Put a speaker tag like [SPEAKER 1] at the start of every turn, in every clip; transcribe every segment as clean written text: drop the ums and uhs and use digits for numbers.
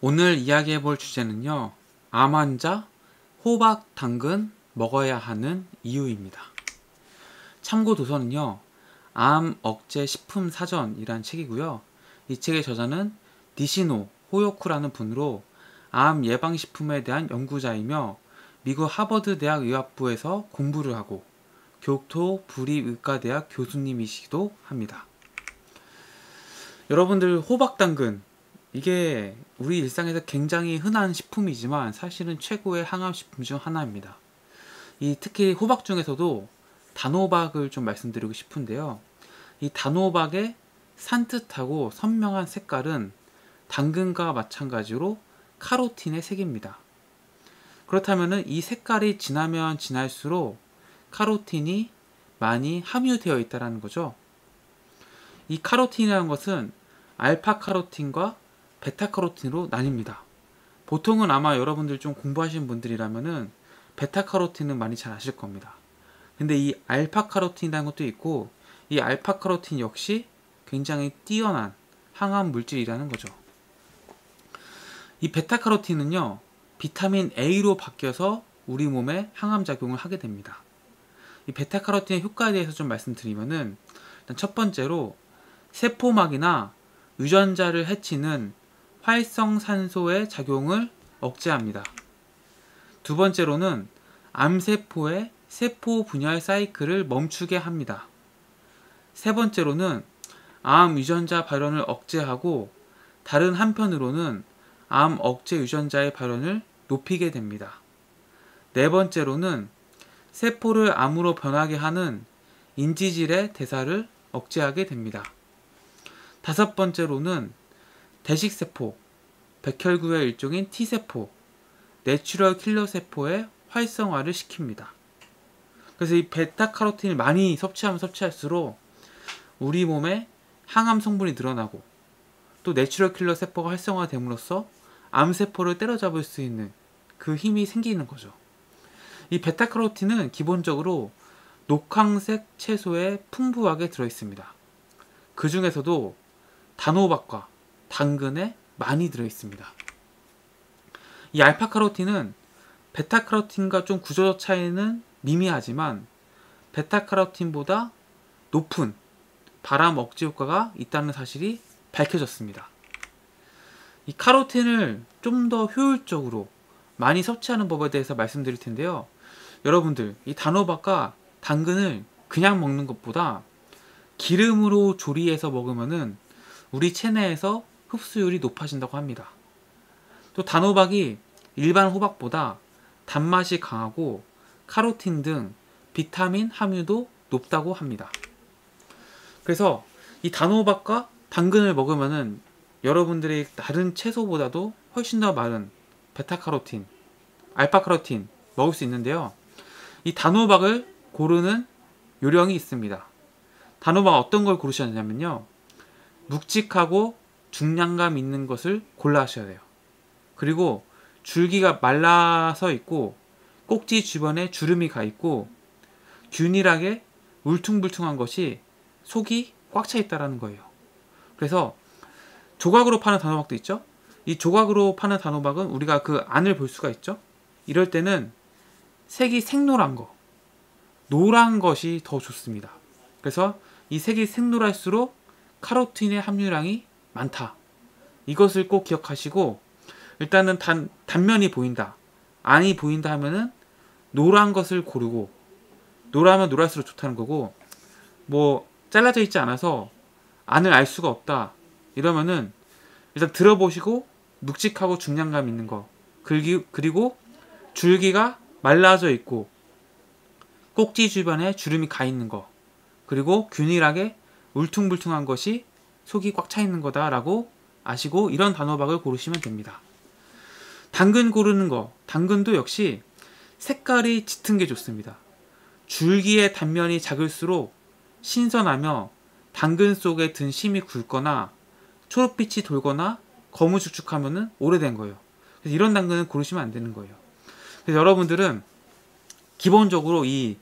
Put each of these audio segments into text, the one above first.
[SPEAKER 1] 오늘 이야기해 볼 주제는요. 암 환자, 호박, 당근 먹어야 하는 이유입니다. 참고 도서는요. 암 억제 식품 사전이란 책이고요. 이 책의 저자는 니시노 호요쿠라는 분으로 암 예방식품에 대한 연구자이며 미국 하버드 대학 의학부에서 공부를 하고 교토 부리의과대학 교수님이시기도 합니다. 여러분들 호박, 당근 이게 우리 일상에서 굉장히 흔한 식품이지만 사실은 최고의 항암식품 중 하나입니다. 특히 호박 중에서도 단호박을 좀 말씀드리고 싶은데요. 이 단호박의 산뜻하고 선명한 색깔은 당근과 마찬가지로 카로틴의 색입니다. 그렇다면 이 색깔이 진하면 진할수록 카로틴이 많이 함유되어 있다는 거죠. 이 카로틴이라는 것은 알파카로틴과 베타카로틴으로 나뉩니다. 보통은 아마 여러분들 좀 공부하시는 분들이라면은 베타카로틴은 많이 잘 아실 겁니다. 근데 이 알파카로틴이라는 것도 있고 이 알파카로틴 역시 굉장히 뛰어난 항암 물질이라는 거죠. 이 베타카로틴은요, 비타민 A로 바뀌어서 우리 몸에 항암 작용을 하게 됩니다. 이 베타카로틴의 효과에 대해서 좀 말씀드리면은 일단 첫 번째로 세포막이나 유전자를 해치는 활성산소의 작용을 억제합니다. 두 번째로는 암세포의 세포 분열 사이클을 멈추게 합니다. 세 번째로는 암 유전자 발현을 억제하고 다른 한편으로는 암 억제 유전자의 발현을 높이게 됩니다. 네 번째로는 세포를 암으로 변하게 하는 인지질의 대사를 억제하게 됩니다. 다섯 번째로는 대식세포, 백혈구의 일종인 T세포, 내추럴 킬러 세포의 활성화를 시킵니다. 그래서 이 베타카로틴을 많이 섭취하면 섭취할수록 우리 몸에 항암 성분이 늘어나고 또 내추럴 킬러 세포가 활성화됨으로써 암세포를 때려잡을 수 있는 그 힘이 생기는 거죠. 이 베타카로틴은 기본적으로 녹황색 채소에 풍부하게 들어있습니다. 그 중에서도 단호박과 당근에 많이 들어있습니다. 이 알파카로틴은 베타카로틴과 좀 구조적 차이는 미미하지만 베타카로틴보다 높은 발암 억제 효과가 있다는 사실이 밝혀졌습니다. 이 카로틴을 좀 더 효율적으로 많이 섭취하는 법에 대해서 말씀드릴 텐데요. 여러분들, 이 단호박과 당근을 그냥 먹는 것보다 기름으로 조리해서 먹으면은 우리 체내에서 흡수율이 높아진다고 합니다. 또 단호박이 일반 호박보다 단맛이 강하고 카로틴 등 비타민 함유도 높다고 합니다. 그래서 이 단호박과 당근을 먹으면은 여러분들이 다른 채소보다도 훨씬 더 많은 베타카로틴, 알파카로틴 먹을 수 있는데요. 이 단호박을 고르는 요령이 있습니다. 단호박 어떤 걸 고르셔야 되냐면요. 묵직하고 중량감 있는 것을 골라 하셔야 돼요. 그리고 줄기가 말라서 있고 꼭지 주변에 주름이 가 있고 균일하게 울퉁불퉁한 것이 속이 꽉 차 있다는 거예요. 그래서 조각으로 파는 단호박도 있죠. 이 조각으로 파는 단호박은 우리가 그 안을 볼 수가 있죠. 이럴 때는 색이 생노란 거, 노란 것이 더 좋습니다. 그래서 이 색이 생노랄수록 카로틴의 함유량이 많다. 이것을 꼭 기억하시고 일단은 단면이 보인다, 안이 보인다 하면은 노란 것을 고르고 노라면 노랄수록 좋다는 거고 뭐 잘라져 있지 않아서 안을 알 수가 없다 이러면은 일단 들어보시고 묵직하고 중량감 있는 거 그리고 줄기가 말라져 있고 꼭지 주변에 주름이 가 있는 거 그리고 균일하게 울퉁불퉁한 것이 속이 꽉 차 있는 거다라고 아시고 이런 단호박을 고르시면 됩니다. 당근 고르는 거, 당근도 역시 색깔이 짙은 게 좋습니다. 줄기의 단면이 작을수록 신선하며 당근 속에 든 심이 굵거나 초록빛이 돌거나 거무죽죽하면 오래된 거예요. 그래서 이런 당근은 고르시면 안 되는 거예요. 그래서 여러분들은 기본적으로 이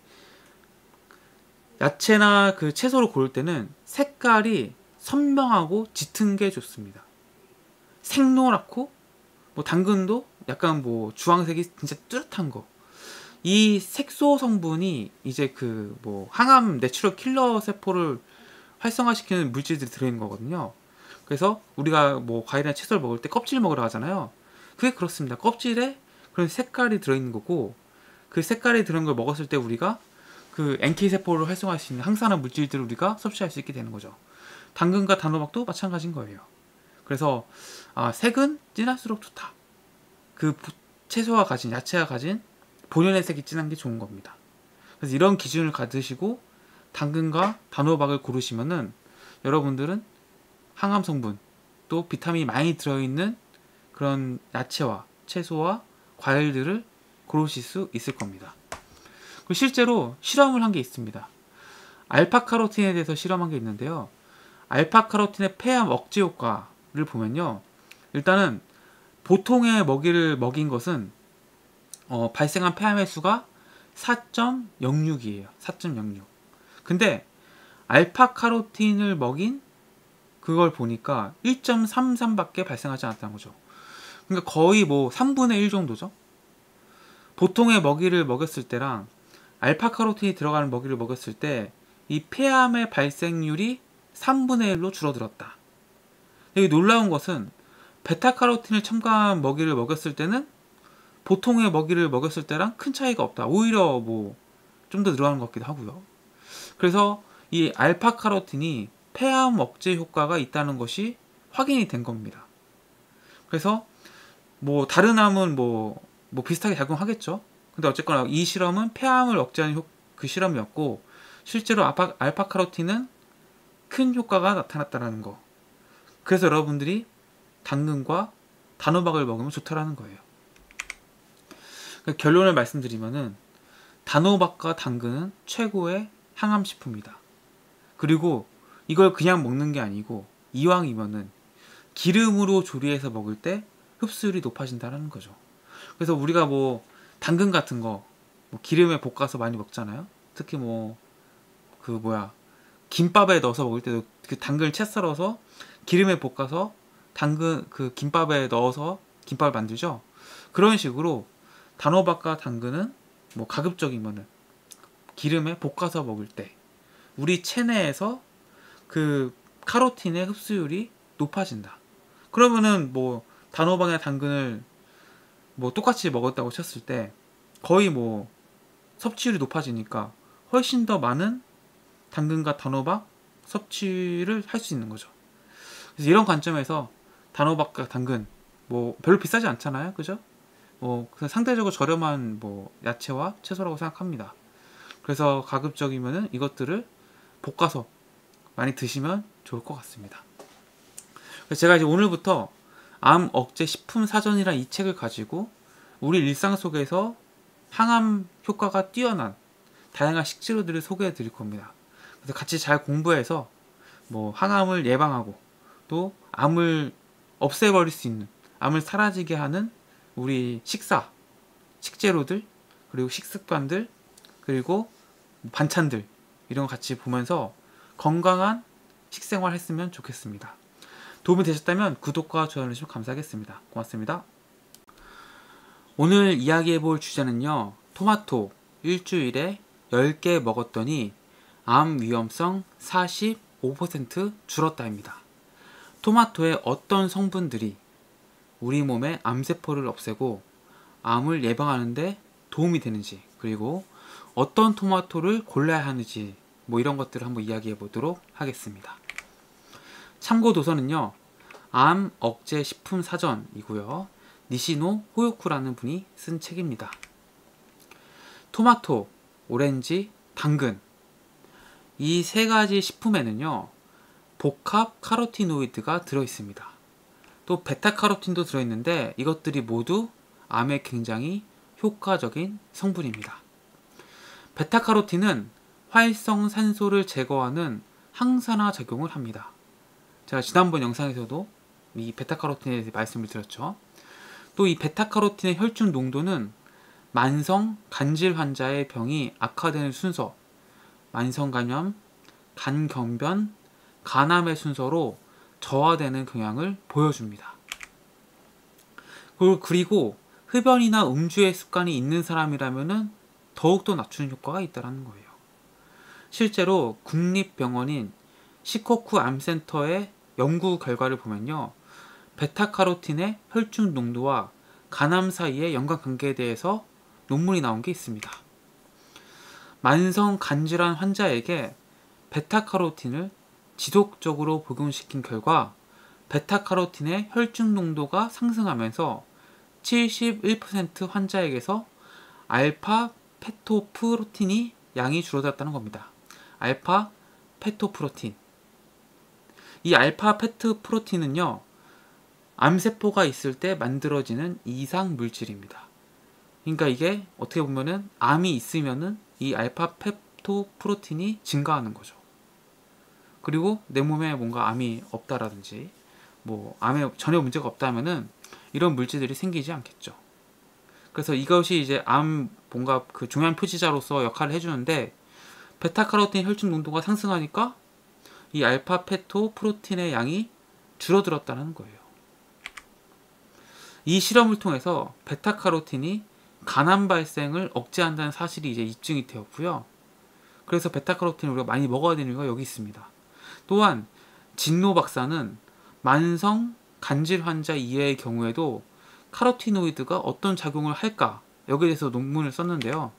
[SPEAKER 1] 야채나 그 채소를 고를 때는 색깔이 선명하고 짙은 게 좋습니다. 생노랗고 뭐 당근도 약간 뭐 주황색이 진짜 뚜렷한 거. 이 색소 성분이 이제 그 뭐 항암 내추럴 킬러 세포를 활성화시키는 물질들이 들어있는 거거든요. 그래서 우리가 뭐 과일이나 채소를 먹을 때 껍질 먹으러 하잖아요. 그게 그렇습니다. 껍질에 그런 색깔이 들어있는 거고, 그 색깔이 들어있는 걸 먹었을 때 우리가 그 NK 세포를 활성화할 수 있는 항산화 물질들을 우리가 섭취할 수 있게 되는 거죠. 당근과 단호박도 마찬가지인 거예요. 그래서 색은 진할수록 좋다. 그 채소가 가진, 야채가 가진 본연의 색이 진한 게 좋은 겁니다. 그래서 이런 기준을 가지시고 당근과 단호박을 고르시면은 여러분들은 항암 성분 또 비타민이 많이 들어있는 그런 야채와 채소와 과일들을 고르실 수 있을 겁니다. 그리고 실제로 실험을 한 게 있습니다. 알파카로틴에 대해서 실험한 게 있는데요. 알파카로틴의 폐암 억제 효과를 보면요. 일단은 보통의 먹이를 먹인 것은 발생한 폐암의 수가 4.06이에요. 4.06. 근데 알파카로틴을 먹인 그걸 보니까 1.33밖에 발생하지 않았다는 거죠. 그러니까 거의 뭐 3분의 1 정도죠. 보통의 먹이를 먹였을 때랑 알파카로틴이 들어가는 먹이를 먹였을 때 이 폐암의 발생률이 3분의 1로 줄어들었다. 여기 놀라운 것은 베타카로틴을 첨가한 먹이를 먹였을 때는 보통의 먹이를 먹였을 때랑 큰 차이가 없다. 오히려 뭐 좀 더 늘어나는 것 같기도 하고요. 그래서 이 알파카로틴이 폐암 억제 효과가 있다는 것이 확인이 된 겁니다. 그래서 뭐 다른 암은 뭐 비슷하게 작용하겠죠. 근데 어쨌거나 이 실험은 폐암을 억제하는 그 실험이었고, 실제로 알파카로틴은 큰 효과가 나타났다는 거. 그래서 여러분들이 당근과 단호박을 먹으면 좋다라는 거예요. 그러니까 결론을 말씀드리면은 단호박과 당근은 최고의 항암식품이다. 그리고 이걸 그냥 먹는 게 아니고 이왕이면은 기름으로 조리해서 먹을 때 흡수율이 높아진다는 거죠. 그래서 우리가 뭐 당근 같은 거 뭐 기름에 볶아서 많이 먹잖아요. 특히 뭐 김밥에 넣어서 먹을 때도 그 당근을 채 썰어서 기름에 볶아서 당근 그 김밥에 넣어서 김밥을 만들죠. 그런 식으로 단호박과 당근은 뭐 가급적이면은 기름에 볶아서 먹을 때 우리 체내에서 그 카로틴의 흡수율이 높아진다. 그러면은 뭐 단호박이나 당근을 뭐 똑같이 먹었다고 쳤을 때 거의 뭐 섭취율이 높아지니까 훨씬 더 많은 당근과 단호박 섭취를 할 수 있는 거죠. 그래서 이런 관점에서 단호박과 당근 뭐 별로 비싸지 않잖아요, 그죠? 상대적으로 저렴한 뭐 야채와 채소라고 생각합니다. 그래서 가급적이면은 이것들을 볶아서 많이 드시면 좋을 것 같습니다. 그래서 제가 이제 오늘부터 암 억제 식품 사전이란 이 책을 가지고 우리 일상 속에서 항암 효과가 뛰어난 다양한 식재료들을 소개해 드릴 겁니다. 그래서 같이 잘 공부해서 뭐 항암을 예방하고 또 암을 없애버릴 수 있는, 암을 사라지게 하는 우리 식재료들, 그리고 식습관들, 그리고 반찬들 이런 거 같이 보면서 건강한 식생활 했으면 좋겠습니다. 도움이 되셨다면 구독과 좋아요 해주시면 감사하겠습니다. 고맙습니다. 오늘 이야기해볼 주제는요. 토마토 일주일에 10개 먹었더니 암 위험성 45% 줄었다입니다. 토마토의 어떤 성분들이 우리 몸의 암세포를 없애고 암을 예방하는 데 도움이 되는지, 그리고 어떤 토마토를 골라야 하는지 뭐 이런 것들을 한번 이야기해 보도록 하겠습니다. 참고 도서는요. 암 억제 식품 사전이고요. 니시노 호요쿠라는 분이 쓴 책입니다. 토마토, 오렌지, 당근 이 세 가지 식품에는요. 복합 카로티노이드가 들어있습니다. 또 베타카로틴도 들어있는데 이것들이 모두 암에 굉장히 효과적인 성분입니다. 베타카로틴은 활성산소를 제거하는 항산화 작용을 합니다. 제가 지난번 영상에서도 이 베타카로틴에 대해서 말씀을 드렸죠. 또 이 베타카로틴의 혈중 농도는 만성 간질 환자의 병이 악화되는 순서, 만성감염, 간경변, 간암의 순서로 저하되는 경향을 보여줍니다. 그리고 흡연이나 음주의 습관이 있는 사람이라면은 더욱더 낮추는 효과가 있다는 거예요. 실제로 국립병원인 시코쿠 암센터의 연구 결과를 보면요, 베타카로틴의 혈중 농도와 간암 사이의 연관관계에 대해서 논문이 나온 게 있습니다. 만성 간질환 환자에게 베타카로틴을 지속적으로 복용시킨 결과 베타카로틴의 혈중 농도가 상승하면서 71% 환자에게서 알파 페토프로틴이 양이 줄어들었다는 겁니다. 알파 페토프로틴. 이 알파 페토프로틴은요, 암세포가 있을 때 만들어지는 이상 물질입니다. 그러니까 이게 어떻게 보면은 암이 있으면은 이 알파 페토프로틴이 증가하는 거죠. 그리고 내 몸에 뭔가 암이 없다라든지 뭐 암에 전혀 문제가 없다면은 이런 물질들이 생기지 않겠죠. 그래서 이것이 이제 암 뭔가 그 중요한 표지자로서 역할을 해주는데, 베타카로틴 혈중 농도가 상승하니까 이 알파 페토프로틴의 양이 줄어들었다는 거예요. 이 실험을 통해서 베타카로틴이 간암 발생을 억제한다는 사실이 이제 입증이 되었고요. 그래서 베타카로틴을 우리가 많이 먹어야 되는 이유가 여기 있습니다. 또한 진노 박사는 만성 간질 환자 이외의 경우에도 카로티노이드가 어떤 작용을 할까, 여기에 대해서 논문을 썼는데요.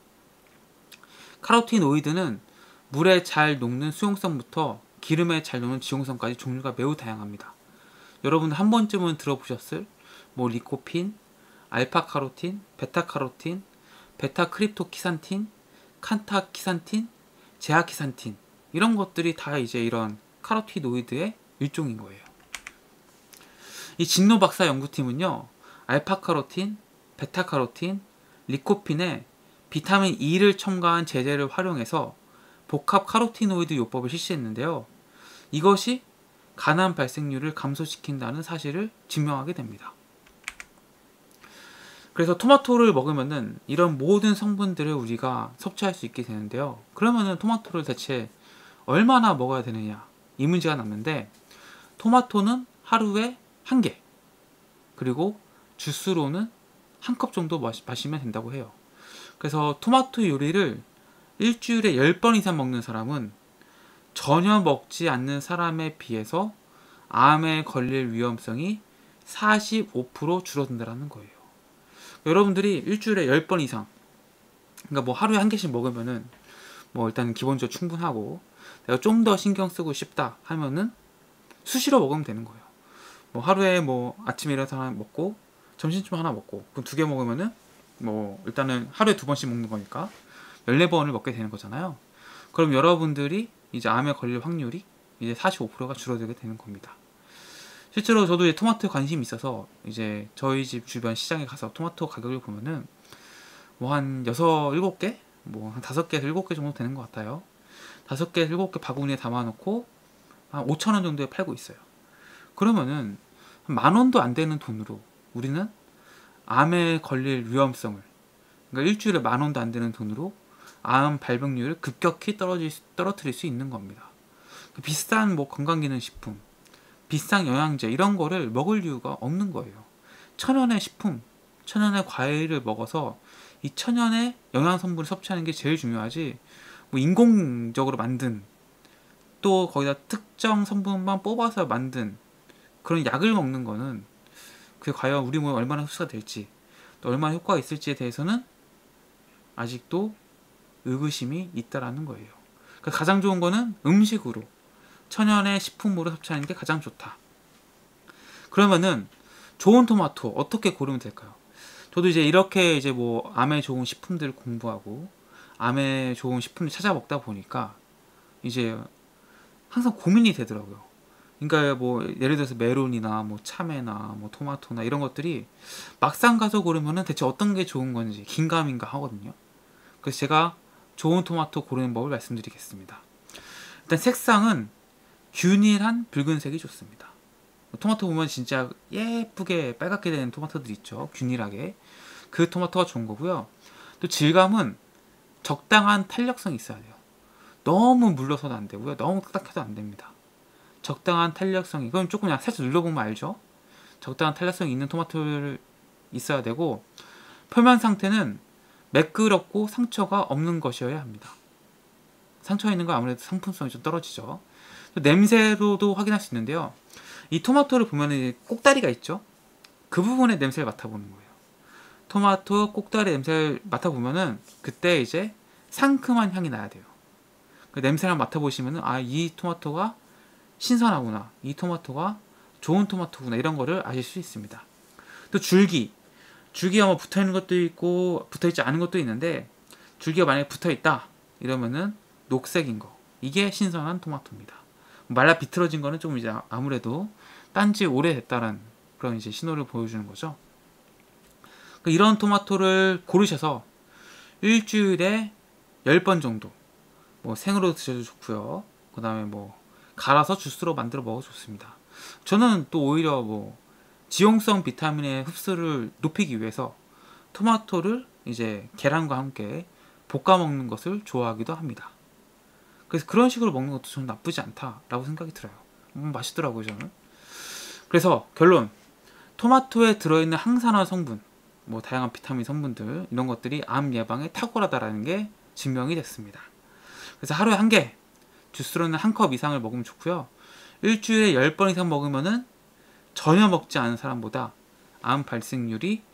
[SPEAKER 1] 카로티노이드는 물에 잘 녹는 수용성부터 기름에 잘 녹는 지용성까지 종류가 매우 다양합니다. 여러분 한 번쯤은 들어보셨을 뭐 리코핀, 알파카로틴, 베타카로틴, 베타크립토키산틴, 칸타키산틴, 제아키산틴, 이런 것들이 다 이제 이런 카로티노이드의 일종인 거예요. 이 진노 박사 연구팀은요, 알파카로틴, 베타카로틴, 리코핀에 비타민 E를 첨가한 제제를 활용해서 복합 카로티노이드 요법을 실시했는데요. 이것이 간암 발생률을 감소시킨다는 사실을 증명하게 됩니다. 그래서 토마토를 먹으면은 이런 모든 성분들을 우리가 섭취할 수 있게 되는데요. 그러면은 토마토를 대체 얼마나 먹어야 되느냐, 이 문제가 남는데, 토마토는 하루에 1개, 그리고 주스로는 1컵 정도 마시면 된다고 해요. 그래서 토마토 요리를 일주일에 10번 이상 먹는 사람은 전혀 먹지 않는 사람에 비해서 암에 걸릴 위험성이 45% 줄어든다는 거예요. 여러분들이 일주일에 10번 이상, 그러니까 뭐 하루에 1개씩 먹으면은 뭐 일단 기본적으로 충분하고, 내가 좀 더 신경 쓰고 싶다 하면은 수시로 먹으면 되는 거예요. 뭐 하루에 뭐 아침에 일어나서 하나 먹고 점심쯤 하나 먹고, 그럼 2개 먹으면은 뭐 일단은 하루에 2번씩 먹는 거니까 14번을 먹게 되는 거잖아요. 그럼 여러분들이 이제 암에 걸릴 확률이 이제 45%가 줄어들게 되는 겁니다. 실제로 저도 이제 토마토에 관심이 있어서 이제 저희 집 주변 시장에 가서 토마토 가격을 보면은 뭐 한 6, 7개? 뭐 한 5개에서 7개 정도 되는 것 같아요. 5개, 7개 바구니에 담아놓고 한 5,000원 정도에 팔고 있어요. 그러면은 한 10,000원도 안 되는 돈으로 우리는 암에 걸릴 위험성을, 그러니까 일주일에 10,000원도 안 되는 돈으로 암 발병률을 급격히 떨어뜨릴 수 있는 겁니다. 비싼 뭐 건강기능식품, 비싼 영양제 이런 거를 먹을 이유가 없는 거예요. 천연의 식품, 천연의 과일을 먹어서 이 천연의 영양성분을 섭취하는 게 제일 중요하지, 뭐 인공적으로 만든, 또 거기다 특정 성분만 뽑아서 만든 그런 약을 먹는 거는 그게 과연 우리 몸에 얼마나 흡수가 될지, 또 얼마나 효과가 있을지에 대해서는 아직도 의구심이 있다라는 거예요. 그러니까 가장 좋은 거는 음식으로, 천연의 식품으로 섭취하는 게 가장 좋다. 그러면은 좋은 토마토 어떻게 고르면 될까요? 저도 이제 이렇게 이제 뭐 암에 좋은 식품들을 공부하고 암에 좋은 식품을 찾아 먹다 보니까 이제 항상 고민이 되더라고요. 그러니까 뭐 예를 들어서 메론이나 뭐 참외나 뭐 토마토나 이런 것들이 막상 가서 고르면은 대체 어떤 게 좋은 건지 긴가민가 하거든요. 그래서 제가 좋은 토마토 고르는 법을 말씀드리겠습니다. 일단 색상은 균일한 붉은색이 좋습니다. 토마토 보면 진짜 예쁘게 빨갛게 되는 토마토들 있죠. 균일하게. 그 토마토가 좋은 거고요. 또 질감은 적당한 탄력성이 있어야 돼요. 너무 물러서도 안 되고요. 너무 딱딱해도 안 됩니다. 적당한 탄력성이, 이건 조금 살짝 눌러보면 알죠. 적당한 탄력성이 있는 토마토를 있어야 되고 표면 상태는 매끄럽고 상처가 없는 것이어야 합니다. 상처 있는 거 아무래도 상품성이 좀 떨어지죠. 냄새로도 확인할 수 있는데요. 이 토마토를 보면 꼭다리가 있죠. 그 부분의 냄새를 맡아보는 거예요. 토마토 꼭다리 냄새를 맡아보면은 그때 이제 상큼한 향이 나야 돼요. 그 냄새를 맡아보시면은 이 토마토가 신선하구나, 이 토마토가 좋은 토마토구나, 이런 거를 아실 수 있습니다. 또 줄기가 뭐 붙어있는 것도 있고 붙어있지 않은 것도 있는데, 줄기가 만약에 붙어있다 이러면은 녹색인 거, 이게 신선한 토마토입니다. 말라 비틀어진 거는 좀 이제 아무래도 딴지 오래됐다는 그런 이제 신호를 보여주는 거죠. 이런 토마토를 고르셔서 일주일에 10번 정도, 뭐 생으로 드셔도 좋고요. 그 다음에 뭐 갈아서 주스로 만들어 먹어도 좋습니다. 저는 또 오히려 뭐 지용성 비타민의 흡수를 높이기 위해서 토마토를 이제 계란과 함께 볶아 먹는 것을 좋아하기도 합니다. 그래서 그런 식으로 먹는 것도 저는 나쁘지 않다라고 생각이 들어요. 맛있더라고요, 저는. 그래서 결론, 토마토에 들어있는 항산화 성분, 뭐 다양한 비타민 성분들, 이런 것들이 암 예방에 탁월하다라는 게 증명이 됐습니다. 그래서 하루에 한 개, 주스로는 한 컵 이상을 먹으면 좋고요. 일주일에 10번 이상 먹으면은 전혀 먹지 않은 사람보다 암 발생률이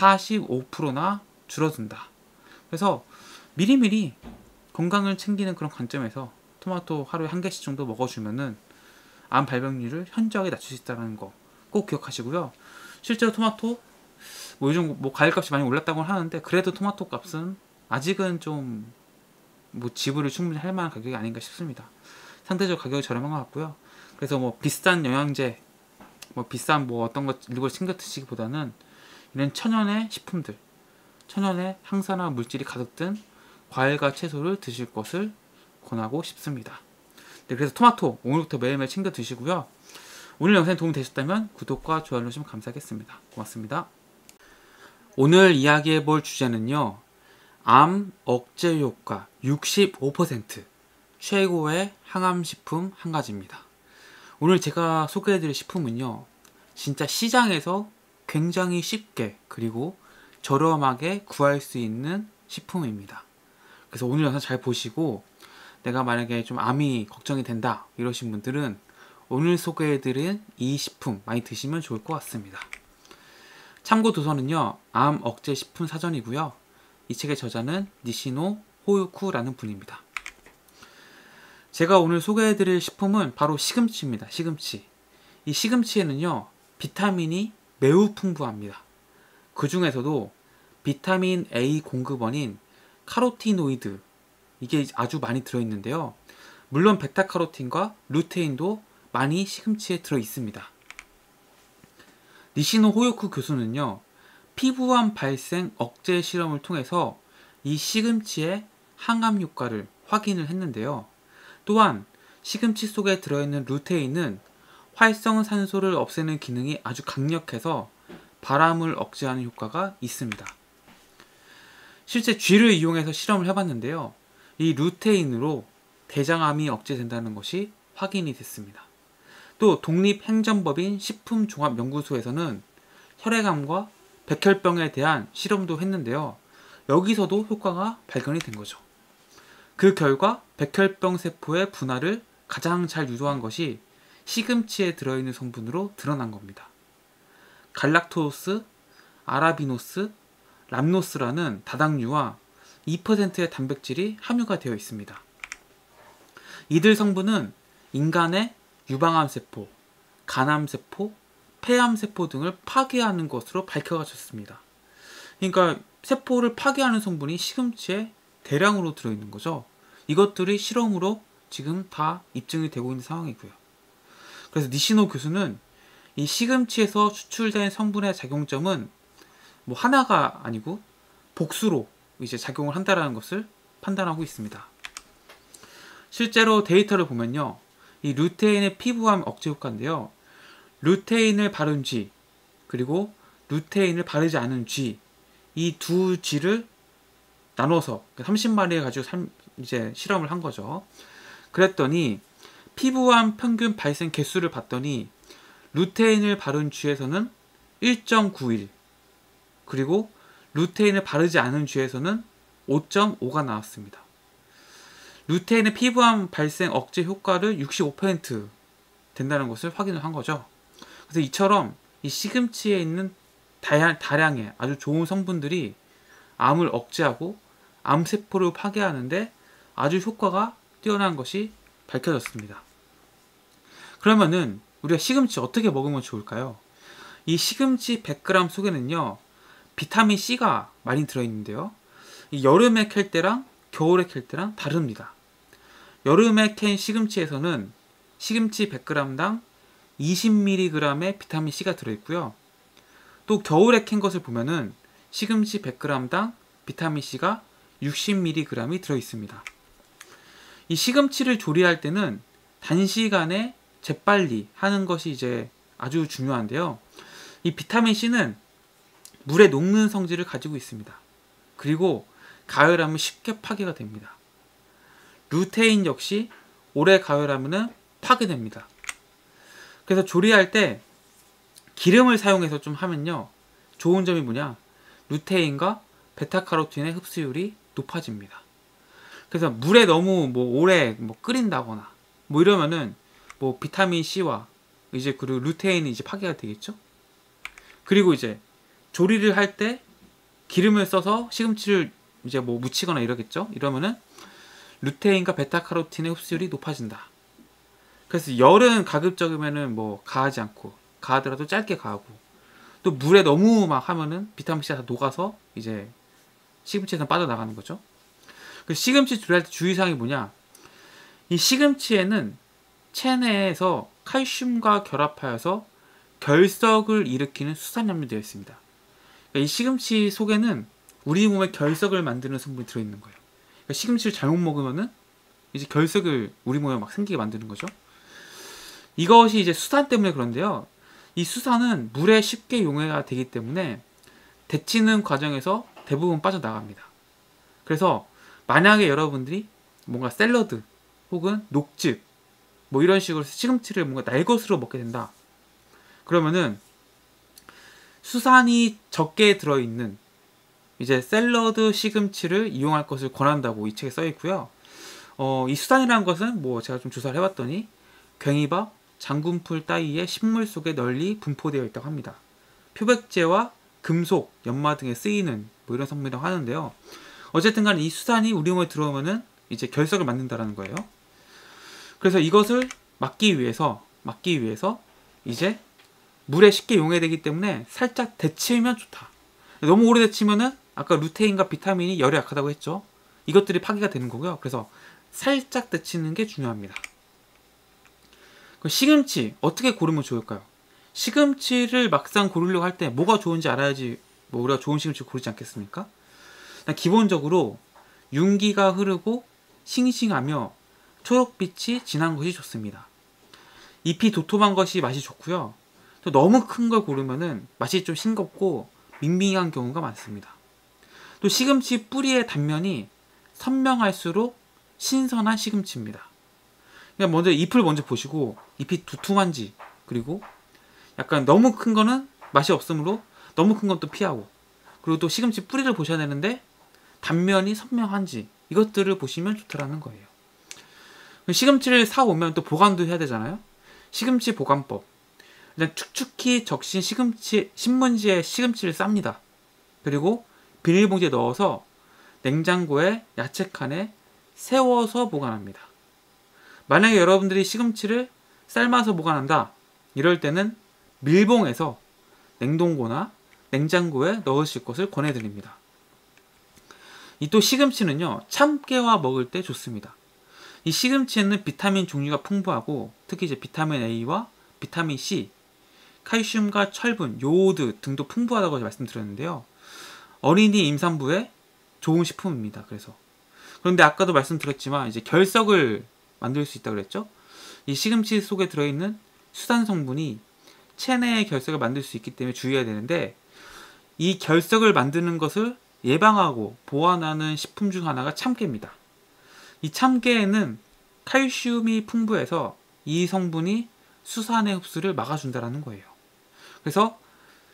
[SPEAKER 1] 45%나 줄어든다. 그래서 미리미리 건강을 챙기는 그런 관점에서 토마토 하루에 한 개씩 정도 먹어주면은 암 발병률을 현저하게 낮출 수 있다는 거 꼭 기억하시고요. 실제로 토마토 뭐 요즘 뭐 과일값이 많이 올랐다고 하는데, 그래도 토마토 값은 아직은 좀 뭐 지불을 충분히 할 만한 가격이 아닌가 싶습니다. 상대적으로 가격이 저렴한 것 같고요. 그래서 뭐 비싼 영양제, 뭐 비싼 뭐 어떤 것 이걸 챙겨 드시기보다는 이런 천연의 식품들, 천연의 항산화 물질이 가득 든 과일과 채소를 드실 것을 권하고 싶습니다. 네, 그래서 토마토 오늘부터 매일매일 챙겨 드시고요. 오늘 영상이 도움이 되셨다면 구독과 좋아요 눌러주시면 감사하겠습니다. 고맙습니다. 오늘 이야기해 볼 주제는요, 암 억제 효과 65% 최고의 항암식품 한 가지입니다. 오늘 제가 소개해드릴 식품은요, 진짜 시장에서 굉장히 쉽게 그리고 저렴하게 구할 수 있는 식품입니다. 그래서 오늘 영상 잘 보시고, 내가 만약에 좀 암이 걱정이 된다 이러신 분들은 오늘 소개해드린 이 식품 많이 드시면 좋을 것 같습니다. 참고 도서는요, 암 억제 식품 사전이고요. 이 책의 저자는 니시노 호유쿠라는 분입니다. 제가 오늘 소개해드릴 식품은 바로 시금치입니다. 시금치. 이 시금치에는요, 비타민이 매우 풍부합니다. 그 중에서도 비타민 A 공급원인 카로티노이드, 이게 아주 많이 들어있는데요. 물론 베타카로틴과 루테인도 많이 시금치에 들어있습니다. 니시노 호요쿠 교수는요, 피부암 발생 억제 실험을 통해서 이 시금치의 항암 효과를 확인을 했는데요. 또한 시금치 속에 들어있는 루테인은 활성산소를 없애는 기능이 아주 강력해서 발암을 억제하는 효과가 있습니다. 실제 쥐를 이용해서 실험을 해봤는데요. 이 루테인으로 대장암이 억제된다는 것이 확인이 됐습니다. 또 독립행정법인 식품종합연구소에서는 혈액암과 백혈병에 대한 실험도 했는데요. 여기서도 효과가 발견이 된 거죠. 그 결과 백혈병 세포의 분할을 가장 잘 유도한 것이 시금치에 들어있는 성분으로 드러난 겁니다. 갈락토스, 아라비노스, 람노스라는 다당류와 2%의 단백질이 함유가 되어 있습니다. 이들 성분은 인간의 유방암세포, 간암세포, 폐암세포 등을 파괴하는 것으로 밝혀졌습니다. 그러니까 세포를 파괴하는 성분이 시금치에 대량으로 들어있는 거죠. 이것들이 실험으로 지금 다 입증이 되고 있는 상황이고요. 그래서 니시노 교수는 이 시금치에서 추출된 성분의 작용점은 뭐 하나가 아니고 복수로 이제 작용을 한다는 것을 판단하고 있습니다. 실제로 데이터를 보면요, 이 루테인의 피부암 억제 효과인데요, 루테인을 바른 쥐 그리고 루테인을 바르지 않은 쥐, 이 두 쥐를 나눠서 30마리에 가지고 이제 실험을 한 거죠. 그랬더니 피부암 평균 발생 개수를 봤더니 루테인을 바른 쥐에서는 1.91, 그리고 루테인을 바르지 않은 쥐에서는 5.5가 나왔습니다. 루테인의 피부암 발생 억제 효과를 65% 된다는 것을 확인을 한 거죠. 그래서 이처럼 이 시금치에 있는 다량의 아주 좋은 성분들이 암을 억제하고 암세포를 파괴하는데 아주 효과가 뛰어난 것이 밝혀졌습니다. 그러면은 우리가 시금치 어떻게 먹으면 좋을까요? 이 시금치 100g 속에는요, 비타민 C가 많이 들어있는데요. 이 여름에 캘 때랑 겨울에 캘 때랑 다릅니다. 여름에 캔 시금치에서는 시금치 100g당 20mg의 비타민 C가 들어있고요. 또 겨울에 캔 것을 보면은 시금치 100g당 비타민 C가 60mg이 들어있습니다. 이 시금치를 조리할 때는 단시간에 재빨리 하는 것이 이제 아주 중요한데요. 이 비타민 C는 물에 녹는 성질을 가지고 있습니다. 그리고 가열하면 쉽게 파괴가 됩니다. 루테인 역시 오래 가열하면 파괴됩니다. 그래서 조리할 때 기름을 사용해서 좀 하면요, 좋은 점이 뭐냐, 루테인과 베타카로틴의 흡수율이 높아집니다. 그래서 물에 너무 오래 끓인다거나 이러면은 비타민 C와 이제 그리고 루테인이 이제 파괴가 되겠죠. 그리고 이제 조리를 할 때 기름을 써서 시금치를 이제 무치거나 이러겠죠. 이러면은 루테인과 베타카로틴의 흡수율이 높아진다. 그래서 열은 가급적이면은 가하지 않고, 가하더라도 짧게 가하고, 또 물에 너무 막 하면은 비타민 C가 다 녹아서 이제 시금치에서 빠져나가는 거죠. 그 시금치 조리할 때 주의사항이 뭐냐, 이 시금치에는 체내에서 칼슘과 결합하여서 결석을 일으키는 수산염이 되어 있습니다. 그러니까 이 시금치 속에는 우리 몸에 결석을 만드는 성분이 들어있는 거예요. 그러니까 시금치를 잘못 먹으면은 이제 결석을 우리 몸에 막 생기게 만드는 거죠. 이것이 이제 수산 때문에 그런데요. 이 수산은 물에 쉽게 용해가 되기 때문에 데치는 과정에서 대부분 빠져나갑니다. 그래서 만약에 여러분들이 뭔가 샐러드 혹은 녹즙 이런 식으로 시금치를 뭔가 날것으로 먹게 된다. 그러면은 수산이 적게 들어있는 이제 샐러드 시금치를 이용할 것을 권한다고 이 책에 써 있고요. 이 수산이라는 것은 제가 좀 조사를 해봤더니 괭이밥, 장군풀 따위의 식물 속에 널리 분포되어 있다고 합니다. 표백제와 금속, 연마 등에 쓰이는 이런 성분이라고 하는데요. 어쨌든 간에 이 수산이 우리 몸에 들어오면은 이제 결석을 만든다는 거예요. 그래서 이것을 막기 위해서 이제 물에 쉽게 용해되기 때문에 살짝 데치면 좋다. 너무 오래 데치면은 아까 루테인과 비타민이 열에 약하다고 했죠. 이것들이 파괴가 되는 거고요. 그래서 살짝 데치는 게 중요합니다. 시금치 어떻게 고르면 좋을까요? 시금치를 막상 고르려고 할 때 뭐가 좋은지 알아야지 우리가 좋은 시금치를 고르지 않겠습니까? 기본적으로 윤기가 흐르고 싱싱하며 초록빛이 진한 것이 좋습니다. 잎이 도톰한 것이 맛이 좋고요. 또 너무 큰 걸 고르면은 맛이 좀 싱겁고 밍밍한 경우가 많습니다. 또 시금치 뿌리의 단면이 선명할수록 신선한 시금치입니다. 그냥 먼저 잎을 먼저 보시고 잎이 두툼한지, 그리고 약간 너무 큰 거는 맛이 없으므로 너무 큰 건 또 피하고, 그리고 또 시금치 뿌리를 보셔야 되는데 단면이 선명한지 이것들을 보시면 좋다라는 거예요. 시금치를 사오면 또 보관도 해야 되잖아요. 시금치 보관법. 일단 축축히 적신 신문지에 시금치를 쌉니다. 그리고 비닐봉지에 넣어서 냉장고에 야채칸에 세워서 보관합니다. 만약에 여러분들이 시금치를 삶아서 보관한다, 이럴 때는 밀봉해서 냉동고나 냉장고에 넣으실 것을 권해드립니다. 이 또 시금치는요, 참깨와 먹을 때 좋습니다. 이 시금치에는 비타민 종류가 풍부하고 특히 이제 비타민 A와 비타민 C, 칼슘과 철분, 요오드 등도 풍부하다고 말씀드렸는데요. 어린이 임산부에 좋은 식품입니다. 그런데 아까도 말씀드렸지만 이제 결석을 만들 수 있다고 그랬죠. 이 시금치 속에 들어있는 수산 성분이 체내의 결석을 만들 수 있기 때문에 주의해야 되는데, 이 결석을 만드는 것을 예방하고 보완하는 식품 중 하나가 참깨입니다. 이 참깨에는 칼슘이 풍부해서 이 성분이 수산의 흡수를 막아준다는 거예요. 그래서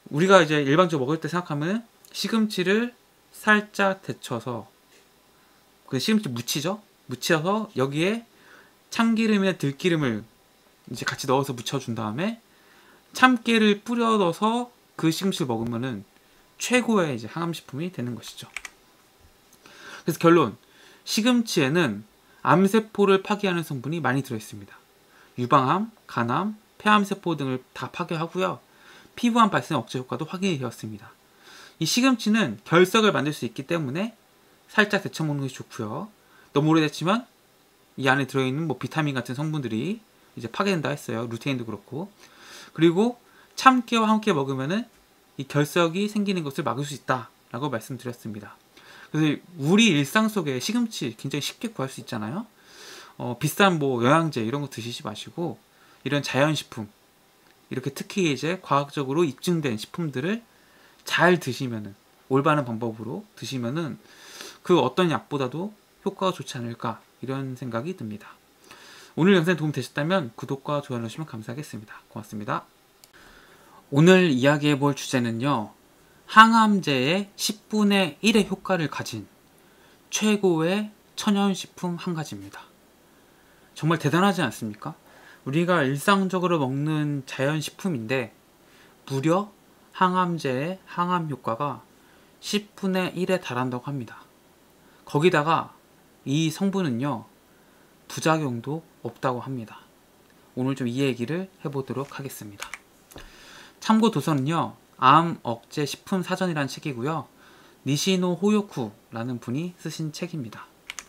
[SPEAKER 1] 우리가 이제 일반적으로 먹을 때 생각하면 시금치를 살짝 데쳐서 그 시금치 묻혀서 여기에 참기름이나 들기름을 이제 같이 넣어서 묻혀준 다음에 참깨를 뿌려 넣어서 그 시금치를 먹으면은 최고의 이제 항암식품이 되는 것이죠. 그래서 결론, 시금치에는 암세포를 파괴하는 성분이 많이 들어있습니다. 유방암, 간암, 폐암세포 등을 다 파괴하고요. 피부암 발생 억제 효과도 확인이 되었습니다. 이 시금치는 결석을 만들 수 있기 때문에 살짝 데쳐 먹는 것이 좋고요. 너무 오래됐지만 이 안에 들어있는 뭐 비타민 같은 성분들이 이제 파괴된다 했어요. 루테인도 그렇고. 그리고 참깨와 함께 먹으면은 이 결석이 생기는 것을 막을 수 있다라고 말씀드렸습니다. 그래서 우리 일상 속에 시금치 굉장히 쉽게 구할 수 있잖아요. 비싼 뭐 영양제 이런 거 드시지 마시고 이런 자연식품, 이렇게 특히 이제 과학적으로 입증된 식품들을 잘 드시면은, 올바른 방법으로 드시면은 그 어떤 약보다도 효과가 좋지 않을까, 이런 생각이 듭니다. 오늘 영상이 도움 되셨다면 구독과 좋아요 눌러주시면 감사하겠습니다. 고맙습니다. 오늘 이야기해 볼 주제는요, 항암제의 10분의 1의 효과를 가진 최고의 천연식품 한 가지입니다. 정말 대단하지 않습니까? 우리가 일상적으로 먹는 자연식품인데 무려 항암제의 항암 효과가 10분의 1에 달한다고 합니다. 거기다가 이 성분은요, 부작용도 없다고 합니다. 오늘 좀 이 얘기를 해보도록 하겠습니다. 참고 도서는요, 암 억제 식품 사전이라는 책이고요. 니시노 호요쿠라는 분이 쓰신 책입니다.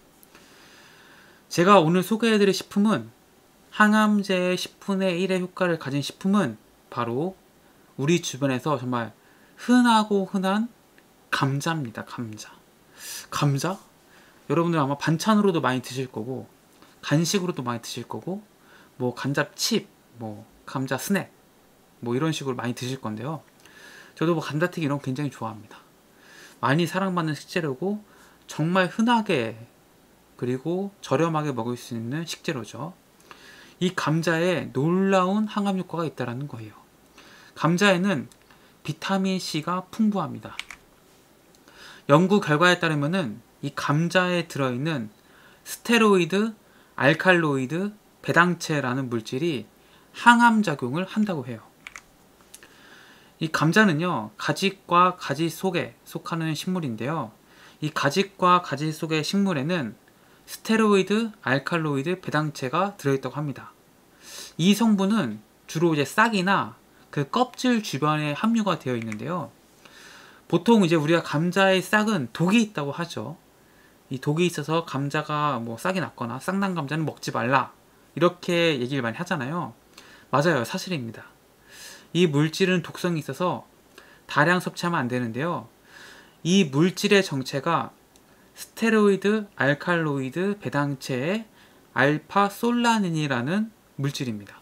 [SPEAKER 1] 제가 오늘 소개해드릴 식품은, 항암제의 10분의 1의 효과를 가진 식품은 바로 우리 주변에서 정말 흔하고 흔한 감자입니다. 감자? 여러분들 아마 반찬으로도 많이 드실 거고 간식으로도 많이 드실 거고 뭐 감자칩, 뭐 감자 스낵 뭐 이런 식으로 많이 드실 건데요. 저도 뭐 감자튀김 이런 거 굉장히 좋아합니다. 많이 사랑받는 식재료고 정말 흔하게 그리고 저렴하게 먹을 수 있는 식재료죠. 이 감자에 놀라운 항암 효과가 있다는 거예요. 감자에는 비타민C가 풍부합니다. 연구 결과에 따르면은 이 감자에 들어있는 스테로이드, 알칼로이드, 배당체라는 물질이 항암작용을 한다고 해요. 이 감자는요, 가짓과 가지 속에 속하는 식물인데요. 이 가짓과 가지 속의 식물에는 스테로이드, 알칼로이드, 배당체가 들어있다고 합니다. 이 성분은 주로 이제 싹이나 그 껍질 주변에 함유가 되어 있는데요. 보통 이제 우리가 감자의 싹은 독이 있다고 하죠. 이 독이 있어서 감자가 뭐 싹이 났거나 싹난 감자는 먹지 말라, 이렇게 얘기를 많이 하잖아요. 맞아요, 사실입니다. 이 물질은 독성이 있어서 다량 섭취하면 안 되는데요. 이 물질의 정체가 스테로이드, 알칼로이드, 배당체의 알파솔라닌이라는 물질입니다.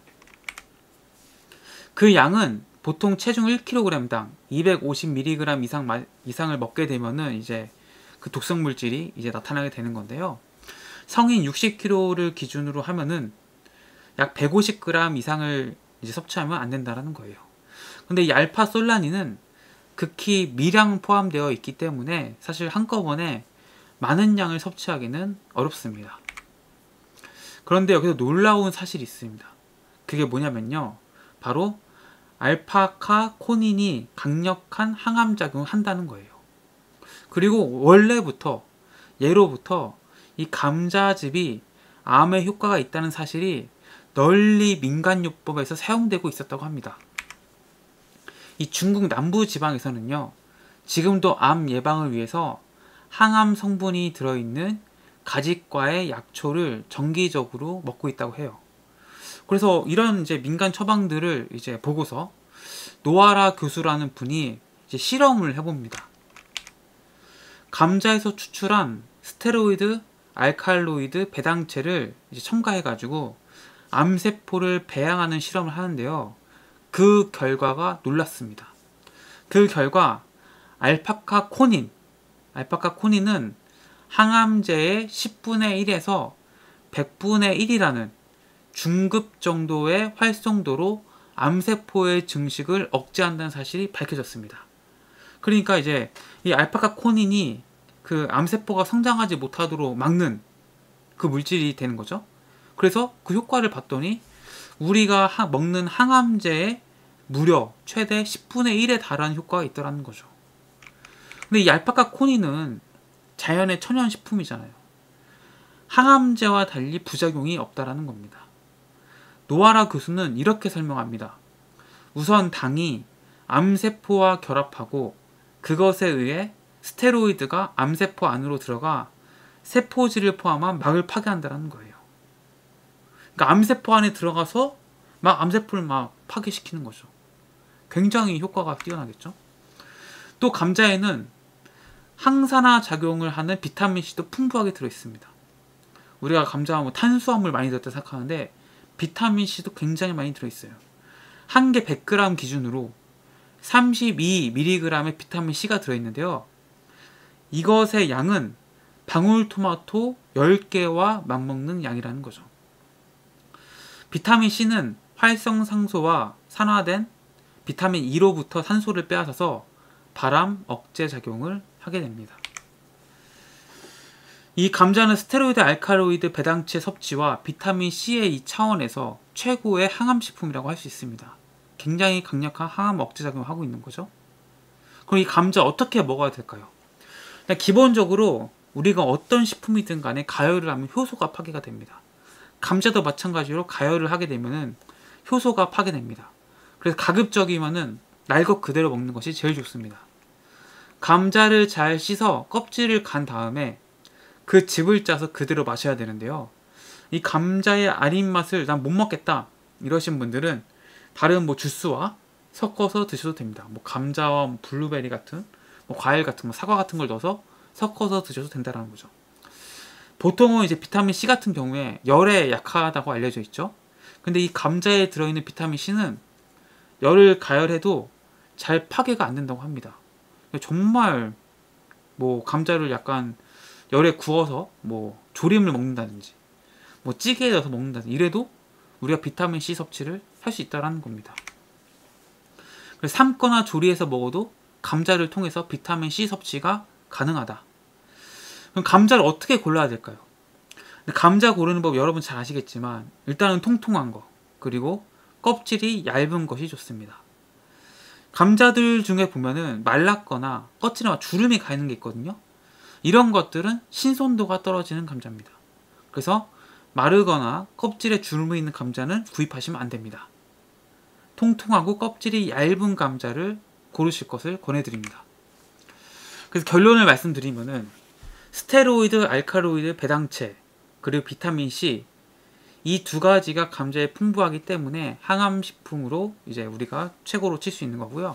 [SPEAKER 1] 그 양은 보통 체중 1kg당 250mg 이상을 먹게 되면은 이제 그 독성 물질이 이제 나타나게 되는 건데요. 성인 60kg를 기준으로 하면은 약 150g 이상을 이제 섭취하면 안 된다라는 거예요. 근데 이 알파솔라닌은 극히 미량 포함되어 있기 때문에 사실 한꺼번에 많은 양을 섭취하기는 어렵습니다. 그런데 여기서 놀라운 사실이 있습니다. 그게 뭐냐면요, 바로 알파카코닌이 강력한 항암작용을 한다는 거예요. 그리고 원래부터, 예로부터 이 감자즙이 암에 효과가 있다는 사실이 널리 민간요법에서 사용되고 있었다고 합니다. 이 중국 남부 지방에서는요, 지금도 암 예방을 위해서 항암 성분이 들어있는 가짓과의 약초를 정기적으로 먹고 있다고 해요. 그래서 이런 이제 민간 처방들을 이제 보고서 노아라 교수라는 분이 이제 실험을 해봅니다. 감자에서 추출한 스테로이드, 알칼로이드, 배당체를 이제 첨가해가지고 암세포를 배양하는 실험을 하는데요. 그 결과가 놀랐습니다. 그 결과 알파카코닌은 항암제의 10분의 1에서 100분의 1이라는 중급 정도의 활성도로 암세포의 증식을 억제한다는 사실이 밝혀졌습니다. 그러니까 이제 이 알파카 코닌이 그 암세포가 성장하지 못하도록 막는 그 물질이 되는 거죠. 그래서 그 효과를 봤더니 우리가 먹는 항암제의 무려 최대 10분의 1에 달하는 효과가 있더라는 거죠. 근데 이 알파카 코닌은 자연의 천연 식품이잖아요. 항암제와 달리 부작용이 없다라는 겁니다. 노아라 교수는 이렇게 설명합니다. 우선 당이 암세포와 결합하고 그것에 의해 스테로이드가 암세포 안으로 들어가 세포질을 포함한 막을 파괴한다는 거예요. 그러니까 암세포 안에 들어가서 막 암세포를 막 파괴시키는 거죠. 굉장히 효과가 뛰어나겠죠. 또 감자에는 항산화 작용을 하는 비타민C도 풍부하게 들어있습니다. 우리가 감자하면 탄수화물 많이 들었다 생각하는데 비타민C도 굉장히 많이 들어있어요. 한 개 100g 기준으로 32mg의 비타민C가 들어있는데요. 이것의 양은 방울토마토 10개와 맞먹는 양이라는 거죠. 비타민C는 활성산소와 산화된 비타민 E로부터 산소를 빼앗아서 발암 억제 작용을 하게 됩니다. 이 감자는 스테로이드 알칼로이드 배당체 섭취와 비타민C의 이 차원에서 최고의 항암식품이라고 할 수 있습니다. 굉장히 강력한 항암 억제 작용을 하고 있는 거죠. 그럼 이 감자 어떻게 먹어야 될까요? 기본적으로 우리가 어떤 식품이든 간에 가열을 하면 효소가 파괴가 됩니다. 감자도 마찬가지로 가열을 하게 되면은 효소가 파괴됩니다. 그래서 가급적이면은 날 것 그대로 먹는 것이 제일 좋습니다. 감자를 잘 씻어 껍질을 간 다음에 그 즙을 짜서 그대로 마셔야 되는데요. 이 감자의 아린 맛을 난 못 먹겠다 이러신 분들은 다른 뭐 주스와 섞어서 드셔도 됩니다. 뭐 감자와 블루베리 같은 뭐 과일 같은 뭐 사과 같은 걸 넣어서 섞어서 드셔도 된다는 거죠. 보통은 이제 비타민 C 같은 경우에 열에 약하다고 알려져 있죠. 근데 이 감자에 들어있는 비타민 C는 열을 가열해도 잘 파괴가 안 된다고 합니다. 정말 뭐 감자를 약간 열에 구워서 뭐 조림을 먹는다든지 뭐 찌개에 넣어서 먹는다든지 이래도 우리가 비타민 C 섭취를 할 수 있다는 겁니다. 그래서 삶거나 조리해서 먹어도 감자를 통해서 비타민 C 섭취가 가능하다. 그럼 감자를 어떻게 골라야 될까요? 감자 고르는 법 여러분 잘 아시겠지만 일단은 통통한 거 그리고 껍질이 얇은 것이 좋습니다. 감자들 중에 보면은 말랐거나 껍질에 막 주름이 가 있는 게 있거든요. 이런 것들은 신선도가 떨어지는 감자입니다. 그래서 마르거나 껍질에 주름이 있는 감자는 구입하시면 안 됩니다. 통통하고 껍질이 얇은 감자를 고르실 것을 권해드립니다. 그래서 결론을 말씀드리면은 스테로이드, 알칼로이드, 배당체, 그리고 비타민C 이 두 가지가 감자에 풍부하기 때문에 항암식품으로 이제 우리가 최고로 칠 수 있는 거고요.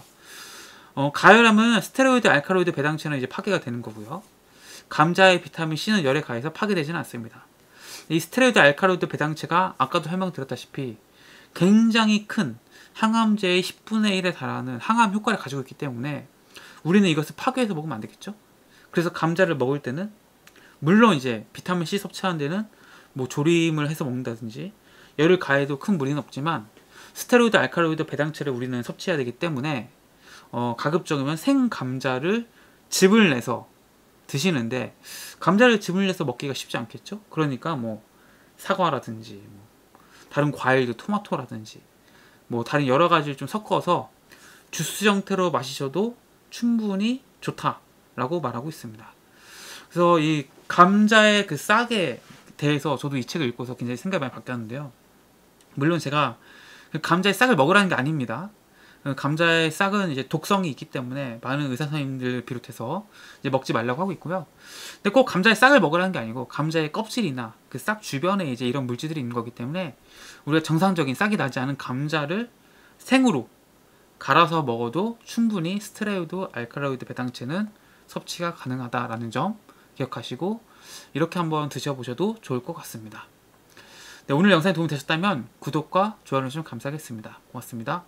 [SPEAKER 1] 가열하면 스테로이드, 알칼로이드, 배당체는 이제 파괴가 되는 거고요. 감자의 비타민C는 열에 가해서 파괴되지는 않습니다. 이 스테로이드, 알칼로이드, 배당체가 아까도 설명드렸다시피 굉장히 큰 항암제의 10분의 1에 달하는 항암 효과를 가지고 있기 때문에 우리는 이것을 파괴해서 먹으면 안 되겠죠. 그래서 감자를 먹을 때는 물론 이제 비타민C 섭취하는 데는 뭐 조림을 해서 먹는다든지 열을 가해도 큰 무리는 없지만 스테로이드, 알칼로이드, 배당체를 우리는 섭취해야 되기 때문에 가급적이면 생 감자를 즙을 내서 드시는데 감자를 즙을 내서 먹기가 쉽지 않겠죠. 그러니까 뭐 사과라든지 뭐 다른 과일도 토마토라든지 뭐 다른 여러 가지를 좀 섞어서 주스 형태로 마시셔도 충분히 좋다라고 말하고 있습니다. 그래서 이 감자의 그 싹에 대해서 저도 이 책을 읽고서 굉장히 생각이 많이 바뀌었는데요. 물론 제가 감자의 싹을 먹으라는 게 아닙니다. 감자의 싹은 이제 독성이 있기 때문에 많은 의사 선생님들 비롯해서 이제 먹지 말라고 하고 있고요. 근데 꼭 감자의 싹을 먹으라는 게 아니고 감자의 껍질이나 그 싹 주변에 이제 이런 물질들이 있는 거기 때문에 우리가 정상적인 싹이 나지 않은 감자를 생으로 갈아서 먹어도 충분히 스테로이드, 알칼로이드, 배당체는 섭취가 가능하다라는 점 기억하시고 이렇게 한번 드셔보셔도 좋을 것 같습니다. 네, 오늘 영상이 도움이 되셨다면 구독과 좋아요를 좀 감사하겠습니다. 고맙습니다.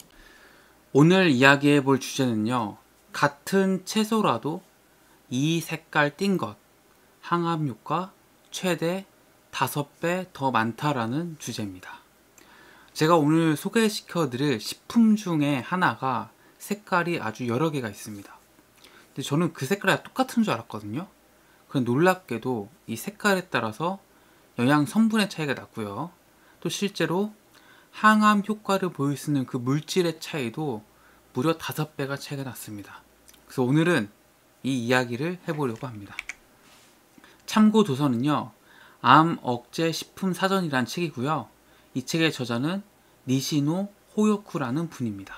[SPEAKER 1] 오늘 이야기해 볼 주제는요. 같은 채소라도 이 색깔 띈 것 항암 효과 최대 5배 더 많다라는 주제입니다. 제가 오늘 소개시켜 드릴 식품 중에 하나가 색깔이 아주 여러 개가 있습니다. 근데 저는 그 색깔이 똑같은 줄 알았거든요. 그런데 놀랍게도 이 색깔에 따라서 영양 성분의 차이가 났고요. 또 실제로 항암 효과를 보일 수 있는 그 물질의 차이도 무려 5배가 차이가 났습니다. 그래서 오늘은 이 이야기를 해보려고 합니다. 참고 도서는요, 암 억제 식품 사전이란 책이고요. 이 책의 저자는 니시노 호요쿠라는 분입니다.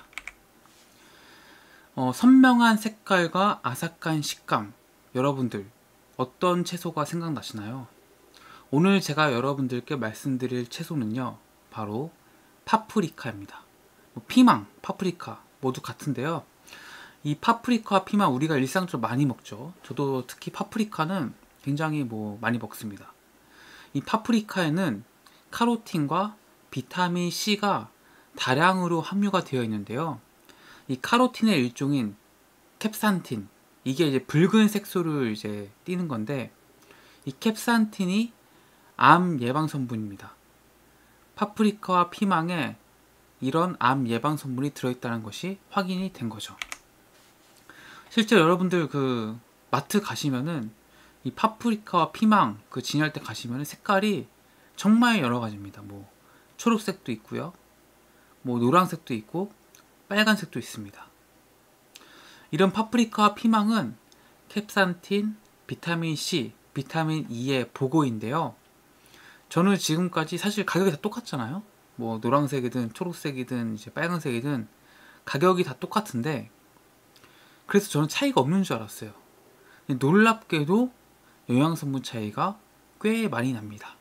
[SPEAKER 1] 선명한 색깔과 아삭한 식감, 여러분들 어떤 채소가 생각나시나요? 오늘 제가 여러분들께 말씀드릴 채소는요, 바로 파프리카입니다. 피망, 파프리카 모두 같은데요. 이 파프리카와 피망 우리가 일상적으로 많이 먹죠. 저도 특히 파프리카는 굉장히 많이 먹습니다. 이 파프리카에는 카로틴과 비타민 C가 다량으로 함유가 되어 있는데요. 이 카로틴의 일종인 캡산틴, 이게 이제 붉은 색소를 이제 띠는 건데, 이 캡산틴이 암 예방 성분입니다. 파프리카와 피망에 이런 암 예방 성분이 들어있다는 것이 확인이 된 거죠. 실제 여러분들 그 마트 가시면은 이 파프리카와 피망 그 진열대 가시면은 색깔이 정말 여러 가지입니다. 초록색도 있고요, 노란색도 있고 빨간색도 있습니다. 이런 파프리카와 피망은 캡산틴, 비타민 C, 비타민 E의 보고인데요. 저는 지금까지 사실 가격이 다 똑같잖아요. 노란색이든 초록색이든 이제 빨간색이든 가격이 다 똑같은데, 그래서 저는 차이가 없는 줄 알았어요. 놀랍게도 영양성분 차이가 꽤 많이 납니다.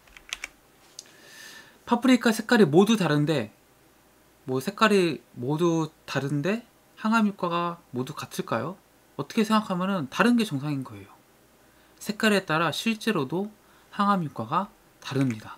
[SPEAKER 1] 파프리카 색깔이 모두 다른데, 색깔이 모두 다른데 항암 효과가 모두 같을까요? 어떻게 생각하면은 다른 게 정상인 거예요. 색깔에 따라 실제로도 항암 효과가 다릅니다.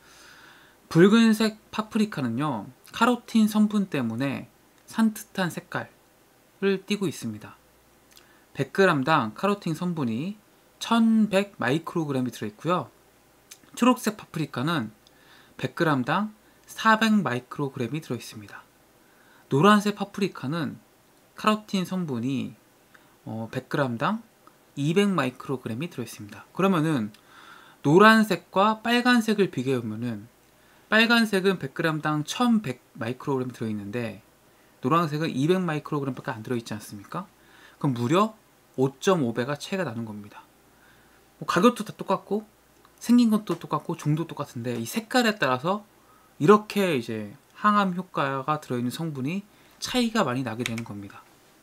[SPEAKER 1] 붉은색 파프리카는요, 카로틴 성분 때문에 산뜻한 색깔을 띠고 있습니다. 100g당 카로틴 성분이 1100 마이크로그램이 들어있고요. 초록색 파프리카는 100g당 400 마이크로그램이 들어있습니다. 노란색 파프리카는 카로틴 성분이 100g당 200 마이크로그램이 들어있습니다. 그러면은 노란색과 빨간색을 비교해보면은 빨간색은 100g당 1100 마이크로그램이 들어있는데 노란색은 200 마이크로그램밖에 안 들어있지 않습니까? 그럼 무려 5.5배가 차이가 나는 겁니다. 가격도 다 똑같고 생긴 것도 똑같고 종도 똑같은데 이 색깔에 따라서 이렇게 이제 항암 효과가 들어있는 성분이 차이가 많이 나게 되는 겁니다.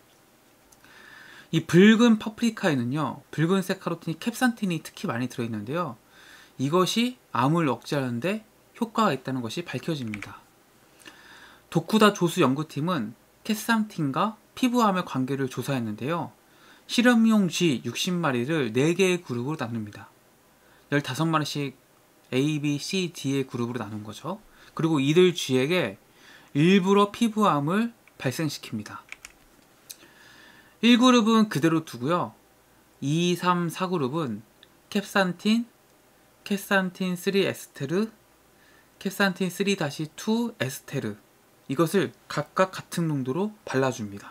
[SPEAKER 1] 이 붉은 파프리카에는요, 붉은색 카로틴이 캡산틴이 특히 많이 들어있는데요. 이것이 암을 억제하는데 효과가 있다는 것이 밝혀집니다. 도쿠다 조수 연구팀은 캡산틴과 피부암의 관계를 조사했는데요. 실험용 쥐 60마리를 4개의 그룹으로 나눕니다. 15마리씩 A, B, C, D의 그룹으로 나눈 거죠. 그리고 이들 쥐에게 일부러 피부암을 발생시킵니다. 1그룹은 그대로 두고요. 2, 3, 4그룹은 캡산틴, 캡산틴 3 에스테르, 캡산틴 3-2 에스테르, 이것을 각각 같은 농도로 발라줍니다.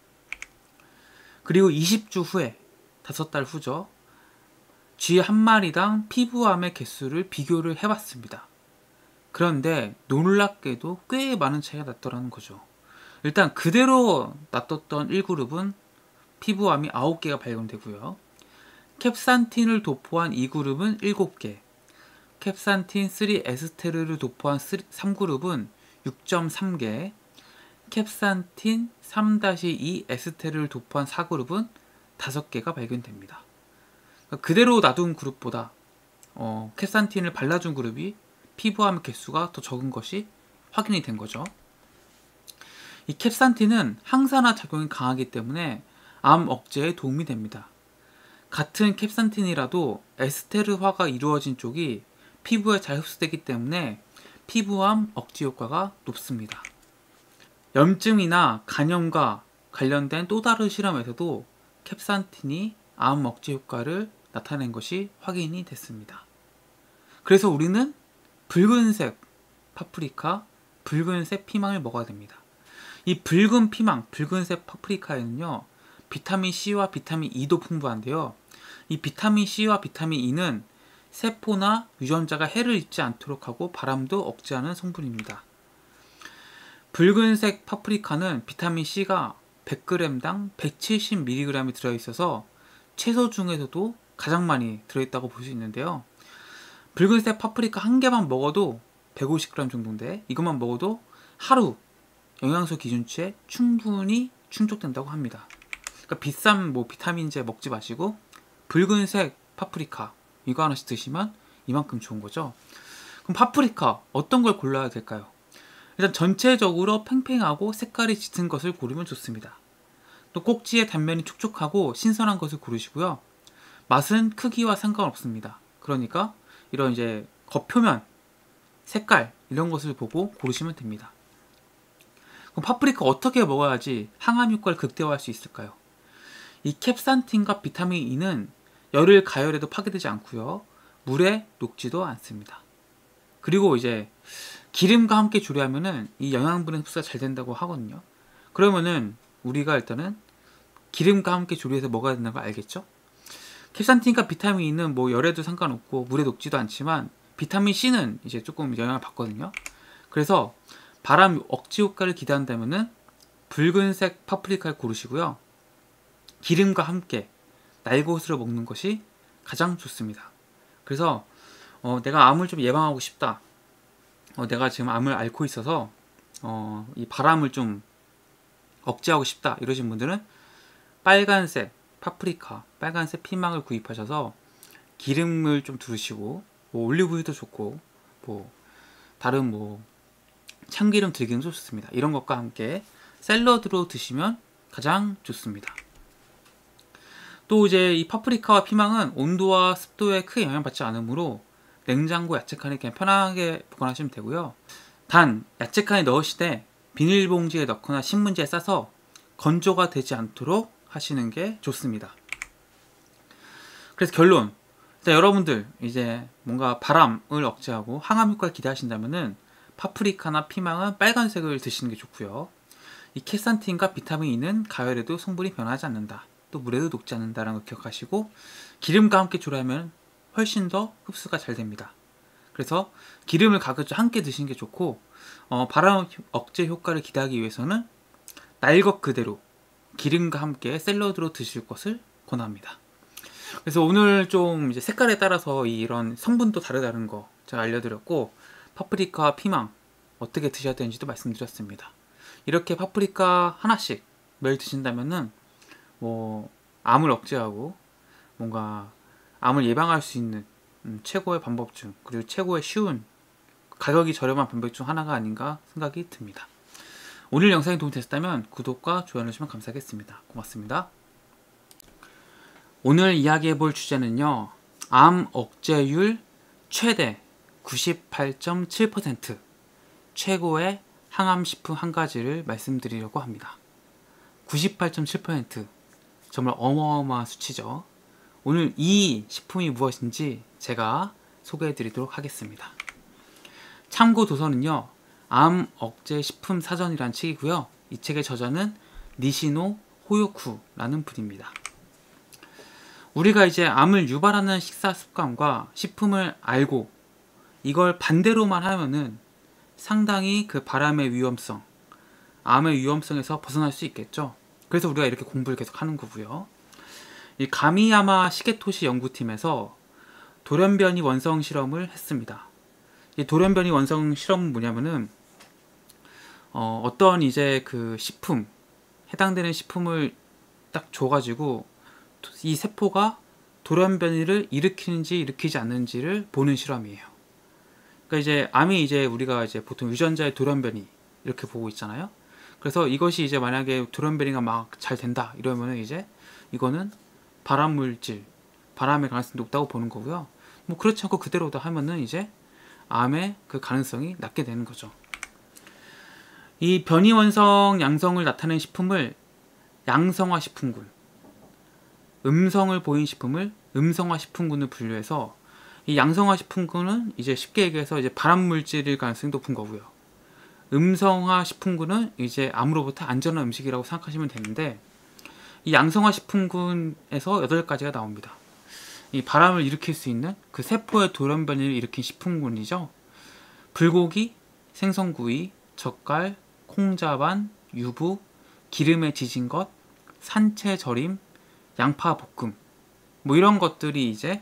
[SPEAKER 1] 그리고 20주 후에, 5달 후죠, 쥐 한 마리당 피부암의 개수를 비교를 해봤습니다. 그런데 놀랍게도 꽤 많은 차이가 났더라는 거죠. 일단 그대로 놔뒀던 1그룹은 피부암이 9개가 발견되고요. 캡산틴을 도포한 2그룹은 7개, 캡산틴 3 에스테르를 도포한 3그룹은 6.3개, 캡산틴 3-2 에스테르를 도포한 4그룹은 5개가 발견됩니다. 그대로 놔둔 그룹보다 캡산틴을 발라준 그룹이 피부암 개수가 더 적은 것이 확인이 된 거죠. 이 캡산틴은 항산화 작용이 강하기 때문에 암 억제에 도움이 됩니다. 같은 캡산틴이라도 에스테르화가 이루어진 쪽이 피부에 잘 흡수되기 때문에 피부암 억제 효과가 높습니다. 염증이나 간염과 관련된 또 다른 실험에서도 캡산틴이 암 억제 효과를 나타낸 것이 확인이 됐습니다. 그래서 우리는 붉은색 파프리카, 붉은색 피망을 먹어야 됩니다. 이 붉은 피망, 붉은색 파프리카에는요, 비타민 C와 비타민 E도 풍부한데요. 이 비타민 C와 비타민 E는 세포나 유전자가 해를 입지 않도록 하고 바람도 억제하는 성분입니다. 붉은색 파프리카는 비타민 C가 100g당 170mg이 들어있어서 채소 중에서도 가장 많이 들어있다고 볼 수 있는데요. 붉은색 파프리카 한 개만 먹어도 150g 정도인데 이것만 먹어도 하루 영양소 기준치에 충분히 충족된다고 합니다. 그러니까 비싼 비타민제 먹지 마시고 붉은색 파프리카 이거 하나씩 드시면 이만큼 좋은 거죠. 그럼 파프리카 어떤 걸 골라야 될까요? 일단 전체적으로 팽팽하고 색깔이 짙은 것을 고르면 좋습니다. 또 꼭지의 단면이 촉촉하고 신선한 것을 고르시고요. 맛은 크기와 상관없습니다. 그러니까 이런 이제 겉표면, 색깔 이런 것을 보고 고르시면 됩니다. 그럼 파프리카 어떻게 먹어야지 항암 효과를 극대화할 수 있을까요? 이 캡산틴과 비타민 E는 열을 가열해도 파괴되지 않고요. 물에 녹지도 않습니다. 그리고 이제 기름과 함께 조리하면은 이 영양분의 흡수가 잘 된다고 하거든요. 그러면은 우리가 일단은 기름과 함께 조리해서 먹어야 된다는 걸 알겠죠? 캡산틴과 비타민 E는 열에도 상관없고 물에 녹지도 않지만 비타민 C는 이제 조금 영향을 받거든요. 그래서 바람 억제 효과를 기대한다면은 붉은색 파프리카를 고르시고요. 기름과 함께 날것으로 먹는 것이 가장 좋습니다. 그래서 내가 암을 좀 예방하고 싶다. 내가 지금 암을 앓고 있어서 이 바람을 좀 억제하고 싶다 이러신 분들은 빨간색 파프리카, 빨간색 피망을 구입하셔서 기름을 좀 두르시고 올리브유도 좋고 다른 참기름 들기름도 좋습니다. 이런 것과 함께 샐러드로 드시면 가장 좋습니다. 또 이제 이 파프리카와 피망은 온도와 습도에 크게 영향받지 않으므로 냉장고 야채칸에 그냥 편하게 보관하시면 되고요. 단 야채칸에 넣으실 때 비닐봉지에 넣거나 신문지에 싸서 건조가 되지 않도록 하시는 게 좋습니다. 그래서 결론, 일단 여러분들 이제 뭔가 바람을 억제하고 항암 효과를 기대하신다면은 파프리카나 피망은 빨간색을 드시는 게 좋고요. 이 캡산틴과 비타민 E는 가열에도 성분이 변하지 않는다. 또 물에도 녹지 않는다는 걸 기억하시고 기름과 함께 조리하면 훨씬 더 흡수가 잘 됩니다. 그래서 기름을 가급적 함께 드시는 게 좋고 바람 억제 효과를 기대하기 위해서는 날 것 그대로 기름과 함께 샐러드로 드실 것을 권합니다. 그래서 오늘 좀 이제 색깔에 따라서 이런 성분도 다르다는 거 제가 알려드렸고 파프리카와 피망 어떻게 드셔야 되는지도 말씀드렸습니다. 이렇게 파프리카 하나씩 매일 드신다면은 암을 억제하고 뭔가 암을 예방할 수 있는 최고의 방법 중 그리고 최고의 쉬운 가격이 저렴한 방법 중 하나가 아닌가 생각이 듭니다. 오늘 영상이 도움이 됐다면 구독과 좋아요 해주시면 감사하겠습니다. 고맙습니다. 오늘 이야기해볼 주제는요. 암 억제율 최대 98.7% 최고의 항암식품 한 가지를 말씀드리려고 합니다. 98.7% 정말 어마어마한 수치죠. 오늘 이 식품이 무엇인지 제가 소개해 드리도록 하겠습니다. 참고 도서는요. 암 억제 식품 사전이란 책이고요. 이 책의 저자는 니시노 호요쿠라는 분입니다. 우리가 이제 암을 유발하는 식사 습관과 식품을 알고 이걸 반대로만 하면은 상당히 그 바람의 위험성, 암의 위험성에서 벗어날 수 있겠죠. 그래서 우리가 이렇게 공부를 계속 하는 거고요. 이 가미야마 시게토시 연구팀에서 돌연변이 원성 실험을 했습니다. 이 돌연변이 원성 실험은 뭐냐면은 어떤 이제 그 식품 해당되는 식품을 딱 줘가지고 이 세포가 돌연변이를 일으키는지 일으키지 않는지를 보는 실험이에요. 그러니까 이제 암이 이제 우리가 이제 보통 유전자의 돌연변이 이렇게 보고 있잖아요. 그래서 이것이 이제 만약에 돌연변이가 막 잘 된다 이러면은 이제 이거는 발암물질, 바람의 가능성이 높다고 보는 거고요. 그렇지 않고 그대로다 하면은 이제 암의 그 가능성이 낮게 되는 거죠. 이 변이원성 양성을 나타내는 식품을 양성화 식품군, 음성을 보인 식품을 음성화 식품군을 분류해서 이 양성화 식품군은 이제 쉽게 얘기해서 이제 발암물질일 가능성이 높은 거고요. 음성화 식품군은 이제 암으로부터 안전한 음식이라고 생각하시면 되는데, 이 양성화 식품군에서 8가지가 나옵니다. 이 바람을 일으킬 수 있는 그 세포의 돌연변이를 일으킨 식품군이죠. 불고기, 생선구이, 젓갈, 콩자반, 유부, 기름에 지진 것, 산채 절임, 양파 볶음, 뭐 이런 것들이 이제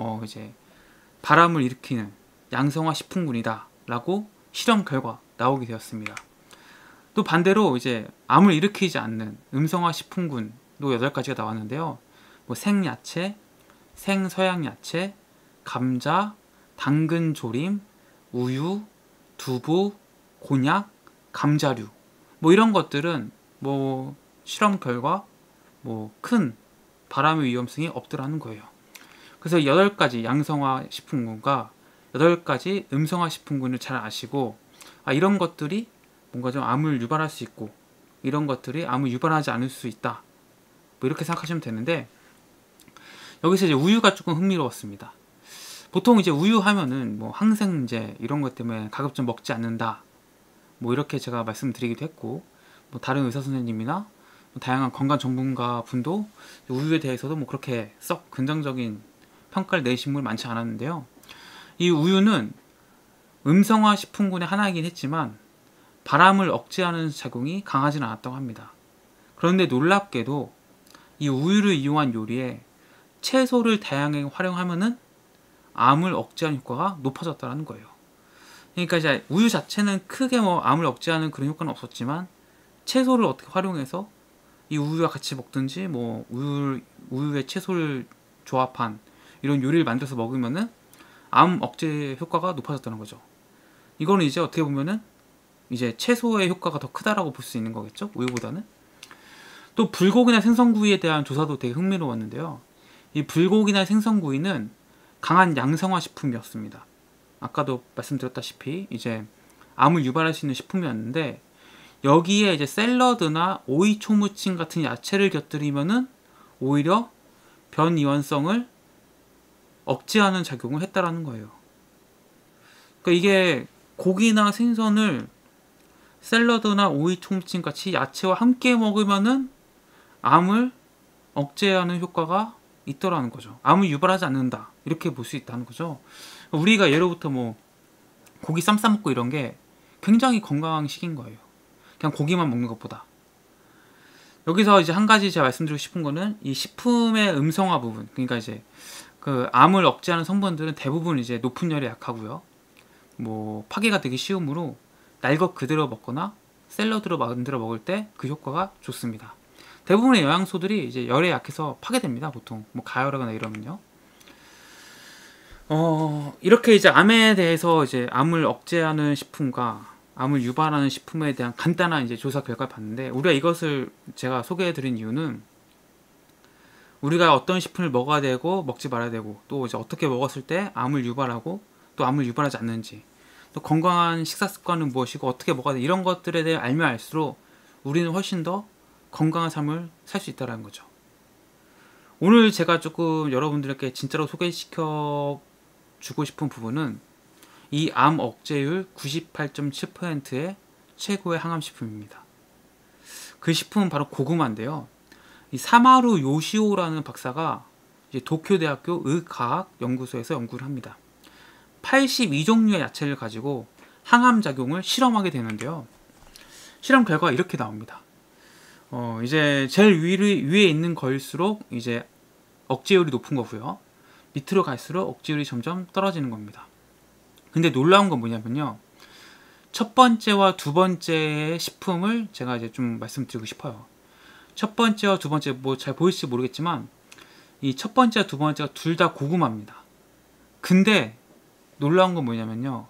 [SPEAKER 1] 바람을 일으키는 양성화 식품군이다라고 실험 결과 나오게 되었습니다. 또 반대로 이제 암을 일으키지 않는 음성화 식품군도 8가지가 나왔는데요. 뭐 생야채, 생서양야채, 감자, 당근 조림, 우유, 두부, 곤약, 감자류, 뭐 이런 것들은 뭐 실험 결과 뭐 큰 바람의 위험성이 없더라는 거예요. 그래서 8가지 양성화 식품군과 8가지 음성화 식품군을 잘 아시고, 이런 것들이 뭔가 좀 암을 유발할 수 있고 이런 것들이 암을 유발하지 않을 수 있다, 뭐 이렇게 생각하시면 되는데, 여기서 이제 우유가 조금 흥미로웠습니다. 보통 이제 우유 하면은 뭐 항생제 이런 것 때문에 가급적 먹지 않는다, 뭐 이렇게 제가 말씀드리기도 했고, 뭐 다른 의사 선생님이나 다양한 건강 전문가 분도 우유에 대해서도 뭐 그렇게 썩 긍정적인 평가를 내신 분이 많지 않았는데요. 이 우유는 음성화 식품군의 하나이긴 했지만 바람을 억제하는 작용이 강하지는 않았다고 합니다. 그런데 놀랍게도 이 우유를 이용한 요리에 채소를 다양하게 활용하면은 암을 억제하는 효과가 높아졌다는 거예요. 그러니까 이제 우유 자체는 크게 뭐 암을 억제하는 그런 효과는 없었지만, 채소를 어떻게 활용해서 이 우유와 같이 먹든지 뭐 우유에 채소를 조합한 이런 요리를 만들어서 먹으면은 암 억제 효과가 높아졌다는 거죠. 이거는 이제 어떻게 보면은 이제 채소의 효과가 더 크다라고 볼 수 있는 거겠죠, 우유보다는. 또 불고기나 생선구이에 대한 조사도 되게 흥미로웠는데요. 이 불고기나 생선구이는 강한 양성화 식품이었습니다. 아까도 말씀드렸다시피 이제 암을 유발할 수 있는 식품이었는데, 여기에 이제 샐러드나 오이 초무침 같은 야채를 곁들이면은 오히려 변이원성을 억제하는 작용을 했다라는 거예요. 그러니까 이게 고기나 생선을 샐러드나 오이 초무침 같이 야채와 함께 먹으면은 암을 억제하는 효과가 있더라는 거죠. 암을 유발하지 않는다, 이렇게 볼 수 있다는 거죠. 우리가 예로부터 뭐 고기 쌈 싸먹고 이런 게 굉장히 건강한 식인 거예요. 그냥 고기만 먹는 것보다. 여기서 이제 한 가지 제가 말씀드리고 싶은 거는 이 식품의 음성화 부분, 그러니까 이제 그 암을 억제하는 성분들은 대부분 이제 높은 열에 약하고요, 뭐 파괴가 되기 쉬우므로 날 것 그대로 먹거나 샐러드로 만들어 먹을 때 그 효과가 좋습니다. 대부분의 영양소들이 이제 열에 약해서 파괴됩니다. 보통 뭐 가열하거나 이러면요. 이렇게 이제 암에 대해서 이제 암을 억제하는 식품과 암을 유발하는 식품에 대한 간단한 이제 조사 결과를 봤는데, 우리가 이것을 제가 소개해드린 이유는 우리가 어떤 식품을 먹어야 되고 먹지 말아야 되고, 또 이제 어떻게 먹었을 때 암을 유발하고 또 암을 유발하지 않는지, 또 건강한 식사 습관은 무엇이고 어떻게 먹어야 돼, 이런 것들에 대해 알면 알수록 우리는 훨씬 더 건강한 삶을 살 수 있다는 거죠. 오늘 제가 조금 여러분들께 진짜로 소개시켜 주고 싶은 부분은 이 암 억제율 98.7%의 최고의 항암식품입니다. 그 식품은 바로 고구마인데요. 이 사마루 요시오라는 박사가 이제 도쿄대학교 의과학연구소에서 연구를 합니다. 82종류의 야채를 가지고 항암 작용을 실험하게 되는데요. 실험 결과가 이렇게 나옵니다. 이제 제일 위에 있는 거일수록 이제 억제율이 높은 거고요. 밑으로 갈수록 억제율이 점점 떨어지는 겁니다. 근데 놀라운 건 뭐냐면요, 첫 번째와 두 번째의 식품을 제가 이제 좀 말씀드리고 싶어요. 첫 번째와 두 번째, 뭐 잘 보일지 모르겠지만 이 첫 번째와 두 번째가 둘 다 고구마입니다. 근데 놀라운 건 뭐냐면요,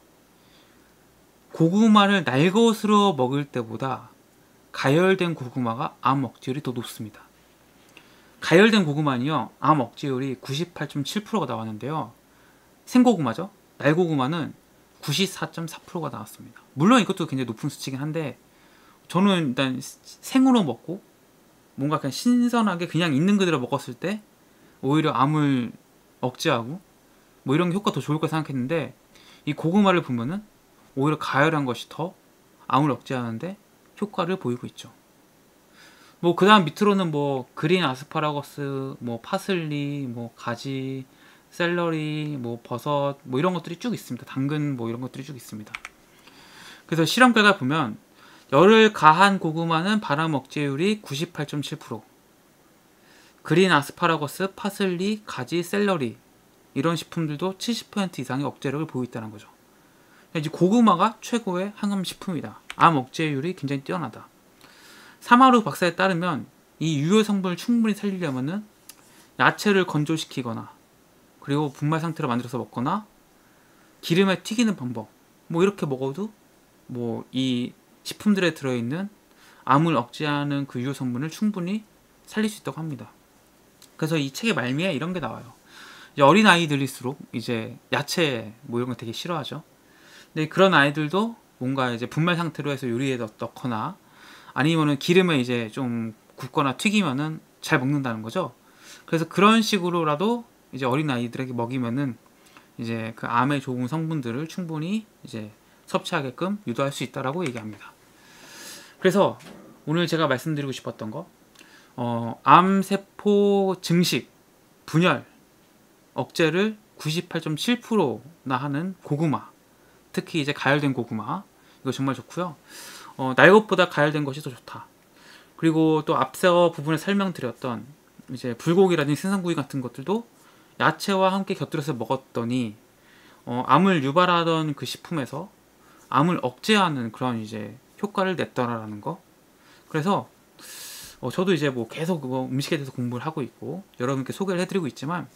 [SPEAKER 1] 고구마를 날것으로 먹을 때보다 가열된 고구마가 암 억제율이 더 높습니다. 가열된 고구마는요, 암 억제율이 98.7%가 나왔는데요, 생고구마죠, 날고구마는 94.4%가 나왔습니다. 물론 이것도 굉장히 높은 수치긴 한데, 저는 일단 생으로 먹고 뭔가 그냥 신선하게 그냥 있는 그대로 먹었을 때 오히려 암을 억제하고 뭐 이런 효과가 더 좋을 거 생각했는데, 이 고구마를 보면은 오히려 가열한 것이 더 암을 억제하는데 효과를 보이고 있죠. 뭐 그 다음 밑으로는 뭐 그린 아스파라거스, 뭐 파슬리, 뭐 가지, 샐러리, 뭐 버섯, 뭐 이런 것들이 쭉 있습니다. 당근 뭐 이런 것들이 쭉 있습니다. 그래서 실험 결과 보면 열을 가한 고구마는 발암 억제율이 98.7%, 그린 아스파라거스, 파슬리, 가지, 샐러리 이런 식품들도 70% 이상의 억제력을 보이고 있다는 거죠. 이제 고구마가 최고의 항암 식품이다. 암 억제율이 굉장히 뛰어나다. 사마루 박사에 따르면 이 유효 성분을 충분히 살리려면은 야채를 건조시키거나 그리고 분말 상태로 만들어서 먹거나 기름에 튀기는 방법 뭐 이렇게 먹어도 뭐 이 식품들에 들어있는 암을 억제하는 그 유효 성분을 충분히 살릴 수 있다고 합니다. 그래서 이 책의 말미에 이런 게 나와요. 이제 어린 아이들일수록 이제 야채 뭐 이런 거 되게 싫어하죠. 근데 그런 아이들도 뭔가 이제 분말 상태로 해서 요리에 넣거나 아니면은 기름에 이제 좀 굽거나 튀기면은 잘 먹는다는 거죠. 그래서 그런 식으로라도 이제 어린 아이들에게 먹이면은 이제 그 암에 좋은 성분들을 충분히 이제 섭취하게끔 유도할 수 있다라고 얘기합니다. 그래서 오늘 제가 말씀드리고 싶었던 거, 암세포 증식, 분열, 억제를 98.7%나 하는 고구마, 특히 이제 가열된 고구마, 이거 정말 좋고요. 날 것보다 가열된 것이 더 좋다. 그리고 또 앞서 부분에 설명드렸던 이제 불고기라든지 생선구이 같은 것들도 야채와 함께 곁들여서 먹었더니 암을 유발하던 그 식품에서 암을 억제하는 그런 이제 효과를 냈더라라는 거. 그래서 저도 이제 뭐 계속 그거 음식에 대해서 공부를 하고 있고 여러분께 소개를 해드리고 있지만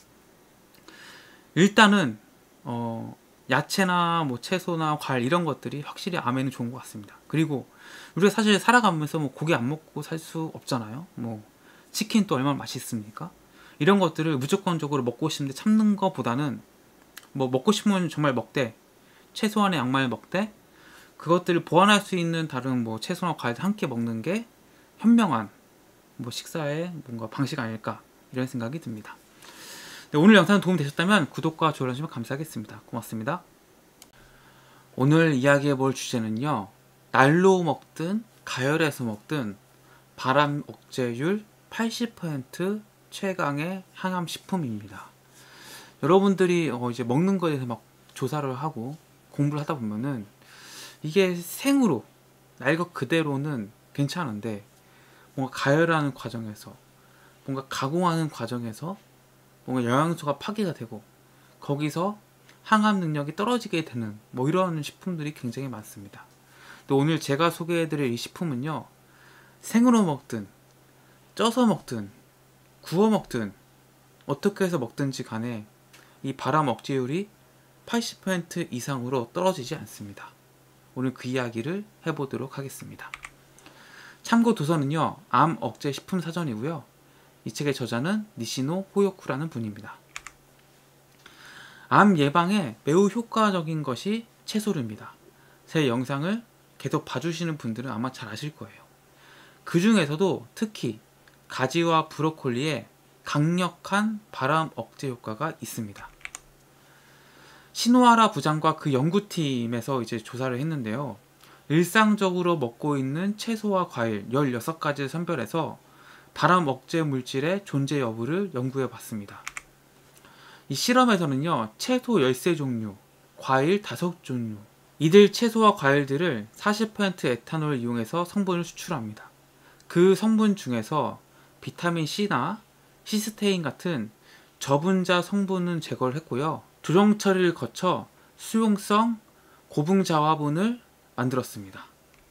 [SPEAKER 1] 일단은 야채나 뭐 채소나 과일 이런 것들이 확실히 암에는 좋은 것 같습니다. 그리고 우리가 사실 살아가면서 뭐 고기 안 먹고 살 수 없잖아요. 뭐 치킨 또 얼마나 맛있습니까? 이런 것들을 무조건적으로 먹고 싶은데 참는 것보다는 뭐 먹고 싶으면 정말 먹되 최소한의 양만을 먹되 그것들을 보완할 수 있는 다른 뭐 채소나 과일을 함께 먹는 게 현명한 뭐 식사의 뭔가 방식 아닐까 이런 생각이 듭니다. 네, 오늘 영상 도움이 되셨다면 구독과 좋아요 해주시면 감사하겠습니다. 고맙습니다. 오늘 이야기해 볼 주제는요. 날로 먹든 가열해서 먹든 발암 억제율 80% 최강의 항암 식품입니다. 여러분들이 이제 먹는 거에 대해서 막 조사를 하고 공부를 하다 보면은 이게 생으로 날 것 그대로는 괜찮은데 뭔가 가열하는 과정에서 뭔가 가공하는 과정에서 뭔가 영양소가 파괴가 되고 거기서 항암 능력이 떨어지게 되는 뭐 이런 식품들이 굉장히 많습니다. 근데 오늘 제가 소개해드릴 이 식품은요. 생으로 먹든 쪄서 먹든 구워 먹든 어떻게 해서 먹든지 간에 이 발암 억제율이 80% 이상으로 떨어지지 않습니다. 오늘 그 이야기를 해보도록 하겠습니다. 참고 도서는요. 암 억제 식품 사전이고요. 이 책의 저자는 니시노 호요쿠라는 분입니다. 암 예방에 매우 효과적인 것이 채소류입니다. 제 영상을 계속 봐주시는 분들은 아마 잘 아실 거예요. 그 중에서도 특히 가지와 브로콜리에 강력한 발암 억제 효과가 있습니다. 시노하라 부장과 그 연구팀에서 이제 조사를 했는데요. 일상적으로 먹고 있는 채소와 과일 16가지를 선별해서 발암 억제 물질의 존재 여부를 연구해 봤습니다. 이 실험에서는요. 채소 13종류, 과일 5종류, 이들 채소와 과일들을 40% 에탄올을 이용해서 성분을 수출합니다. 그 성분 중에서 비타민 C나 시스테인 같은 저분자 성분은 제거를 했고요. 조정 처리를 거쳐 수용성 고분자화분을 만들었습니다.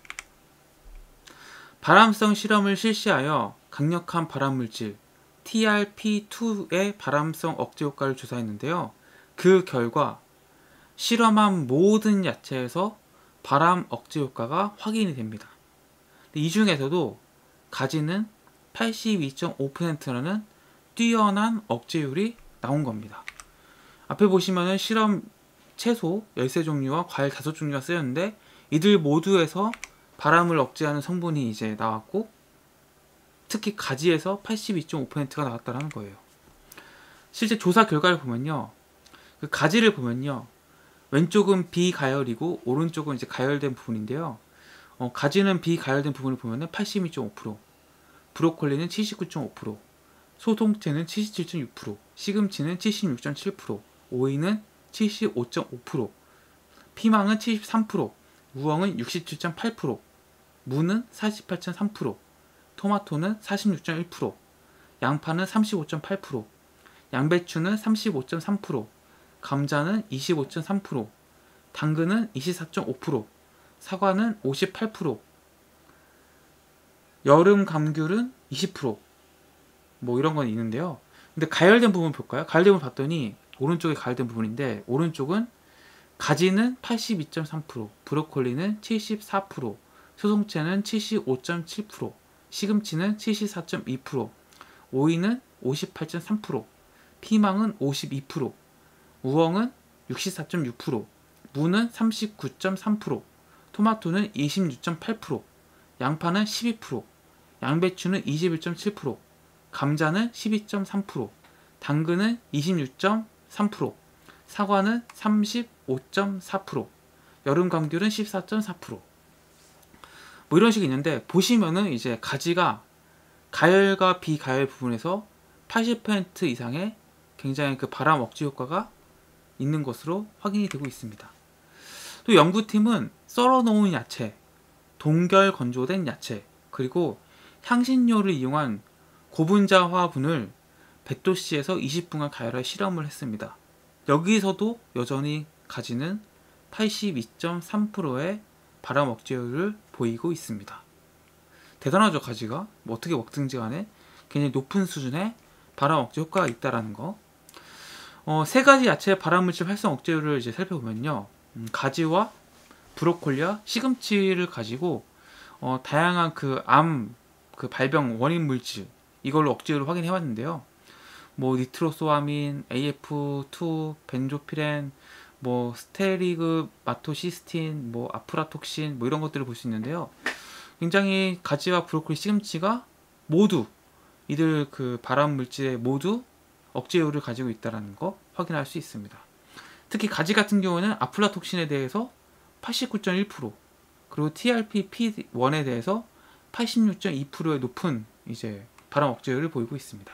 [SPEAKER 1] 발암성 실험을 실시하여 강력한 발암물질 TRP2의 발암성 억제 효과를 조사했는데요. 그 결과 실험한 모든 야채에서 발암 억제 효과가 확인이 됩니다. 이 중에서도 가지는 82.5%라는 뛰어난 억제율이 나온 겁니다. 앞에 보시면은 실험 채소 13종류와 과일 5종류가 쓰였는데 이들 모두에서 발암을 억제하는 성분이 이제 나왔고 특히 가지에서 82.5%가 나왔다는 거예요. 실제 조사 결과를 보면요. 그 가지를 보면요. 왼쪽은 비가열이고 오른쪽은 이제 가열된 부분인데요. 가지는 비가열된 부분을 보면은 82.5%, 브로콜리는 79.5%, 소통채는 77.6%, 시금치는 76.7%, 오이는 75.5%, 피망은 73%, 우엉은 67.8%, 무는 48.3%, 토마토는 46.1%, 양파는 35.8%, 양배추는 35.3%, 감자는 25.3%, 당근은 24.5%, 사과는 58%, 여름 감귤은 20%, 뭐 이런 건 있는데요. 근데 가열된 부분 볼까요? 가열된 부분 봤더니 오른쪽에 가열된 부분인데, 오른쪽은 가지는 82.3%, 브로콜리는 74%, 소송채는 75.7%, 시금치는 74.2%, 오이는 58.3%, 피망은 52%, 우엉은 64.6%, 무는 39.3%, 토마토는 26.8%, 양파는 12%, 양배추는 21.7%, 감자는 12.3%, 당근은 26.3%, 사과는 35.4%, 여름 감귤은 14.4%. 뭐 이런 식이 있는데, 보시면은 이제 가지가 가열과 비가열 부분에서 80% 이상의 굉장히 그 바람 억제 효과가 있는 것으로 확인이 되고 있습니다. 또 연구팀은 썰어 놓은 야채, 동결 건조된 야채, 그리고 향신료를 이용한 고분자 화분을 100도씨에서 20분간 가열해 실험을 했습니다. 여기서도 여전히 가지는 82.3%의 바람 억제율을 보이고 있습니다. 대단하죠, 가지가. 뭐 어떻게 먹든지 간에 굉장히 높은 수준의 바람 억제 효과가 있다라는 거. 세 가지 야채의 발암물질 활성 억제율을 이제 살펴보면요. 가지와 브로콜리와 시금치를 가지고 다양한 그 발병 원인 물질 이걸로 억제율을 확인해 봤는데요. 뭐 니트로소아민, AF2, 벤조피렌, 뭐 스테리그 마토시스틴, 뭐 아프라톡신 뭐 이런 것들을 볼 수 있는데요. 굉장히 가지와 브로콜리, 시금치가 모두 이들 그 발암 물질에 모두 억제율을 가지고 있다는 거 확인할 수 있습니다. 특히 가지 같은 경우는 아플라톡신에 대해서 89.1%, 그리고 TRPP1에 대해서 86.2%의 높은 이제 발암 억제율을 보이고 있습니다.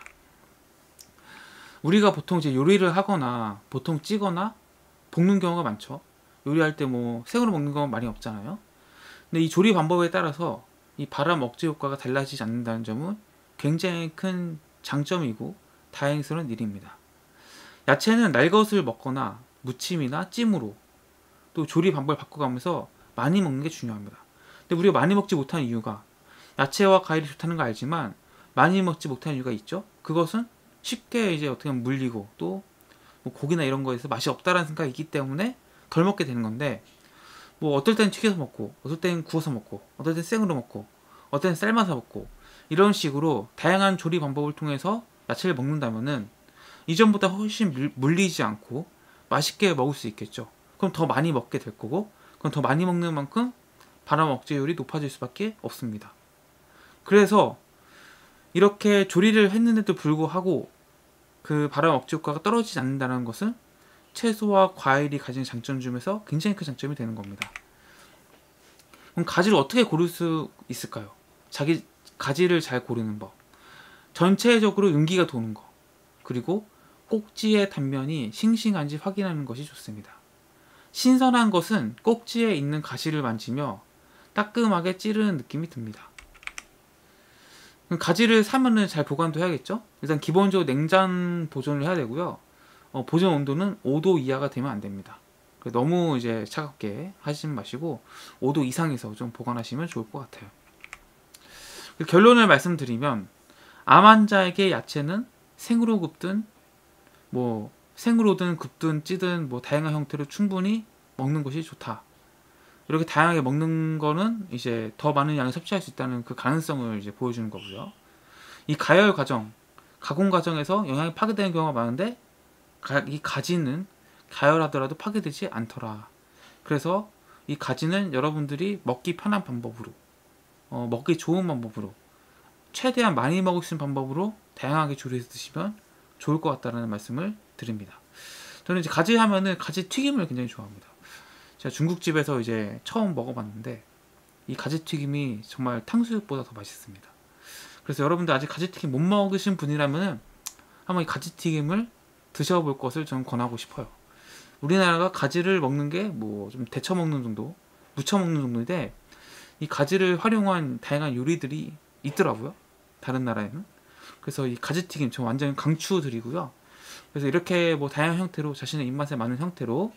[SPEAKER 1] 우리가 보통 이제 요리를 하거나 보통 찌거나 볶는 경우가 많죠. 요리할 때 뭐 생으로 먹는 건 많이 없잖아요. 근데 이 조리 방법에 따라서 이 발암 억제 효과가 달라지지 않는다는 점은 굉장히 큰 장점이고 다행스러운 일입니다. 야채는 날 것을 먹거나 무침이나 찜으로 또 조리 방법을 바꿔가면서 많이 먹는 게 중요합니다. 근데 우리가 많이 먹지 못하는 이유가, 야채와 과일이 좋다는 거 알지만 많이 먹지 못하는 이유가 있죠. 그것은 쉽게 이제 어떻게 보면 물리고 또 뭐 고기나 이런 거에서 맛이 없다라는 생각이 있기 때문에 덜 먹게 되는 건데, 뭐 어떨 땐 튀겨서 먹고 어떨 땐 구워서 먹고 어떨 땐 생으로 먹고 어떨 땐 삶아서 먹고 이런 식으로 다양한 조리 방법을 통해서 야채를 먹는다면은 이전보다 훨씬 물리지 않고 맛있게 먹을 수 있겠죠. 그럼 더 많이 먹게 될 거고, 그럼 더 많이 먹는 만큼 발암 억제율이 높아질 수밖에 없습니다. 그래서 이렇게 조리를 했는데도 불구하고 그 발암 억제 효과가 떨어지지 않는다는 것은 채소와 과일이 가진 장점 중에서 굉장히 큰 장점이 되는 겁니다. 그럼 가지를 어떻게 고를 수 있을까요? 가지를 잘 고르는 법. 전체적으로 윤기가 도는 거. 그리고 꼭지의 단면이 싱싱한지 확인하는 것이 좋습니다. 신선한 것은 꼭지에 있는 가시를 만지며 따끔하게 찌르는 느낌이 듭니다. 가지를 사면은 잘 보관도 해야겠죠? 일단 기본적으로 냉장 보존을 해야 되고요. 보존 온도는 5도 이하가 되면 안 됩니다. 너무 이제 차갑게 하시지 마시고 5도 이상에서 좀 보관하시면 좋을 것 같아요. 결론을 말씀드리면, 암 환자에게 야채는 생으로 굽든 뭐 생으로든 굽든 찌든 뭐 다양한 형태로 충분히 먹는 것이 좋다. 이렇게 다양하게 먹는 거는 이제 더 많은 양을 섭취할 수 있다는 그 가능성을 이제 보여주는 거고요. 이 가열 과정, 가공 과정에서 영양이 파괴되는 경우가 많은데 이 가지는 가열하더라도 파괴되지 않더라. 그래서 이 가지는 여러분들이 먹기 편한 방법으로, 먹기 좋은 방법으로, 최대한 많이 먹을 수 있는 방법으로 다양하게 조리해서 드시면 좋을 것 같다는 말씀을 드립니다. 저는 이제 가지 하면은 가지 튀김을 굉장히 좋아합니다. 제가 중국집에서 이제 처음 먹어봤는데 이 가지튀김이 정말 탕수육보다 더 맛있습니다. 그래서 여러분들 아직 가지튀김 못 먹으신 분이라면 한번 이 가지튀김을 드셔볼 것을 좀 권하고 싶어요. 우리나라가 가지를 먹는 게 뭐 좀 데쳐 먹는 정도, 무쳐 먹는 정도인데 이 가지를 활용한 다양한 요리들이 있더라고요. 다른 나라에는. 그래서 이 가지튀김 저 완전 강추드리고요. 그래서 이렇게 뭐 다양한 형태로 자신의 입맛에 맞는 형태로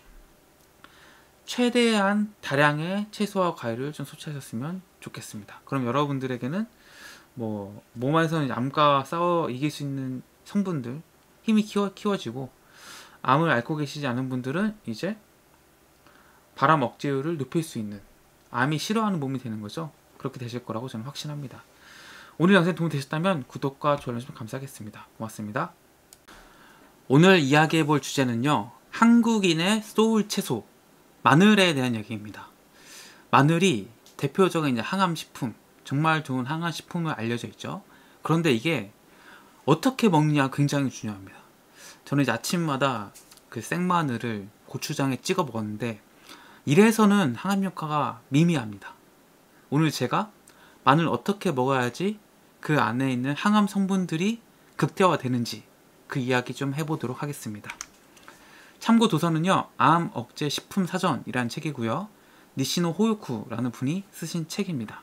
[SPEAKER 1] 최대한 다량의 채소와 과일을 좀 섭취하셨으면 좋겠습니다. 그럼 여러분들에게는 뭐 몸에서는 암과 싸워 이길 수 있는 성분들 힘이 키워지고 암을 앓고 계시지 않은 분들은 이제 발암 억제율을 높일 수 있는 암이 싫어하는 몸이 되는 거죠. 그렇게 되실 거라고 저는 확신합니다. 오늘 영상이 도움이 되셨다면 구독과 좋아요 좀 감사하겠습니다. 고맙습니다. 오늘 이야기해 볼 주제는요. 한국인의 소울 채소 마늘에 대한 얘기입니다. 마늘이 대표적인 이제 항암식품, 정말 좋은 항암식품으로 알려져 있죠. 그런데 이게 어떻게 먹느냐 굉장히 중요합니다. 저는 이제 아침마다 그 생마늘을 고추장에 찍어 먹었는데 이래서는 항암 효과가 미미합니다. 오늘 제가 마늘 어떻게 먹어야지 그 안에 있는 항암 성분들이 극대화되는지 그 이야기 좀 해보도록 하겠습니다. 참고 도서는요, 암 억제 식품 사전이라는 책이고요. 니시노 호요쿠라는 분이 쓰신 책입니다.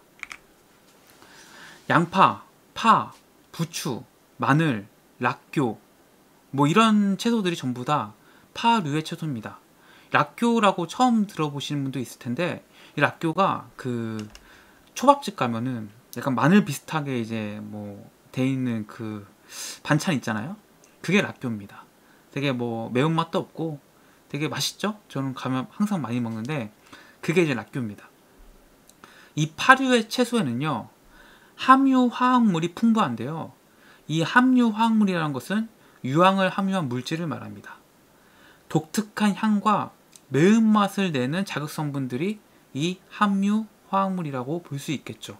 [SPEAKER 1] 양파, 파, 부추, 마늘, 락교 뭐 이런 채소들이 전부 다 파류의 채소입니다. 락교라고 처음 들어보시는 분도 있을 텐데 이 락교가 그 초밥집 가면은 약간 마늘 비슷하게 이제 뭐 돼 있는 그 반찬 있잖아요. 그게 락교입니다. 되게 뭐 매운맛도 없고 되게 맛있죠? 저는 가면 항상 많이 먹는데 그게 이제 락교입니다. 이 파류의 채소에는요 함유 화학물이 풍부한데요. 이 함유 화학물이라는 것은 유황을 함유한 물질을 말합니다. 독특한 향과 매운맛을 내는 자극 성분들이 이 함유 화학물이라고 볼 수 있겠죠.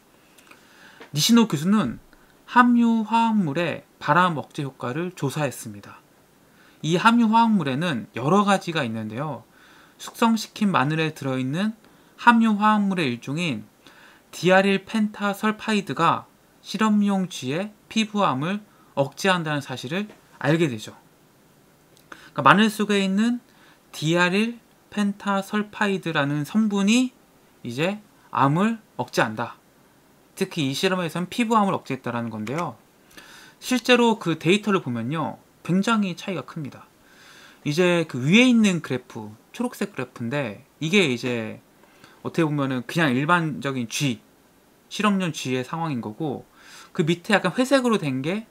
[SPEAKER 1] 니시노 교수는 함유 화학물의 발암 억제 효과를 조사했습니다. 이 함유 화학물에는 여러 가지가 있는데요. 숙성시킨 마늘에 들어있는 함유 화학물의 일종인 디아릴 펜타설파이드가 실험용 쥐의 피부암을 억제한다는 사실을 알게 되죠. 그러니까 마늘 속에 있는 디아릴 펜타설파이드라는 성분이 이제 암을 억제한다. 특히 이 실험에서는 피부암을 억제했다는 건데요. 실제로 그 데이터를 보면요. 굉장히 차이가 큽니다. 이제 그 위에 있는 그래프, 초록색 그래프인데 이게 이제 어떻게 보면은 그냥 일반적인 쥐, 실험용 쥐의 상황인 거고 그 밑에 약간 회색으로 된 게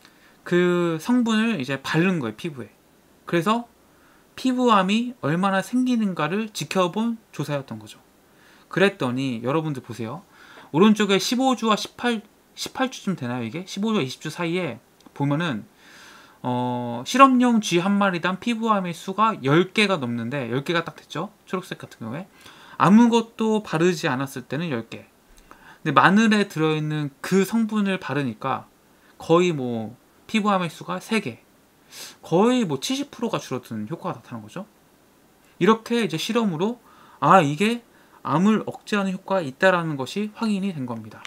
[SPEAKER 1] 그 성분을 이제 바른 거예요, 피부에. 그래서 피부암이 얼마나 생기는가를 지켜본 조사였던 거죠. 그랬더니 여러분들 보세요. 오른쪽에 15주와 18주쯤 되나요, 이게? 15주와 20주 사이에 보면은 실험용 쥐 한 마리당 피부암의 수가 10개가 넘는데 10개가 딱 됐죠. 초록색 같은 경우에. 아무것도 바르지 않았을 때는 10개. 근데 마늘에 들어있는 그 성분을 바르니까 거의 뭐 피부암의 수가 3개. 거의 뭐 70%가 줄어드는 효과가 나타난 거죠. 이렇게 이제 실험으로 이게 암을 억제하는 효과가 있다라는 것이 확인이 된 겁니다.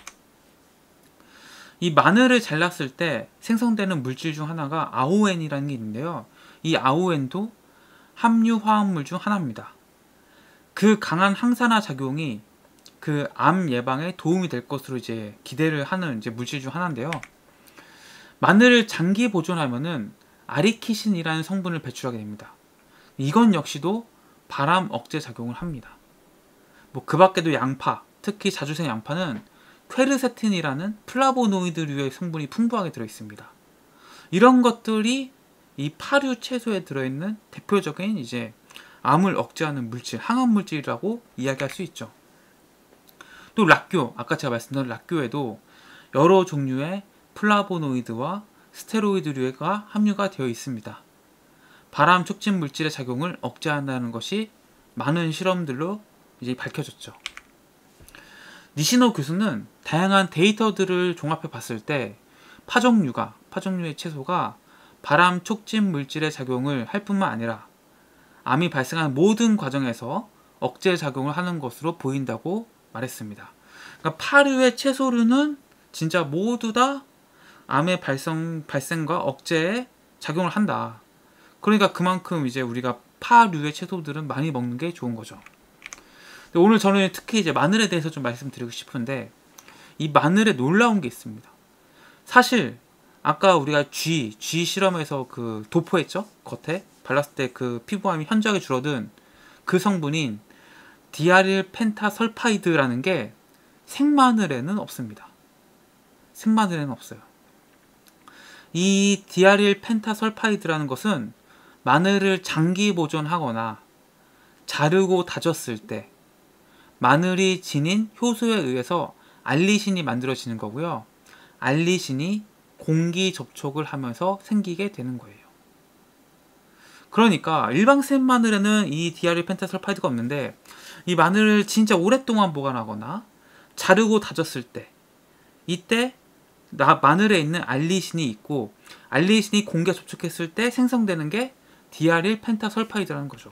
[SPEAKER 1] 이 마늘을 잘랐을 때 생성되는 물질 중 하나가 아오엔이라는 게 있는데요. 이 아오엔도 함유 화합물 중 하나입니다. 그 강한 항산화 작용이 그 암 예방에 도움이 될 것으로 이제 기대를 하는 이제 물질 중 하나인데요. 마늘을 장기 보존하면은 아리키신이라는 성분을 배출하게 됩니다. 이건 역시도 발암 억제 작용을 합니다. 뭐 그 밖에도 양파, 특히 자주생 양파는 퀘르세틴이라는 플라보노이드류의 성분이 풍부하게 들어있습니다. 이런 것들이 이 파류 채소에 들어있는 대표적인 이제 암을 억제하는 물질, 항암 물질이라고 이야기할 수 있죠. 또 락교, 아까 제가 말씀드린 락교에도 여러 종류의 플라보노이드와 스테로이드류가 함유가 되어 있습니다. 발암 촉진 물질의 작용을 억제한다는 것이 많은 실험들로 이제 밝혀졌죠. 니시노 교수는 다양한 데이터들을 종합해 봤을 때 파종류의 채소가 발암 촉진 물질의 작용을 할 뿐만 아니라 암이 발생하는 모든 과정에서 억제 작용을 하는 것으로 보인다고 말했습니다. 그러니까 파류의 채소류는 진짜 모두 다 암의 발생과 억제에 작용을 한다. 그러니까 그만큼 이제 우리가 파류의 채소들은 많이 먹는 게 좋은 거죠. 오늘 저는 특히 이제 마늘에 대해서 좀 말씀드리고 싶은데, 이 마늘에 놀라운 게 있습니다. 사실 아까 우리가 쥐 실험에서 그 도포했죠? 겉에 발랐을 때 그 피부암이 현저하게 줄어든 그 성분인 디아릴 펜타설파이드라는 게 생마늘에는 없습니다. 생마늘에는 없어요. 이 디아릴 펜타설파이드라는 것은 마늘을 장기 보존하거나 자르고 다졌을 때 마늘이 지닌 효소에 의해서 알리신이 만들어지는 거고요. 알리신이 공기 접촉을 하면서 생기게 되는 거예요. 그러니까 일반 생마늘에는 이 디아릴 펜타설파이드가 없는데, 이 마늘을 진짜 오랫동안 보관하거나 자르고 다졌을 때, 이때 마늘에 있는 알리신이 있고, 알리신이 공기에 접촉했을 때 생성되는 게 디아릴 펜타설파이드라는 거죠.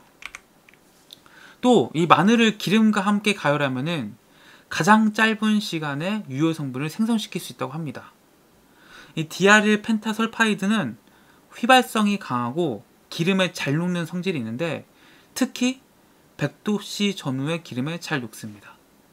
[SPEAKER 1] 또 이 마늘을 기름과 함께 가열하면은 가장 짧은 시간에 유효 성분을 생성시킬 수 있다고 합니다. 이 디아릴 펜타설파이드는 휘발성이 강하고 기름에 잘 녹는 성질이 있는데, 특히 100도씨 전후의 기름에 잘 녹습니다.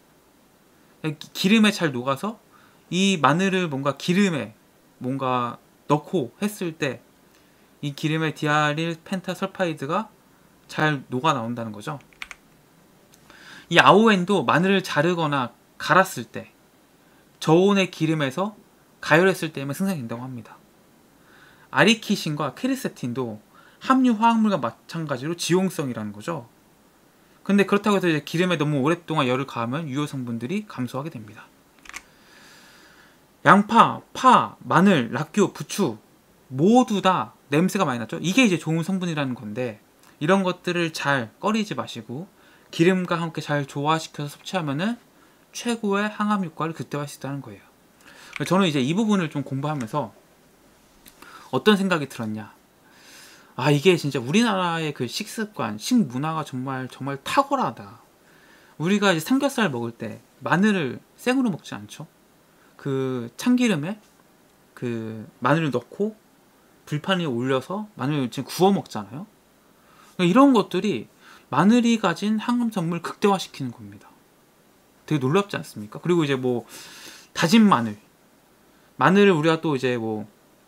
[SPEAKER 1] 기름에 잘 녹아서 이 마늘을 뭔가 기름에 뭔가 넣고 했을 때 이 기름에 디아릴 펜타설파이드가 잘 녹아 나온다는 거죠. 이 아오엔도 마늘을 자르거나 갈았을 때 저온의 기름에서 가열했을 때만 생성된다고 합니다. 아리키신과 케르세틴도 함유 화학물과 마찬가지로 지용성이라는 거죠. 근데 그렇다고 해서 이제 기름에 너무 오랫동안 열을 가하면 유효 성분들이 감소하게 됩니다. 양파, 파, 마늘, 락교, 부추 모두 다 냄새가 많이 나죠. 이게 이제 좋은 성분이라는 건데, 이런 것들을 잘 꺼리지 마시고 기름과 함께 잘 조화시켜서 섭취하면은 최고의 항암 효과를 극대화할 수 있다는 거예요. 저는 이제 이 부분을 좀 공부하면서 어떤 생각이 들었냐. 아, 이게 진짜 우리나라의 그 식습관, 식문화가 정말 탁월하다. 우리가 이제 삼겹살 먹을 때 마늘을 생으로 먹지 않죠. 그 참기름에 그 마늘을 넣고 불판 위에 올려서 마늘을 지금 구워 먹잖아요. 이런 것들이 마늘이 가진 항암 성분을 극대화시키는 겁니다. 되게 놀랍지 않습니까? 그리고 이제 뭐 다진 마늘을 우리가 또 이제 뭐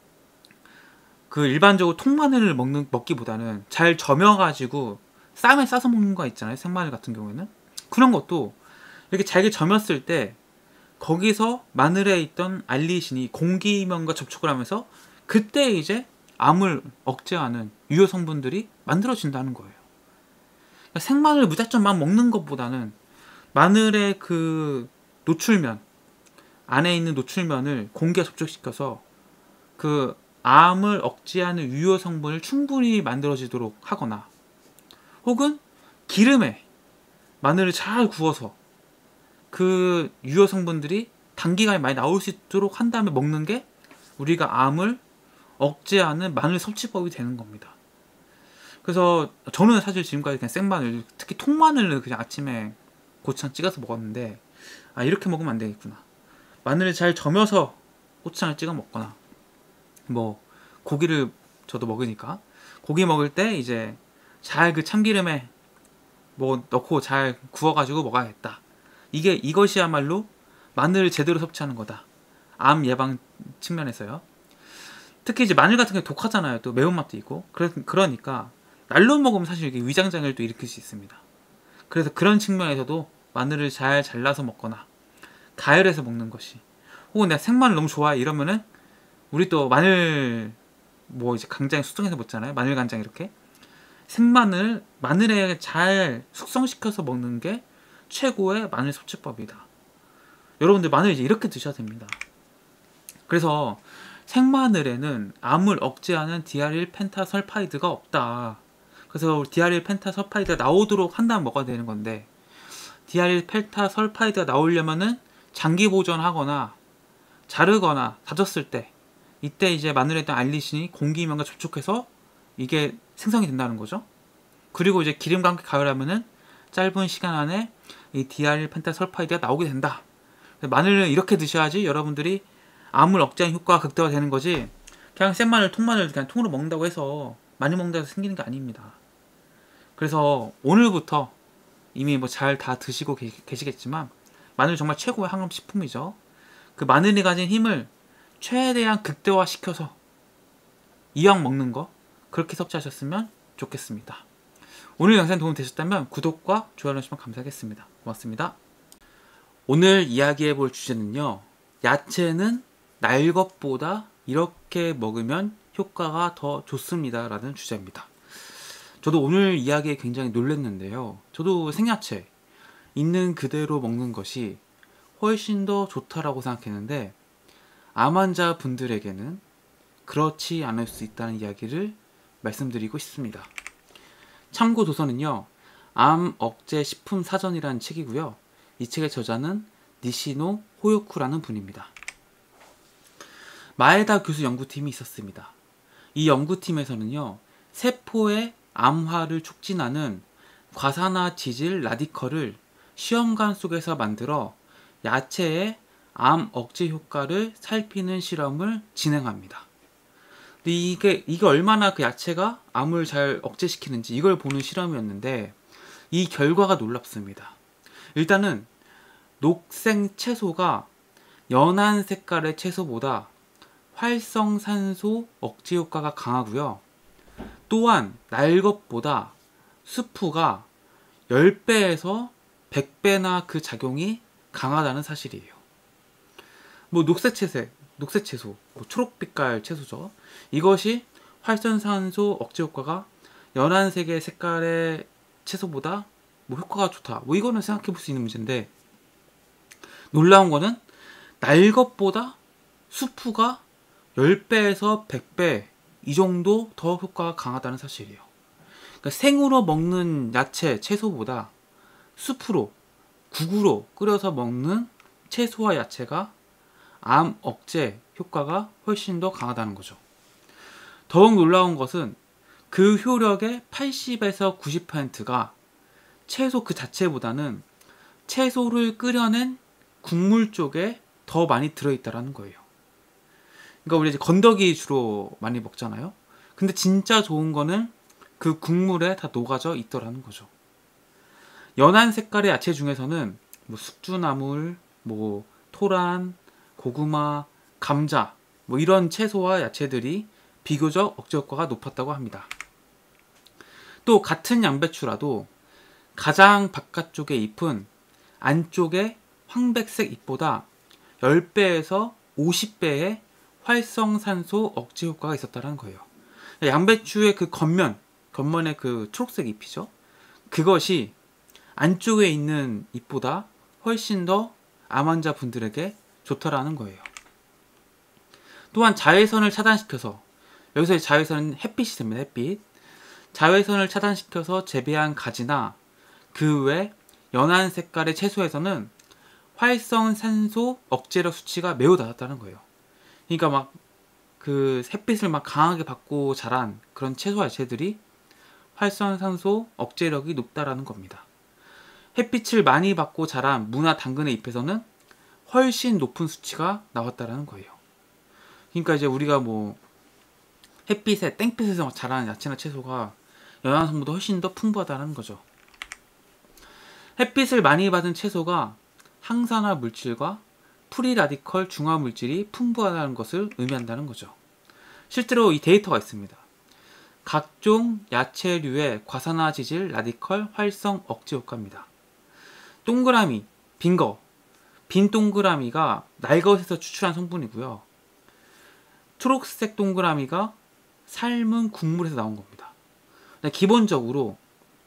[SPEAKER 1] 그 일반적으로 통마늘을 먹기보다는 잘 저며가지고 쌈에 싸서 먹는 거 있잖아요. 생마늘 같은 경우에는 그런 것도 이렇게 잘게 저몄을 때 거기서 마늘에 있던 알리신이 공기면과 접촉을 하면서 그때 이제 암을 억제하는 유효 성분들이 만들어진다는 거예요. 그러니까 생마늘 무작정만 먹는 것보다는 마늘의 그 노출면, 안에 있는 노출면을 공기에 접촉시켜서 그 암을 억제하는 유효 성분을 충분히 만들어지도록 하거나, 혹은 기름에 마늘을 잘 구워서 그 유효 성분들이 단기간에 많이 나올 수 있도록 한 다음에 먹는 게 우리가 암을 억제하는 마늘 섭취법이 되는 겁니다. 그래서 저는 사실 지금까지 그냥 생마늘, 특히 통마늘을 그냥 아침에 고추장 찍어서 먹었는데, 아, 이렇게 먹으면 안 되겠구나. 마늘을 잘 저며서 고추장을 찍어 먹거나, 뭐 고기를 저도 먹으니까 고기 먹을 때 이제 잘 그 참기름에 뭐 넣고 잘 구워가지고 먹어야겠다. 이것이야말로 마늘을 제대로 섭취하는 거다. 암 예방 측면에서요. 특히 이제 마늘 같은 게 독하잖아요. 또 매운맛도 있고. 그러니까 날로 먹으면 사실 이게 위장장애를 또 일으킬 수 있습니다. 그래서 그런 측면에서도 마늘을 잘 잘라서 먹거나 가열해서 먹는 것이, 혹은 내가 생마늘 너무 좋아해 이러면은 우리 또 마늘 뭐 이제 간장에 숙성해서 먹잖아요. 마늘 간장 이렇게 마늘에 잘 숙성시켜서 먹는 게 최고의 마늘 섭취법이다. 여러분들 마늘 이제 이렇게 드셔야 됩니다. 그래서 생마늘에는 암을 억제하는 디아릴 펜타설파이드가 없다. 그래서 디아릴 펜타설파이드가 나오도록 한 다음 먹어야 되는 건데, 디아릴 펜타설파이드가 나오려면은 장기 보존하거나 자르거나 다졌을 때, 이때 이제 마늘에 있던 알리신이 공기면과 접촉해서 이게 생성이 된다는 거죠. 그리고 이제 기름과 함께 가열하면은 짧은 시간 안에 이 디아릴 펜타설파이드가 나오게 된다. 마늘은 이렇게 드셔야지 여러분들이 암을 억제하는 효과가 극대화되는 거지, 그냥 생마늘, 통마늘 그냥 통으로 먹는다고 해서 많이 먹는다고 해서 생기는 게 아닙니다. 그래서 오늘부터 이미 뭐 잘 다 드시고 계시겠지만 마늘 정말 최고의 항암 식품이죠. 그 마늘이 가진 힘을 최대한 극대화시켜서 이왕 먹는 거 그렇게 섭취하셨으면 좋겠습니다. 오늘 영상 도움이 되셨다면 구독과 좋아요 해주시면 감사하겠습니다. 고맙습니다. 오늘 이야기해 볼 주제는요, 야채는 날 것보다 이렇게 먹으면 효과가 더 좋습니다 라는 주제입니다. 저도 오늘 이야기에 굉장히 놀랐는데요, 저도 생야채 있는 그대로 먹는 것이 훨씬 더 좋다라고 생각했는데 암 환자 분들에게는 그렇지 않을 수 있다는 이야기를 말씀드리고 싶습니다. 참고 도서는요, 암 억제 식품 사전이라는 책이고요, 이 책의 저자는 니시노 호요쿠라는 분입니다. 마에다 교수 연구팀이 있었습니다. 이 연구팀에서는요, 세포의 암화를 촉진하는 과산화지질 라디컬을 시험관 속에서 만들어 야채의 암 억제 효과를 살피는 실험을 진행합니다. 근데 이게 얼마나 그 야채가 암을 잘 억제시키는지 이걸 보는 실험이었는데 이 결과가 놀랍습니다. 일단은 녹색 채소가 연한 색깔의 채소보다 활성산소 억제 효과가 강하고요, 또한 날 것보다 수프가 10배에서 100배나 그 작용이 강하다는 사실이에요. 뭐 녹색 채소, 뭐 초록빛깔 채소죠. 이것이 활성산소 억제 효과가 연한색의 색깔의 채소보다 뭐 효과가 좋다, 뭐 이거는 생각해 볼 수 있는 문제인데, 놀라운 거는 날 것보다 수프가 10배에서 100배 이 정도 더 효과가 강하다는 사실이에요. 그러니까 생으로 먹는 야채, 채소보다 수프로, 국으로 끓여서 먹는 채소와 야채가 암 억제 효과가 훨씬 더 강하다는 거죠. 더욱 놀라운 것은 그 효력의 80에서 90%가 채소 그 자체보다는 채소를 끓여낸 국물 쪽에 더 많이 들어있다는 거예요. 그러니까 우리 이제 건더기 주로 많이 먹잖아요. 근데 진짜 좋은 거는 그 국물에 다 녹아져 있더라는 거죠. 연한 색깔의 야채 중에서는 뭐 숙주나물, 뭐 토란, 고구마, 감자, 뭐 이런 채소와 야채들이 비교적 억제 효과가 높았다고 합니다. 또 같은 양배추라도 가장 바깥쪽의 잎은 안쪽의 황백색 잎보다 10배에서 50배의 활성산소 억제 효과가 있었다는 거예요. 양배추의 그 겉면의 그 초록색 잎이죠. 그것이 안쪽에 있는 잎보다 훨씬 더 암 환자 분들에게 좋다라는 거예요. 또한 자외선을 차단시켜서, 여기서 자외선은 햇빛이 됩니다. 햇빛. 자외선을 차단시켜서 재배한 가지나 그 외 연한 색깔의 채소에서는 활성산소 억제력 수치가 매우 낮았다는 거예요. 그러니까 막 그 햇빛을 막 강하게 받고 자란 그런 채소와 야채들이 활성산소 억제력이 높다라는 겁니다. 햇빛을 많이 받고 자란 무나 당근의 잎에서는 훨씬 높은 수치가 나왔다라는 거예요. 그러니까 이제 우리가 뭐 햇빛에 땡빛에서 자라는 야채나 채소가 영양성보다 훨씬 더 풍부하다는 거죠. 햇빛을 많이 받은 채소가 항산화 물질과 프리라디컬 중화 물질이 풍부하다는 것을 의미한다는 거죠. 실제로 이 데이터가 있습니다. 각종 야채류의 과산화 지질 라디컬 활성 억제 효과입니다. 동그라미, 빈 동그라미가 날것에서 추출한 성분이고요. 초록색 동그라미가 삶은 국물에서 나온 겁니다. 기본적으로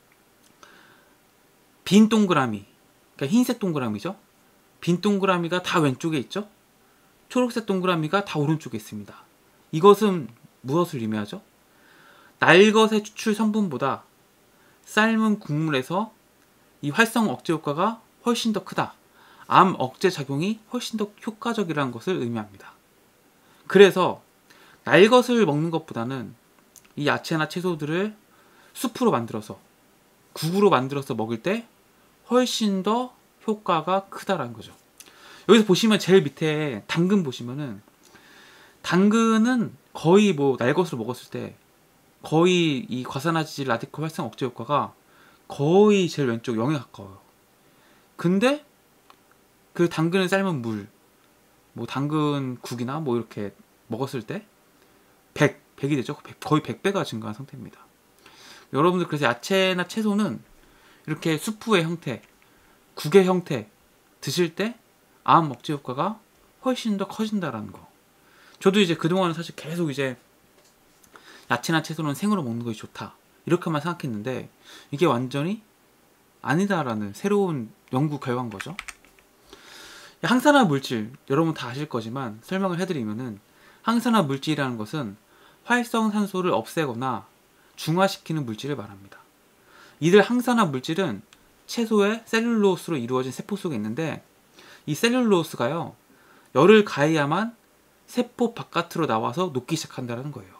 [SPEAKER 1] 빈 동그라미, 그러니까 흰색 동그라미죠. 빈 동그라미가 다 왼쪽에 있죠. 초록색 동그라미가 다 오른쪽에 있습니다. 이것은 무엇을 의미하죠? 날것의 추출 성분보다 삶은 국물에서 이 활성 억제 효과가 훨씬 더 크다. 암 억제 작용이 훨씬 더 효과적이라는 것을 의미합니다. 그래서 날것을 먹는 것보다는 이 야채나 채소들을 수프로 만들어서, 국으로 만들어서 먹을 때 훨씬 더 효과가 크다라는 거죠. 여기서 보시면 제일 밑에 당근 보시면은 당근은 거의 뭐 날 것으로 먹었을 때 거의 이 과산화지질 라디컬 활성 억제 효과가 거의 제일 왼쪽 0에 가까워요. 근데 그 당근을 삶은 물, 뭐 당근국이나 뭐 이렇게 먹었을 때 100이 되죠. 거의 100배가 증가한 상태입니다. 여러분들 그래서 야채나 채소는 이렇게 수프의 형태, 국의 형태 드실 때 암 억제 효과가 훨씬 더 커진다라는 거. 저도 이제 그동안은 사실 계속 이제 야채나 채소는 생으로 먹는 것이 좋다 이렇게만 생각했는데 이게 완전히 아니다라는 새로운 연구 결과인 거죠. 항산화 물질 여러분 다 아실 거지만 설명을 해드리면은 항산화 물질이라는 것은 활성산소를 없애거나 중화시키는 물질을 말합니다. 이들 항산화 물질은 채소의 셀룰로스로 이루어진 세포 속에 있는데 이 셀룰로스가요 열을 가해야만 세포 바깥으로 나와서 녹기 시작한다는 거예요.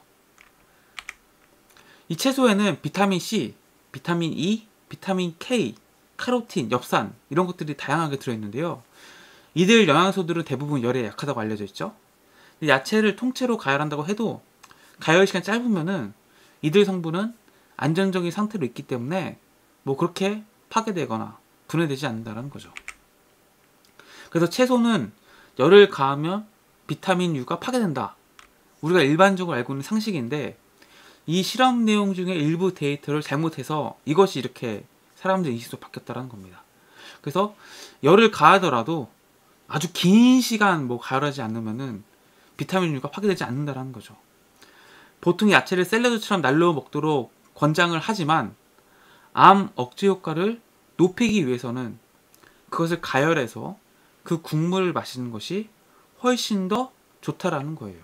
[SPEAKER 1] 이 채소에는 비타민 C, 비타민 E, 비타민 K, 카로틴, 엽산 이런 것들이 다양하게 들어있는데요. 이들 영양소들은 대부분 열에 약하다고 알려져 있죠. 야채를 통째로 가열한다고 해도 가열 시간이 짧으면은 이들 성분은 안정적인 상태로 있기 때문에 뭐 그렇게 파괴되거나 분해되지 않는다는 거죠. 그래서 채소는 열을 가하면 비타민 U가 파괴된다. 우리가 일반적으로 알고 있는 상식인데 이 실험 내용 중에 일부 데이터를 잘못해서 이것이 이렇게 사람들의 인식으로 바뀌었다는 겁니다. 그래서 열을 가하더라도 아주 긴 시간 뭐 가열하지 않으면은 비타민 U가 파괴되지 않는다는 거죠. 보통 야채를 샐러드처럼 날로 먹도록 권장을 하지만 암 억제 효과를 높이기 위해서는 그것을 가열해서 그 국물을 마시는 것이 훨씬 더 좋다라는 거예요.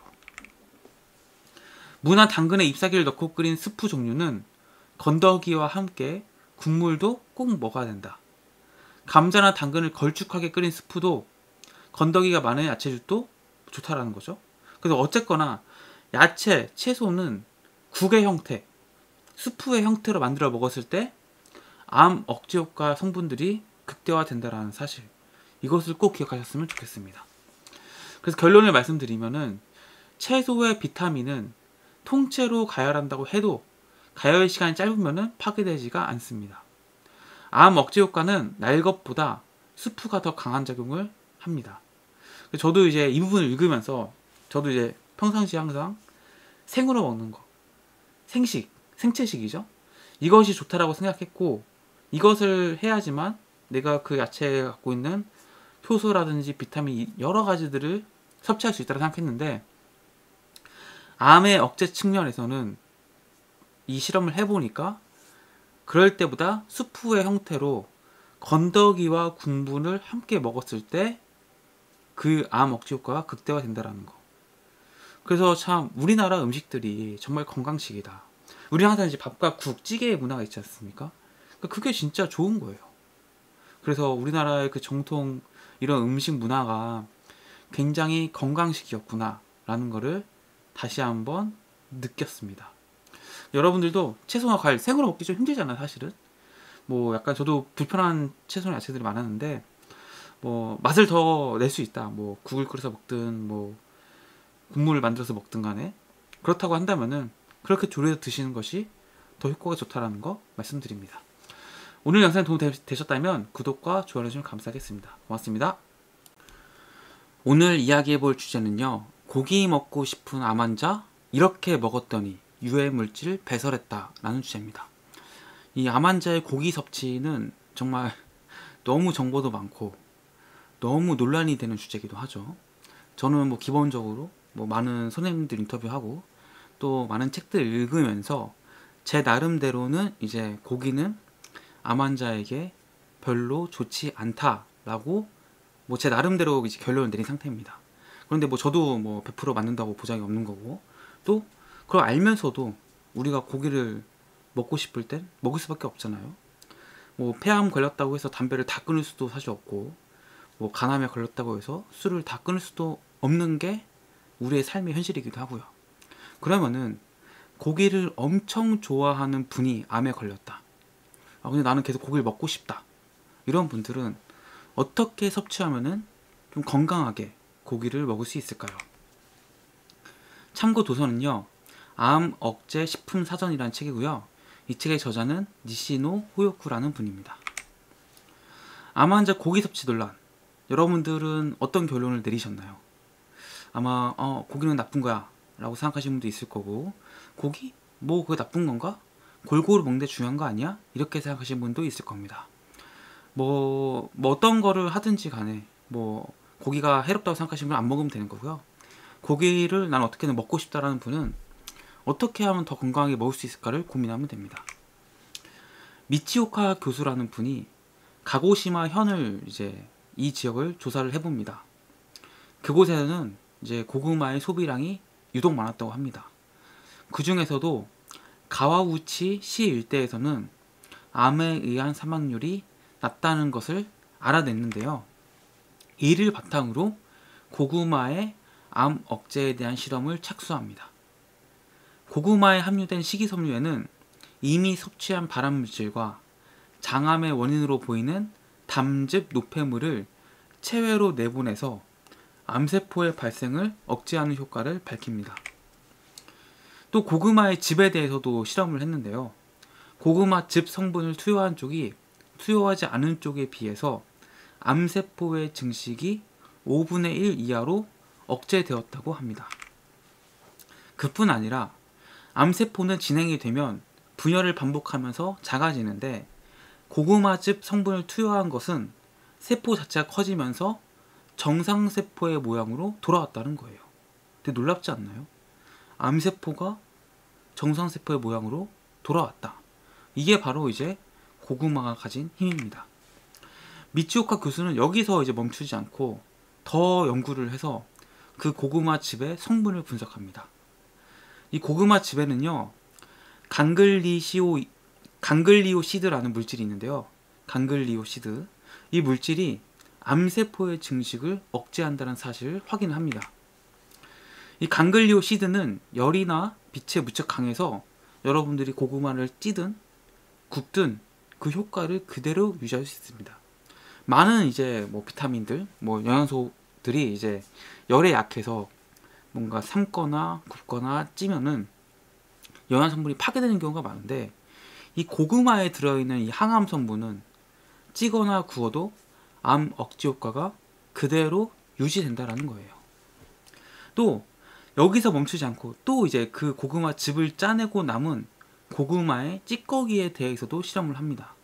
[SPEAKER 1] 무나 당근에 잎사귀를 넣고 끓인 스프 종류는 건더기와 함께 국물도 꼭 먹어야 된다. 감자나 당근을 걸쭉하게 끓인 스프도 건더기가 많은 야채죽도 좋다라는 거죠. 그래서 어쨌거나 야채, 채소는 국의 형태, 수프의 형태로 만들어 먹었을 때 암 억제 효과 성분들이 극대화된다라는 사실, 이것을 꼭 기억하셨으면 좋겠습니다. 그래서 결론을 말씀드리면은 채소의 비타민은 통째로 가열한다고 해도 가열 시간이 짧으면은 파괴되지가 않습니다. 암 억제 효과는 날 것보다 수프가 더 강한 작용을 합니다. 저도 이제 이 부분을 읽으면서 저도 이제 평상시에 항상 생으로 먹는 거, 생식, 생채식이죠. 이것이 좋다라고 생각했고 이것을 해야지만 내가 그 야채에 갖고 있는 효소라든지 비타민 여러 가지들을 섭취할 수 있다고 생각했는데 암의 억제 측면에서는 이 실험을 해보니까 그럴 때보다 수프의 형태로 건더기와 국분을 함께 먹었을 때 그 암 억제 효과가 극대화된다는 거. 그래서 참 우리나라 음식들이 정말 건강식이다. 우리 항상 이제 밥과 국, 찌개의 문화가 있지 않습니까? 그게 진짜 좋은 거예요. 그래서 우리나라의 그 정통 이런 음식 문화가 굉장히 건강식이었구나 라는 거를 다시 한번 느꼈습니다. 여러분들도 채소나 과일 생으로 먹기 좀 힘들잖아요, 사실은. 뭐 약간 저도 불편한 채소나 야채들이 많았는데 뭐 맛을 더 낼 수 있다. 뭐 국을 끓여서 먹든 뭐 국물을 만들어서 먹든 간에 그렇다고 한다면은 그렇게 조리해서 드시는 것이 더 효과가 좋다라는 거 말씀드립니다. 오늘 영상이 도움이 되셨다면 구독과 좋아요 해주시면 감사하겠습니다. 고맙습니다. 오늘 이야기해볼 주제는요. 고기 먹고 싶은 암 환자 이렇게 먹었더니 유해 물질 배설했다 라는 주제입니다. 이 암 환자의 고기 섭취는 정말 너무 정보도 많고 너무 논란이 되는 주제이기도 하죠. 저는 뭐 기본적으로 뭐 많은 선생님들 인터뷰하고 또 많은 책들 읽으면서 제 나름대로는 이제 고기는 암 환자에게 별로 좋지 않다라고 뭐 제 나름대로 이제 결론을 내린 상태입니다. 그런데 뭐 저도 뭐 100% 맞는다고 보장이 없는 거고 또 그걸 알면서도 우리가 고기를 먹고 싶을 땐 먹을 수밖에 없잖아요. 뭐 폐암 걸렸다고 해서 담배를 다 끊을 수도 사실 없고 뭐 간암에 걸렸다고 해서 술을 다 끊을 수도 없는 게 우리의 삶의 현실이기도 하고요. 그러면은 고기를 엄청 좋아하는 분이 암에 걸렸다. 근데 나는 계속 고기를 먹고 싶다. 이런 분들은 어떻게 섭취하면은 좀 건강하게 고기를 먹을 수 있을까요? 참고 도서는요, 암 억제 식품 사전이라는 책이고요. 이 책의 저자는 니시노 호요쿠라는 분입니다. 암 환자 고기 섭취 논란, 여러분들은 어떤 결론을 내리셨나요? 아마 고기는 나쁜 거야 라고 생각하시는 분도 있을 거고, 고기? 뭐 그게 나쁜 건가? 골고루 먹는 게 중요한 거 아니야? 이렇게 생각하시는 분도 있을 겁니다. 뭐 어떤 거를 하든지 간에 뭐 고기가 해롭다고 생각하시는 분은 안 먹으면 되는 거고요. 고기를 난 어떻게든 먹고 싶다라는 분은 어떻게 하면 더 건강하게 먹을 수 있을까를 고민하면 됩니다. 미치오카 교수라는 분이 가고시마 현을 이제 이 지역을 조사를 해봅니다. 그곳에는 이제 고구마의 소비량이 유독 많았다고 합니다. 그 중에서도 가와우치 시 일대에서는 암에 의한 사망률이 낮다는 것을 알아냈는데요. 이를 바탕으로 고구마의 암 억제에 대한 실험을 착수합니다. 고구마에 함유된 식이섬유에는 이미 섭취한 발암물질과 장암의 원인으로 보이는 담즙 노폐물을 체외로 내보내서 암세포의 발생을 억제하는 효과를 밝힙니다. 또 고구마의 즙에 대해서도 실험을 했는데요. 고구마 즙 성분을 투여한 쪽이 투여하지 않은 쪽에 비해서 암세포의 증식이 5분의 1 이하로 억제되었다고 합니다. 그뿐 아니라 암세포는 진행이 되면 분열을 반복하면서 작아지는데 고구마즙 성분을 투여한 것은 세포 자체가 커지면서 정상세포의 모양으로 돌아왔다는 거예요. 되게 놀랍지 않나요? 암세포가 정상세포의 모양으로 돌아왔다. 이게 바로 이제 고구마가 가진 힘입니다. 미치오카 교수는 여기서 이제 멈추지 않고 더 연구를 해서 그 고구마즙의 성분을 분석합니다. 이 고구마즙에는요, 강글리오시드라는 물질이 있는데요. 강글리오시드. 이 물질이 암세포의 증식을 억제한다는 사실을 확인합니다. 이 강글리오시드는 열이나 빛에 무척 강해서 여러분들이 고구마를 찌든 굽든 그 효과를 그대로 유지할 수 있습니다. 많은 이제 뭐 비타민들, 뭐 영양소들이 이제 열에 약해서 뭔가 삶거나 굽거나 찌면은 영양 성분이 파괴되는 경우가 많은데, 이 고구마에 들어있는 이 항암 성분은 찌거나 구워도 암 억제 효과가 그대로 유지된다라는 거예요. 또 여기서 멈추지 않고 또 이제 그 고구마 즙을 짜내고 남은 고구마의 찌꺼기에 대해서도 실험을 합니다.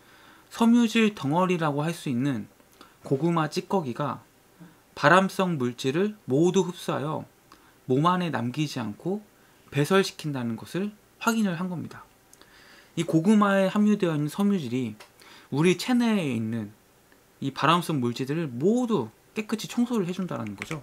[SPEAKER 1] 섬유질 덩어리라고 할 수 있는 고구마 찌꺼기가 발암성 물질을 모두 흡수하여 몸 안에 남기지 않고 배설시킨다는 것을 확인을 한 겁니다. 이 고구마에 함유되어 있는 섬유질이 우리 체내에 있는 이 발암성 물질들을 모두 깨끗이 청소를 해준다는 거죠.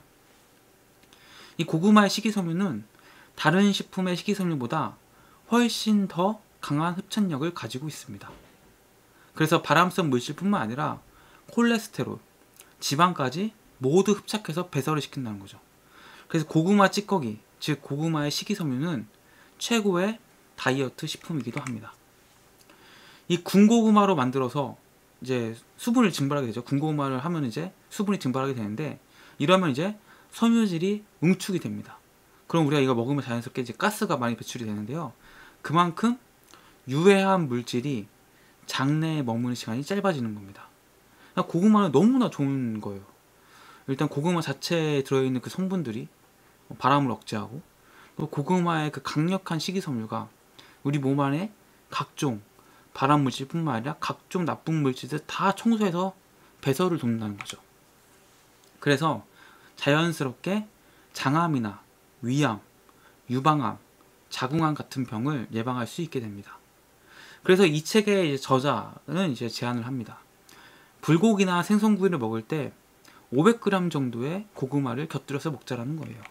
[SPEAKER 1] 이 고구마의 식이섬유는 다른 식품의 식이섬유보다 훨씬 더 강한 흡착력을 가지고 있습니다. 그래서 발암성 물질뿐만 아니라 콜레스테롤, 지방까지 모두 흡착해서 배설을 시킨다는 거죠. 그래서 고구마 찌꺼기, 즉 고구마의 식이섬유는 최고의 다이어트 식품이기도 합니다. 이 군고구마로 만들어서 이제 수분을 증발하게 되죠. 군고구마를 하면 이제 수분이 증발하게 되는데, 이러면 이제 섬유질이 응축이 됩니다. 그럼 우리가 이거 먹으면 자연스럽게 이제 가스가 많이 배출이 되는데요. 그만큼 유해한 물질이 장내에 머무는 시간이 짧아지는 겁니다. 고구마는 너무나 좋은 거예요. 일단 고구마 자체에 들어있는 그 성분들이 발암을 억제하고, 또 고구마의 그 강력한 식이섬유가 우리 몸 안에 각종 발암 물질뿐만 아니라 각종 나쁜 물질들 다 청소해서 배설을 돕는다는 거죠. 그래서 자연스럽게 장암이나 위암, 유방암, 자궁암 같은 병을 예방할 수 있게 됩니다. 그래서 이 책의 저자는 이제 제안을 합니다. 불고기나 생선구이를 먹을 때 500g 정도의 고구마를 곁들여서 먹자라는 거예요.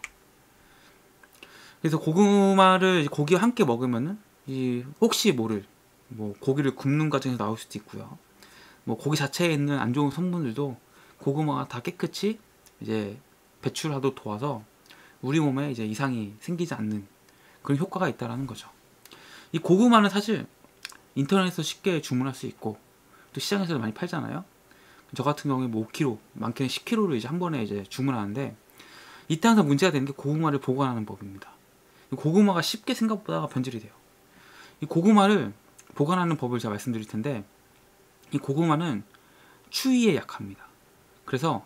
[SPEAKER 1] 그래서 고구마를 고기와 함께 먹으면은 이 혹시 모를 뭐 고기를 굽는 과정에서 나올 수도 있고요. 뭐 고기 자체에 있는 안 좋은 성분들도 고구마가 다 깨끗이 이제 배출하도록 도와서 우리 몸에 이제 이상이 생기지 않는 그런 효과가 있다라는 거죠. 이 고구마는 사실 인터넷에서 쉽게 주문할 수 있고 또 시장에서도 많이 팔잖아요. 저 같은 경우에 뭐 5kg, 많게는 10kg를 이제 한 번에 이제 주문하는데, 이때 항상 문제가 되는 게 고구마를 보관하는 법입니다. 고구마가 쉽게 생각보다 변질이 돼요. 이 고구마를 보관하는 법을 제가 말씀드릴 텐데, 이 고구마는 추위에 약합니다. 그래서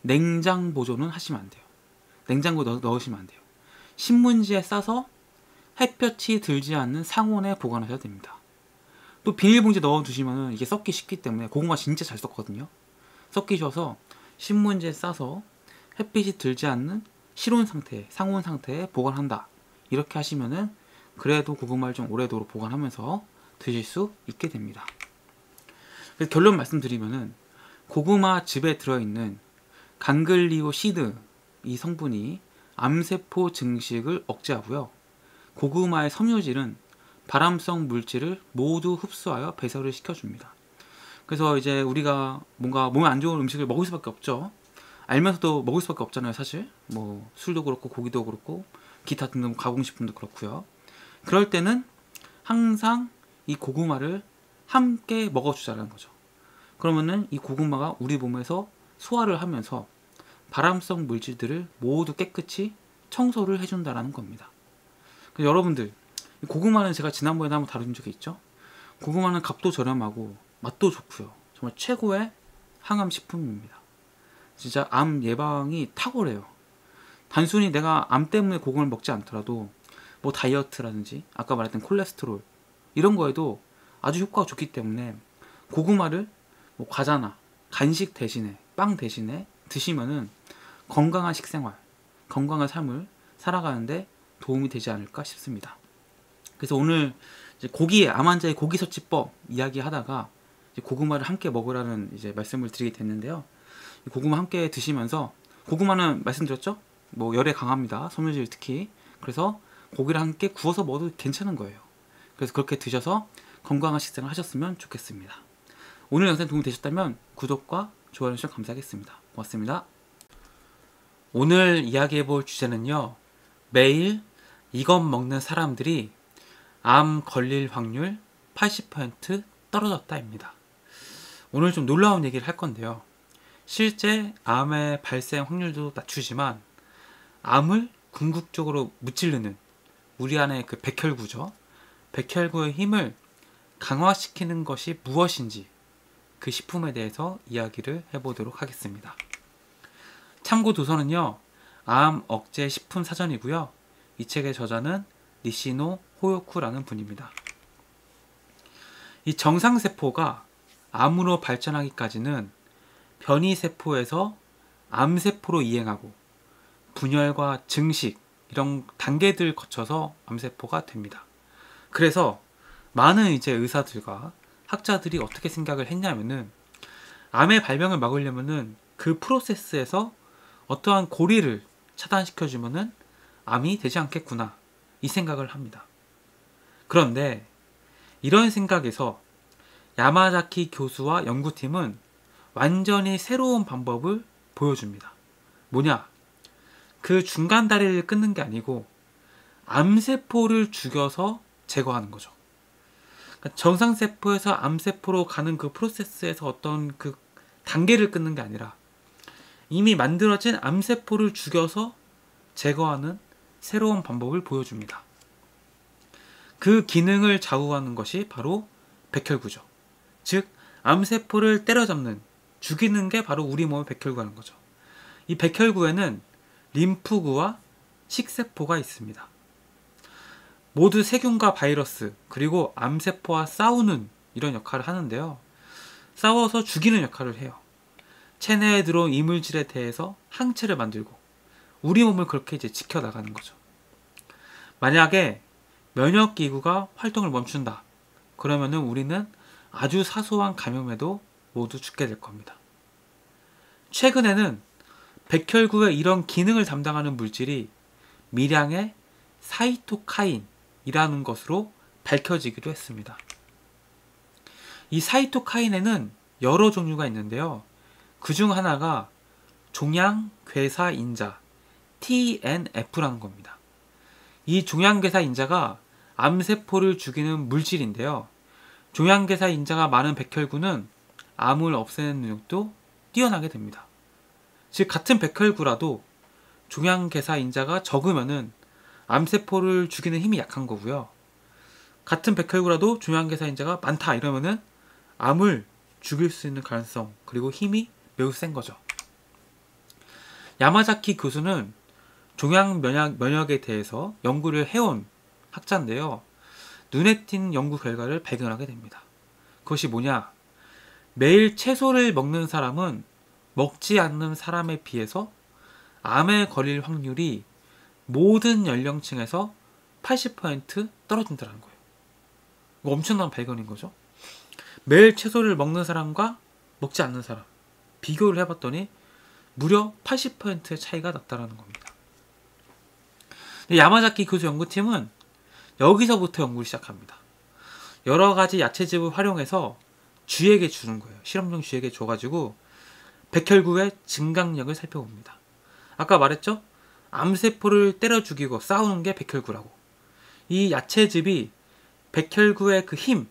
[SPEAKER 1] 냉장 보존은 하시면 안 돼요. 냉장고에 넣으시면 안 돼요. 신문지에 싸서 햇볕이 들지 않는 상온에 보관하셔야 됩니다. 또 비닐봉지에 넣어두시면 이게 썩기 쉽기 때문에, 고구마 진짜 잘 썩거든요. 썩기 쉬워서 신문지에 싸서 햇빛이 들지 않는 실온 상태, 상온 상태에 보관한다. 이렇게 하시면은 그래도 고구마를 좀 오래도록 보관하면서 드실 수 있게 됩니다. 그래서 결론 말씀드리면은, 고구마 즙에 들어있는 강글리오시드, 이 성분이 암세포 증식을 억제하고요. 고구마의 섬유질은 발암성 물질을 모두 흡수하여 배설을 시켜줍니다. 그래서 이제 우리가 뭔가 몸에 안 좋은 음식을 먹을 수밖에 없죠. 알면서도 먹을 수밖에 없잖아요, 사실. 뭐 술도 그렇고 고기도 그렇고 기타 등등 가공식품도 그렇고요. 그럴 때는 항상 이 고구마를 함께 먹어주자는 거죠. 그러면은 이 고구마가 우리 몸에서 소화를 하면서 발암성 물질들을 모두 깨끗이 청소를 해준다는 겁니다. 여러분들, 고구마는 제가 지난번에 한번 다룬 적이 있죠. 고구마는 값도 저렴하고 맛도 좋고요. 정말 최고의 항암 식품입니다. 진짜 암 예방이 탁월해요. 단순히 내가 암 때문에 고구마를 먹지 않더라도 뭐 다이어트라든지 아까 말했던 콜레스테롤 이런 거에도 아주 효과가 좋기 때문에, 고구마를 뭐 과자나 간식 대신에, 빵 대신에 드시면은 건강한 식생활, 건강한 삶을 살아가는데 도움이 되지 않을까 싶습니다. 그래서 오늘 이제 암 환자의 고기 섭취법 이야기하다가 이제 고구마를 함께 먹으라는 이제 말씀을 드리게 됐는데요. 고구마 함께 드시면서, 고구마는 말씀드렸죠? 뭐 열에 강합니다. 섬유질 특히. 그래서 고기를 함께 구워서 먹어도 괜찮은 거예요. 그래서 그렇게 드셔서 건강한 식생활 하셨으면 좋겠습니다. 오늘 영상 도움이 되셨다면 구독과 좋아요 해주셔서 감사하겠습니다. 고맙습니다. 오늘 이야기해볼 주제는요, 매일 이것 먹는 사람들이 암 걸릴 확률 80% 떨어졌다입니다. 오늘 좀 놀라운 얘기를 할 건데요. 실제 암의 발생 확률도 낮추지만 암을 궁극적으로 무찌르는 우리 안의 그 백혈구죠. 백혈구의 힘을 강화시키는 것이 무엇인지, 그 식품에 대해서 이야기를 해보도록 하겠습니다. 참고 도서는요, 암 억제 식품 사전이고요. 이 책의 저자는 니시노 호요쿠라는 분입니다. 이 정상세포가 암으로 발전하기까지는 변이세포에서 암세포로 이행하고 분열과 증식, 이런 단계들 거쳐서 암세포가 됩니다. 그래서 많은 이제 의사들과 학자들이 어떻게 생각을 했냐면은, 암의 발병을 막으려면은 그 프로세스에서 어떠한 고리를 차단시켜주면은 암이 되지 않겠구나, 이 생각을 합니다. 그런데 이런 생각에서 야마자키 교수와 연구팀은 완전히 새로운 방법을 보여줍니다. 뭐냐? 그 중간 다리를 끊는 게 아니고 암세포를 죽여서 제거하는 거죠. 그러니까 정상세포에서 암세포로 가는 그 프로세스에서 어떤 그 단계를 끊는 게 아니라 이미 만들어진 암세포를 죽여서 제거하는 새로운 방법을 보여줍니다. 그 기능을 좌우하는 것이 바로 백혈구죠. 즉, 암세포를 때려잡는, 죽이는 게 바로 우리 몸의 백혈구라는 거죠. 이 백혈구에는 림프구와 식세포가 있습니다. 모두 세균과 바이러스, 그리고 암세포와 싸우는 이런 역할을 하는데요. 싸워서 죽이는 역할을 해요. 체내에 들어온 이물질에 대해서 항체를 만들고 우리 몸을 그렇게 이제 지켜나가는 거죠. 만약에 면역기구가 활동을 멈춘다, 그러면은 우리는 아주 사소한 감염에도 모두 죽게 될 겁니다. 최근에는 백혈구의 이런 기능을 담당하는 물질이 미량의 사이토카인이라는 것으로 밝혀지기도 했습니다. 이 사이토카인에는 여러 종류가 있는데요. 그 중 하나가 종양괴사인자 TNF라는 겁니다. 이 종양괴사인자가 암세포를 죽이는 물질인데요. 종양괴사인자가 많은 백혈구는 암을 없애는 능력도 뛰어나게 됩니다. 즉 같은 백혈구라도 종양괴사인자가 적으면은 암세포를 죽이는 힘이 약한 거고요. 같은 백혈구라도 종양괴사인자가 많다 이러면은 암을 죽일 수 있는 가능성 그리고 힘이 매우 센 거죠. 야마자키 교수는 종양 면역에 대해서 연구를 해온 학자인데요. 눈에 띈 연구 결과를 발견하게 됩니다. 그것이 뭐냐? 매일 채소를 먹는 사람은 먹지 않는 사람에 비해서 암에 걸릴 확률이 모든 연령층에서 80% 떨어진다는 거예요. 이거 엄청난 발견인 거죠. 매일 채소를 먹는 사람과 먹지 않는 사람 비교를 해봤더니 무려 80%의 차이가 났다는 겁니다. 야마자키 교수 연구팀은 여기서부터 연구를 시작합니다. 여러 가지 야채즙을 활용해서 쥐에게 주는 거예요. 실험용 쥐에게 줘가지고 백혈구의 증강력을 살펴봅니다. 아까 말했죠? 암세포를 때려 죽이고 싸우는 게 백혈구라고. 이 야채즙이 백혈구의 그 힘,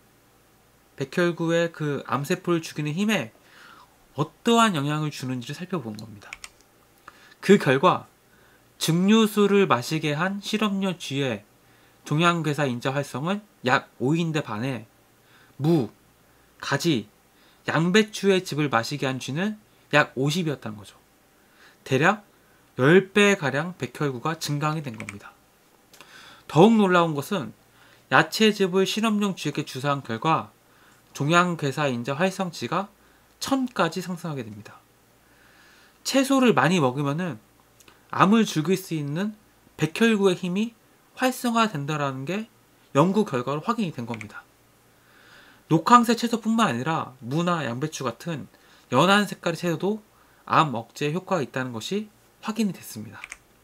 [SPEAKER 1] 백혈구의 그 암세포를 죽이는 힘에 어떠한 영향을 주는지를 살펴본 겁니다. 그 결과 증류수를 마시게 한 실험용 쥐의 종양괴사인자 활성은 약 5인대 반에 무, 가지, 양배추의 즙을 마시게 한 쥐는 약 50이었다는 거죠. 대략 10배가량 백혈구가 증강이 된 겁니다. 더욱 놀라운 것은 야채즙을 실험용 쥐에게 주사한 결과 종양괴사인자 활성치가 1000까지 상승하게 됩니다. 채소를 많이 먹으면은 암을 죽일 수 있는 백혈구의 힘이 활성화된다는 게 연구 결과로 확인이 된 겁니다. 녹황색 채소뿐만 아니라 무나 양배추 같은 연한 색깔의 채소도 암 억제 효과가 있다는 것이 확인이 됐습니다.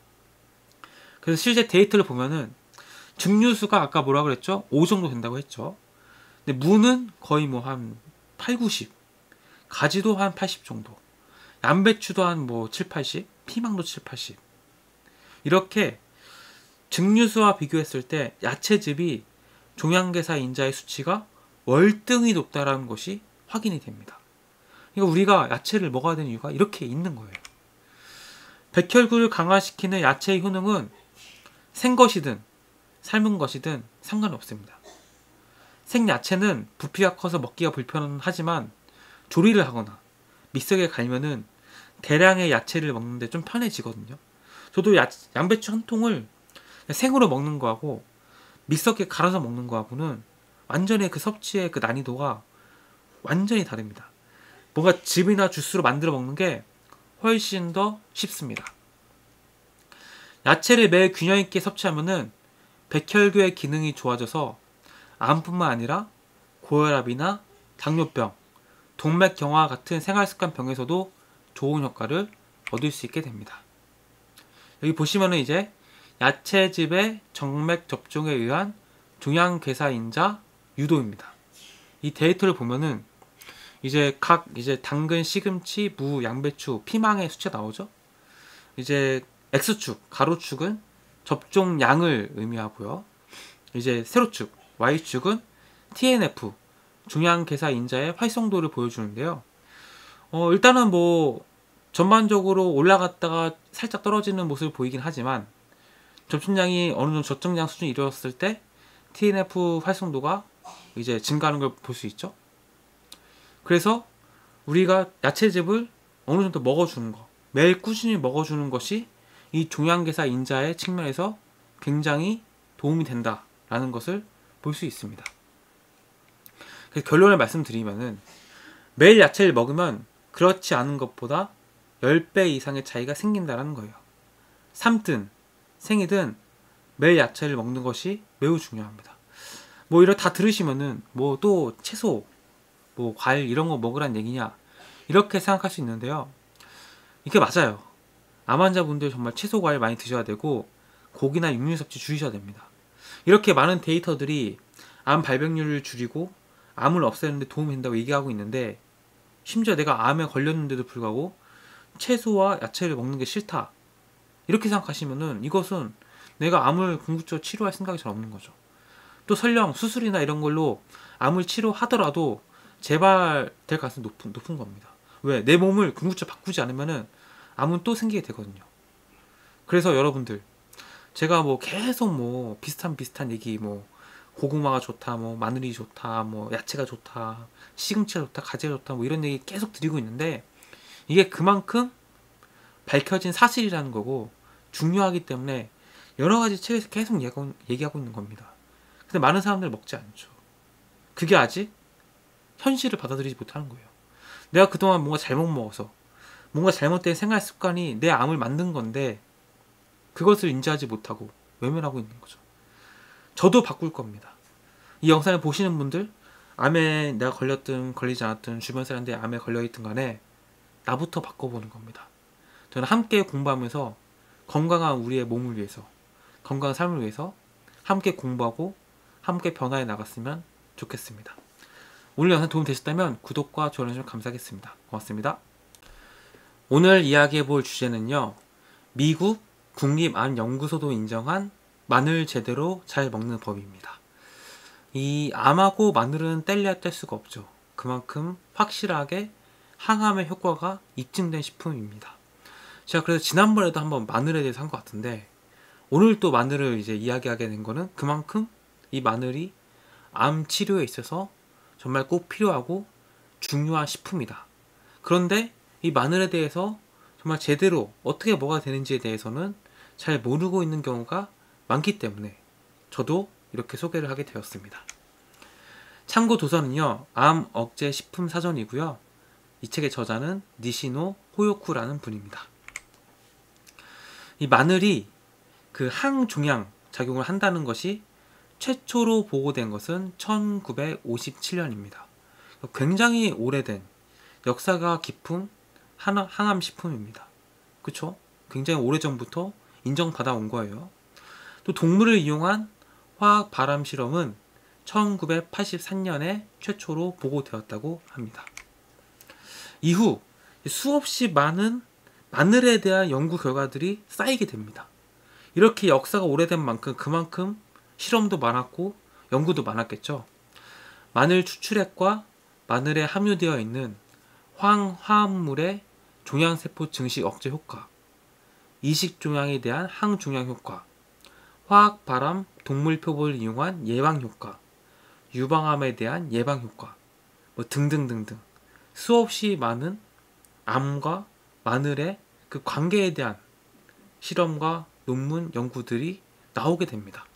[SPEAKER 1] 그래서 실제 데이터를 보면은 증류수가 아까 뭐라 그랬죠? 5 정도 된다고 했죠. 근데 무는 거의 뭐 한 8, 90, 가지도 한 80 정도, 양배추도 한 뭐 7, 80, 피망도 7, 80. 이렇게 증류수와 비교했을 때 야채즙이 종양괴사인자의 수치가 월등히 높다라는 것이 확인이 됩니다. 그러니까 우리가 야채를 먹어야 되는 이유가 이렇게 있는 거예요. 백혈구를 강화시키는 야채의 효능은 생것이든 삶은 것이든 상관없습니다. 생야채는 부피가 커서 먹기가 불편하지만 조리를 하거나 믹서기에 갈면은 대량의 야채를 먹는데 좀 편해지거든요. 저도 양배추 한 통을 생으로 먹는 거하고 믹서기에 갈아서 먹는 거하고는 완전히 그 섭취의 그 난이도가 완전히 다릅니다. 뭔가 즙이나 주스로 만들어 먹는 게 훨씬 더 쉽습니다. 야채를 매일 균형 있게 섭취하면은 백혈구의 기능이 좋아져서 암뿐만 아니라 고혈압이나 당뇨병, 동맥경화 같은 생활습관병에서도 좋은 효과를 얻을 수 있게 됩니다. 여기 보시면은 이제 야채즙의 정맥 접종에 의한 종양괴사인자 유도입니다. 이 데이터를 보면은 이제 각 당근, 시금치, 무, 양배추, 피망의 수치가 나오죠. 이제 X축, 가로축은 접종량을 의미하고요. 이제 세로축, Y축은 TNF, 종양괴사인자의 활성도를 보여주는데요. 일단은 뭐 전반적으로 올라갔다가 살짝 떨어지는 모습을 보이긴 하지만 접종량이 어느 정도 적정량 수준이 이루어졌을 때 TNF 활성도가 이제 증가하는 걸 볼 수 있죠. 그래서 우리가 야채즙을 어느 정도 먹어주는 거, 매일 꾸준히 먹어주는 것이 이 종양괴사인자의 측면에서 굉장히 도움이 된다라는 것을 볼 수 있습니다. 그래서 결론을 말씀드리면은 매일 야채를 먹으면 그렇지 않은 것보다 10배 이상의 차이가 생긴다는 거예요. 삶든 생이든 매일 야채를 먹는 것이 매우 중요합니다. 뭐 이런 다 들으시면은 뭐 또 채소, 뭐 과일 이런 거 먹으란 얘기냐 이렇게 생각할 수 있는데요. 이게 맞아요. 암 환자분들 정말 채소 과일 많이 드셔야 되고 고기나 육류 섭취 줄이셔야 됩니다. 이렇게 많은 데이터들이 암 발병률을 줄이고 암을 없애는데 도움이 된다고 얘기하고 있는데 심지어 내가 암에 걸렸는데도 불구하고 채소와 야채를 먹는 게 싫다 이렇게 생각하시면은 이것은 내가 암을 궁극적으로 치료할 생각이 잘 없는 거죠. 또 설령 수술이나 이런 걸로 암을 치료하더라도 재발될 가능성이 높은 겁니다. 왜? 내 몸을 궁극적으로 바꾸지 않으면은 암은 또 생기게 되거든요. 그래서 여러분들, 제가 뭐 계속 뭐 비슷한 얘기, 뭐 고구마가 좋다, 뭐 마늘이 좋다, 뭐 야채가 좋다, 시금치가 좋다, 가지가 좋다, 뭐 이런 얘기 계속 드리고 있는데, 이게 그만큼 밝혀진 사실이라는 거고 중요하기 때문에 여러 가지 책에서 계속 얘기하고 있는 겁니다. 근데 많은 사람들 먹지 않죠. 그게 아직 현실을 받아들이지 못하는 거예요. 내가 그동안 뭔가 잘못 먹어서, 뭔가 잘못된 생활 습관이 내 암을 만든 건데 그것을 인지하지 못하고 외면하고 있는 거죠. 저도 바꿀 겁니다. 이 영상을 보시는 분들, 암에 내가 걸렸든 걸리지 않았든 주변 사람들이 암에 걸려있든 간에 나부터 바꿔보는 겁니다. 저는 함께 공부하면서 건강한 우리의 몸을 위해서, 건강한 삶을 위해서 함께 공부하고 함께 변화해 나갔으면 좋겠습니다. 오늘 영상 도움 되셨다면 구독과 좋아요 해주시면 감사하겠습니다. 고맙습니다. 오늘 이야기해 볼 주제는요, 미국 국립암연구소도 인정한 마늘 제대로 잘 먹는 법입니다. 이 암하고 마늘은 뗄래야 뗄 수가 없죠. 그만큼 확실하게 항암의 효과가 입증된 식품입니다. 제가 그래서 지난번에도 한번 마늘에 대해서 한 것 같은데, 오늘 또 마늘을 이제 이야기하게 된 거는 그만큼 이 마늘이 암 치료에 있어서 정말 꼭 필요하고 중요한 식품이다. 그런데 이 마늘에 대해서 정말 제대로 어떻게 먹어야 되는지에 대해서는 잘 모르고 있는 경우가 많기 때문에 저도 이렇게 소개를 하게 되었습니다. 참고 도서는요, 암 억제 식품 사전이고요. 이 책의 저자는 니시노 호요쿠라는 분입니다. 이 마늘이 그 항종양 작용을 한다는 것이 최초로 보고된 것은 1957년입니다. 굉장히 오래된 역사가 깊은 항암 식품입니다. 그쵸? 굉장히 오래전부터 인정받아 온 거예요. 또 동물을 이용한 화학 발암 실험은 1983년에 최초로 보고되었다고 합니다. 이후 수없이 많은 마늘에 대한 연구 결과들이 쌓이게 됩니다. 이렇게 역사가 오래된 만큼 그만큼 실험도 많았고 연구도 많았겠죠. 마늘 추출액과 마늘에 함유되어 있는 화합물의 종양세포 증식 억제 효과, 이식종양에 대한 항종양 효과, 화학발암 동물 표본을 이용한 예방 효과, 유방암에 대한 예방 효과, 뭐 등등등등 수없이 많은 암과 마늘의 그 관계에 대한 실험과 논문 연구들이 나오게 됩니다.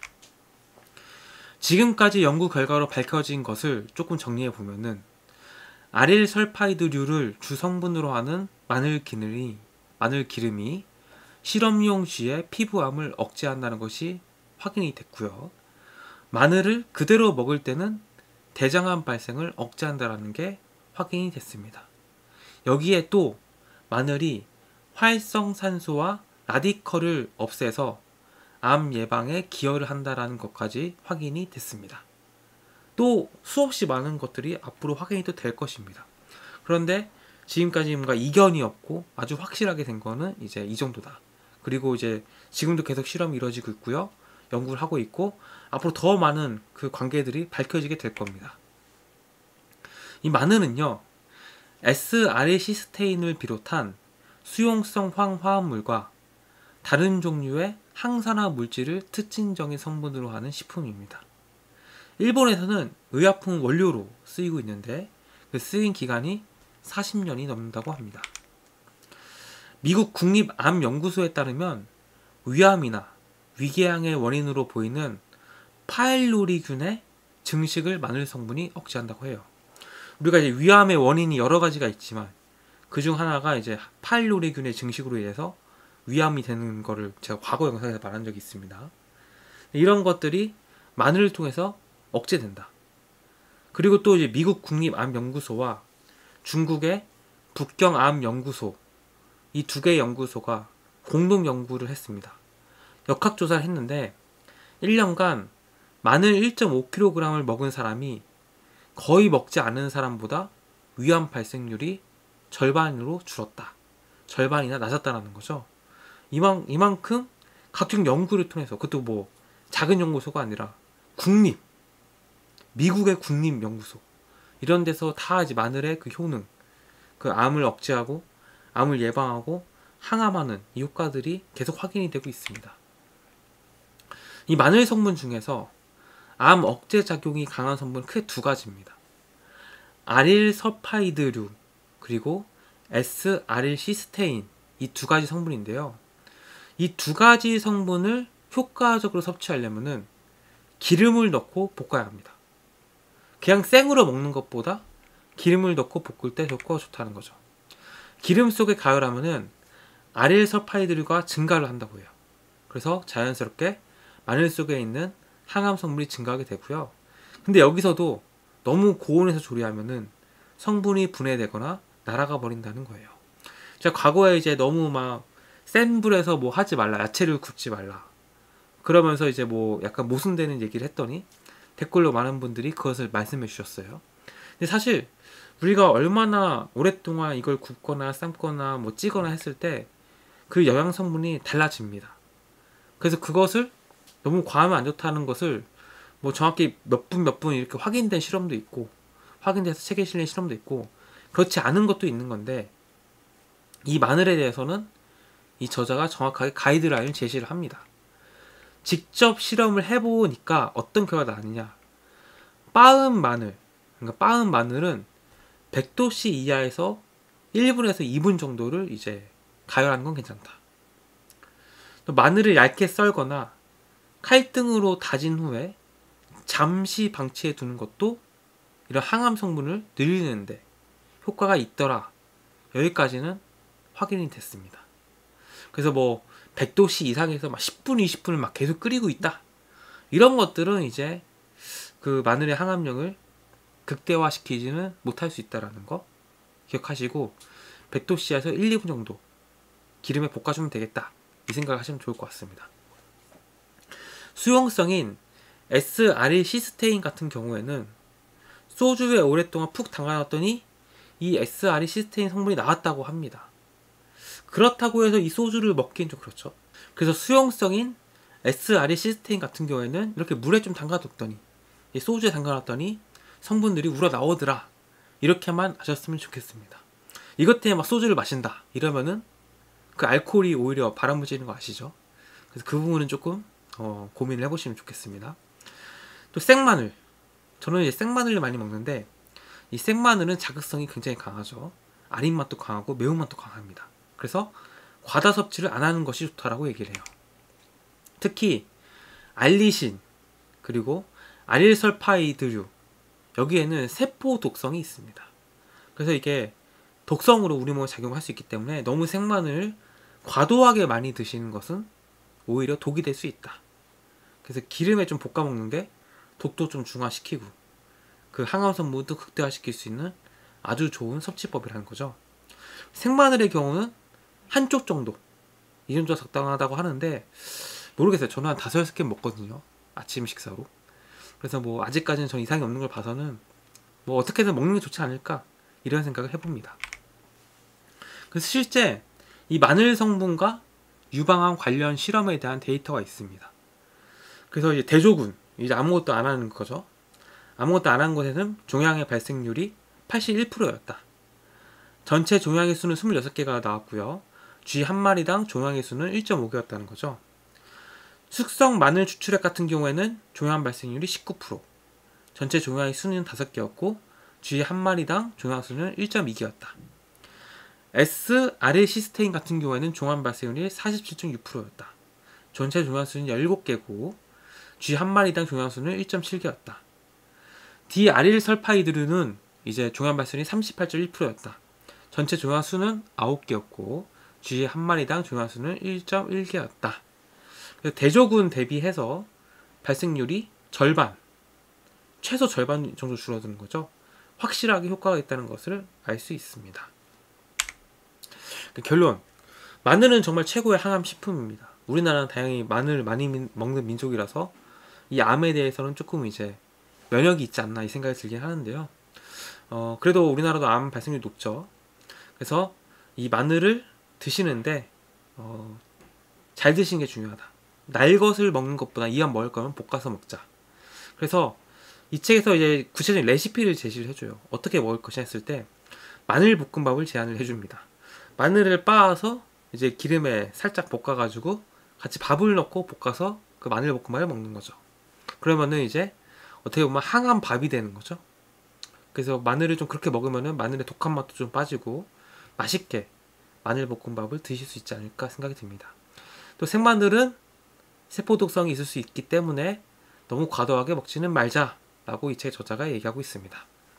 [SPEAKER 1] 지금까지 연구 결과로 밝혀진 것을 조금 정리해 보면은, 아릴설파이드류를 주성분으로 하는 마늘 기름이 실험용 쥐의 피부암을 억제한다는 것이 확인이 됐고요. 마늘을 그대로 먹을 때는 대장암 발생을 억제한다는 게 확인이 됐습니다. 여기에 또 마늘이 활성산소와 라디컬을 없애서 암 예방에 기여를 한다는 것까지 확인이 됐습니다. 또 수없이 많은 것들이 앞으로 확인이 또 될 것입니다. 그런데 지금까지 뭔가 이견이 없고 아주 확실하게 된 거는 이제 이 정도다. 그리고 이제 지금도 계속 실험이 이루어지고 있고요. 연구를 하고 있고 앞으로 더 많은 그 관계들이 밝혀지게 될 겁니다. 이 마늘은요, S아레시스테인을 비롯한 수용성 황화합물과 다른 종류의 항산화 물질을 특징적인 성분으로 하는 식품입니다. 일본에서는 의약품 원료로 쓰이고 있는데 그 쓰인 기간이 40년이 넘는다고 합니다. 미국 국립암연구소에 따르면 위암이나 위궤양의 원인으로 보이는 파일로리균의 증식을 마늘 성분이 억제한다고 해요. 우리가 이제 위암의 원인이 여러 가지가 있지만 그중 하나가 이제 파일로리균의 증식으로 인해서 위암이 되는 거를 제가 과거 영상에서 말한 적이 있습니다. 이런 것들이 마늘을 통해서 억제된다. 그리고 또 이제 미국 국립암연구소와 중국의 북경암연구소, 이 두 개의 연구소가 공동 연구를 했습니다. 역학조사를 했는데 1년간 마늘 1.5kg을 먹은 사람이 거의 먹지 않은 사람보다 위암 발생률이 절반으로 줄었다. 절반이나 낮았다는 거죠. 이만큼 각종 연구를 통해서, 그것도 뭐 작은 연구소가 아니라 미국의 국립연구소, 이런 데서 다 이제 마늘의 그 효능, 그 암을 억제하고 암을 예방하고 항암하는 이 효과들이 계속 확인이 되고 있습니다. 이 마늘 성분 중에서 암 억제 작용이 강한 성분은 크게 두 가지입니다. 아릴설파이드류 그리고 S아릴시스테인 이 두 가지 성분인데요. 이 두 가지 성분을 효과적으로 섭취하려면은 기름을 넣고 볶아야 합니다. 그냥 생으로 먹는 것보다 기름을 넣고 볶을 때 효과가 좋다는 거죠. 기름 속에 가열하면은 아릴설파이드류가 증가를 한다고 해요. 그래서 자연스럽게 마늘 속에 있는 항암 성분이 증가하게 되고요. 근데 여기서도 너무 고온에서 조리하면은 성분이 분해되거나 날아가 버린다는 거예요. 제가 과거에 이제 너무 막 센 불에서 뭐 하지 말라, 야채를 굽지 말라. 그러면서 이제 뭐 약간 모순되는 얘기를 했더니 댓글로 많은 분들이 그것을 말씀해 주셨어요. 근데 사실 우리가 얼마나 오랫동안 이걸 굽거나 삶거나 뭐 찌거나 했을 때 그 영양 성분이 달라집니다. 그래서 그것을 너무 과하면 안 좋다는 것을 뭐 정확히 몇 분 이렇게 확인된 실험도 있고 확인돼서 책에 실린 실험도 있고 그렇지 않은 것도 있는 건데 이 마늘에 대해서는 이 저자가 정확하게 가이드라인을 제시를 합니다. 직접 실험을 해보니까 어떤 결과가 나느냐. 빻은 마늘, 그러니까 빻은 마늘은 100도씨 이하에서 1분에서 2분 정도를 이제 가열하는 건 괜찮다. 또 마늘을 얇게 썰거나 칼등으로 다진 후에 잠시 방치해 두는 것도 이런 항암 성분을 늘리는데 효과가 있더라. 여기까지는 확인이 됐습니다. 그래서 뭐 100도씨 이상에서 막 10분, 20분을 막 계속 끓이고 있다. 이런 것들은 이제 그 마늘의 항암력을 극대화시키지는 못할 수 있다라는 거 기억하시고 100도씨에서 1, 2분 정도 기름에 볶아주면 되겠다. 이 생각을 하시면 좋을 것 같습니다. 수용성인 S아릴시스테인 같은 경우에는 소주에 오랫동안 푹 담가놨더니 이 S아릴시스테인 성분이 나왔다고 합니다. 그렇다고 해서 이 소주를 먹기엔 좀 그렇죠. 그래서 수용성인 S아릴시스테인 같은 경우에는 이렇게 물에 좀 담가뒀더니 이 소주에 담가놨더니 성분들이 우러나오더라. 이렇게만 아셨으면 좋겠습니다. 이것 때문에 막 소주를 마신다 이러면은 그 알코올이 오히려 발암물질인 거 아시죠? 그래서 그 부분은 조금 고민을 해보시면 좋겠습니다. 또 생마늘, 저는 이제 생마늘을 많이 먹는데 이 생마늘은 자극성이 굉장히 강하죠. 아린 맛도 강하고 매운맛도 강합니다. 그래서 과다 섭취를 안 하는 것이 좋다라고 얘기를 해요. 특히 알리신 그리고 아릴설파이드류 여기에는 세포 독성이 있습니다. 그래서 이게 독성으로 우리 몸에 작용할 수 있기 때문에 너무 생마늘을 과도하게 많이 드시는 것은 오히려 독이 될 수 있다. 그래서 기름에 좀 볶아 먹는데 독도 좀 중화시키고 그 항암 성분도 극대화시킬 수 있는 아주 좋은 섭취법이라는 거죠. 생마늘의 경우는 한쪽 정도 이 정도가 적당하다고 하는데 모르겠어요. 저는 한 5-6개 먹거든요. 아침 식사로. 그래서 뭐 아직까지는 전 이상이 없는 걸 봐서는 뭐 어떻게든 먹는 게 좋지 않을까 이런 생각을 해봅니다. 그래서 실제 이 마늘 성분과 유방암 관련 실험에 대한 데이터가 있습니다. 그래서 이제 대조군 이제 아무것도 안 하는 거죠. 아무것도 안 한 곳에는 종양의 발생률이 81%였다. 전체 종양의 수는 26개가 나왔고요. 쥐 한 마리당 종양의 수는 1.5개였다는 거죠. 숙성 마늘 추출액 같은 경우에는 종양 발생률이 19%, 전체 종양의 수는 5개였고 쥐 한 마리당 종양 수는 1.2개였다. S아릴시스테인 같은 경우에는 종양 발생률이 47.6%였다. 전체 종양 수는 17개고 쥐 한 마리당 종양 수는 1.7개였다. D아릴설파이드류는 이제 종양 발생률이 38.1%였다. 전체 종양 수는 9개였고 쥐 한 마리당 종양 수는 1.1개였다. 대조군 대비해서 발생률이 절반, 최소 절반 정도 줄어드는 거죠. 확실하게 효과가 있다는 것을 알 수 있습니다. 결론, 마늘은 정말 최고의 항암 식품입니다. 우리나라는 다행히 마늘을 많이 먹는 민족이라서 이 암에 대해서는 조금 이제 면역이 있지 않나 이 생각이 들긴 하는데요. 그래도 우리나라도 암 발생률이 높죠. 그래서 이 마늘을 드시는데 잘 드시는 게 중요하다. 날 것을 먹는 것보다 이 암 먹을 거면 볶아서 먹자. 그래서 이 책에서 이제 구체적인 레시피를 제시를 해줘요. 어떻게 먹을 것이냐 했을 때
[SPEAKER 2] 마늘 볶음밥을 제안을 해줍니다. 마늘을 빻아서 이제 기름에 살짝 볶아가지고 같이 밥을 넣고 볶아서 그 마늘 볶음밥을 먹는 거죠. 그러면은 이제 어떻게 보면 항암 밥이 되는 거죠. 그래서 마늘을 좀 그렇게 먹으면은 마늘의 독한 맛도 좀 빠지고 맛있게 마늘 볶음밥을 드실 수 있지 않을까 생각이 듭니다. 또 생마늘은 세포독성이 있을 수 있기 때문에 너무 과도하게 먹지는 말자라고 이 책 저자가 얘기하고 있습니다.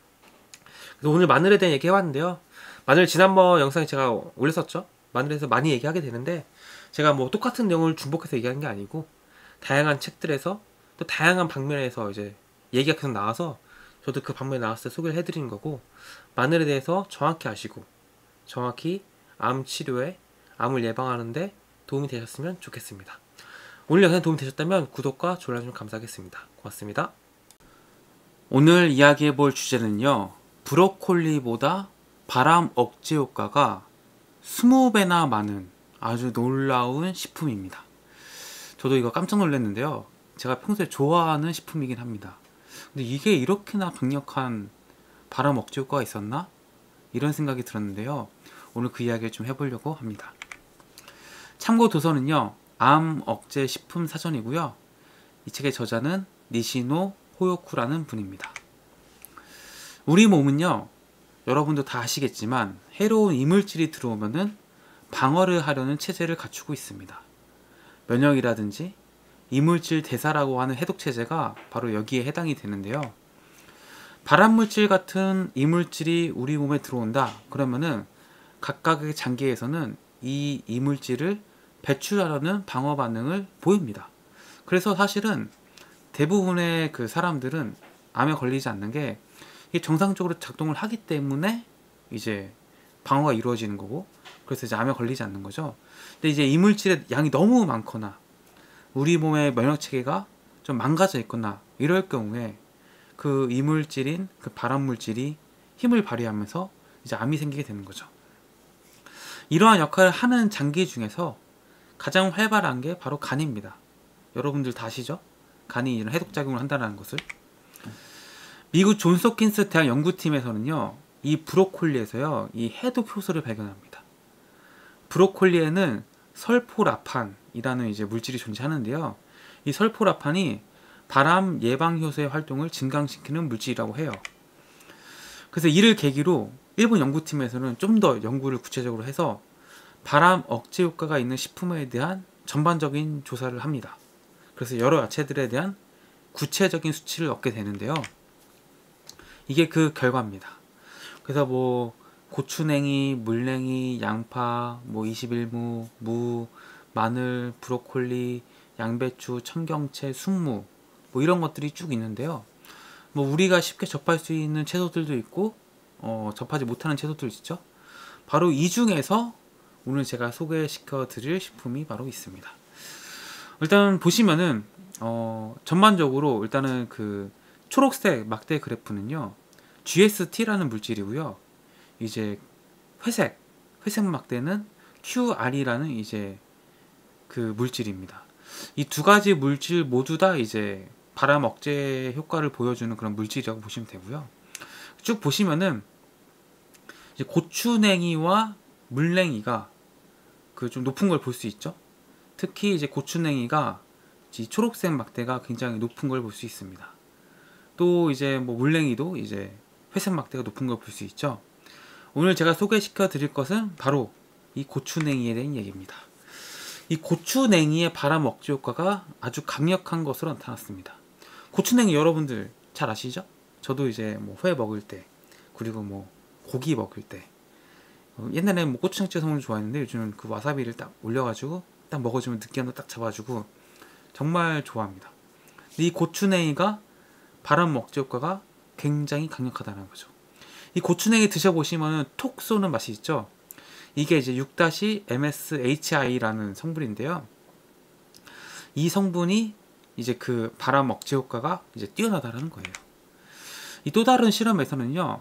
[SPEAKER 2] 그래서 오늘 마늘에 대한 얘기 해봤는데요. 마늘 지난번 영상에 제가 올렸었죠. 마늘에서 많이 얘기하게 되는데 제가 뭐 똑같은 내용을 중복해서 얘기하는 게 아니고 다양한 책들에서 또 다양한 방면에서 이제 얘기가 계속 나와서 저도 그 방면에 나왔을 때 소개를 해드리는 거고, 마늘에 대해서 정확히 아시고 정확히 암 치료에, 암을 예방하는데 도움이 되셨으면 좋겠습니다. 오늘 영상이 도움이 되셨다면 구독과 좋아요 좀 감사하겠습니다. 고맙습니다.
[SPEAKER 1] 오늘 이야기해 볼 주제는요, 브로콜리보다 발암 억제 효과가 20배나 많은 아주 놀라운 식품입니다. 저도 이거 깜짝 놀랐는데요, 제가 평소에 좋아하는 식품이긴 합니다. 근데 이게 이렇게나 강력한 발암 억제 효과가 있었나? 이런 생각이 들었는데요, 오늘 그 이야기를 좀 해보려고 합니다. 참고 도서는요, 암 억제 식품 사전이고요, 이 책의 저자는 니시노 호요쿠라는 분입니다. 우리 몸은요, 여러분도 다 아시겠지만 해로운 이물질이 들어오면은 방어를 하려는 체제를 갖추고 있습니다. 면역이라든지 이물질 대사라고 하는 해독 체제가 바로 여기에 해당이 되는데요. 발암물질 같은 이물질이 우리 몸에 들어온다 그러면은 각각의 장기에서는 이 이물질을 배출하려는 방어 반응을 보입니다. 그래서 사실은 대부분의 그 사람들은 암에 걸리지 않는 게 이게 정상적으로 작동을 하기 때문에 이제 방어가 이루어지는 거고, 그래서 이제 암에 걸리지 않는 거죠. 근데 이제 이물질의 양이 너무 많거나 우리 몸의 면역 체계가 좀 망가져 있거나 이럴 경우에 그 이물질인 그 발암물질이 힘을 발휘하면서 이제 암이 생기게 되는 거죠. 이러한 역할을 하는 장기 중에서 가장 활발한 게 바로 간입니다. 여러분들 다 아시죠? 간이 이런 해독작용을 한다는 것을. 미국 존스 홉킨스 대학 연구팀에서는요, 이 브로콜리에서요, 이 해독 효소를 발견합니다. 브로콜리에는 설포라판이라는 이제 물질이 존재하는데요, 이 설포라판이 발암 예방 효소의 활동을 증강시키는 물질이라고 해요. 그래서 이를 계기로 일본 연구팀에서는 좀 더 연구를 구체적으로 해서 발암 억제 효과가 있는 식품에 대한 전반적인 조사를 합니다. 그래서 여러 야채들에 대한 구체적인 수치를 얻게 되는데요, 이게 그 결과입니다. 그래서 뭐 고추냉이, 물냉이, 양파, 뭐 21무, 무, 마늘, 브로콜리, 양배추, 청경채, 순무, 뭐 이런 것들이 쭉 있는데요, 뭐 우리가 쉽게 접할 수 있는 채소들도 있고 접하지 못하는 채소들 있죠. 바로 이 중에서 오늘 제가 소개시켜 드릴 식품이 바로 있습니다. 일단 보시면은 전반적으로 일단은 그 초록색 막대 그래프는요, GST라는 물질이고요, 이제 회색 막대는 QR이라는 이제 그 물질입니다. 이 두 가지 물질 모두 다 이제 발암 억제 효과를 보여주는 그런 물질이라고 보시면 되고요. 쭉 보시면은 이제 고추냉이와 물냉이가 그 좀 높은 걸 볼 수 있죠. 특히 이제 고추냉이가 이 초록색 막대가 굉장히 높은 걸 볼 수 있습니다. 또 이제 뭐 물냉이도 이제 회색 막대가 높은 걸 볼 수 있죠. 오늘 제가 소개시켜 드릴 것은 바로 이 고추냉이에 대한 얘기입니다. 이 고추냉이의 발암 억제 효과가 아주 강력한 것으로 나타났습니다. 고추냉이 여러분들 잘 아시죠? 저도 이제 뭐 회 먹을 때, 그리고 뭐 고기 먹을 때, 옛날에는 뭐 고추장 찍어서 먹는 걸 좋아했는데 요즘은 그 와사비를 딱 올려가지고 딱 먹어주면 느끼함도 딱 잡아주고 정말 좋아합니다. 근데 이 고추냉이가 발암 억제 효과가 굉장히 강력하다는 거죠. 이 고추냉이 드셔보시면 톡 쏘는 맛이 있죠. 이게 이제 6-MSHI라는 성분인데요, 이 성분이 이제 그 발암 억제 효과가 이제 뛰어나다라는 거예요. 이 또 다른 실험에서는요,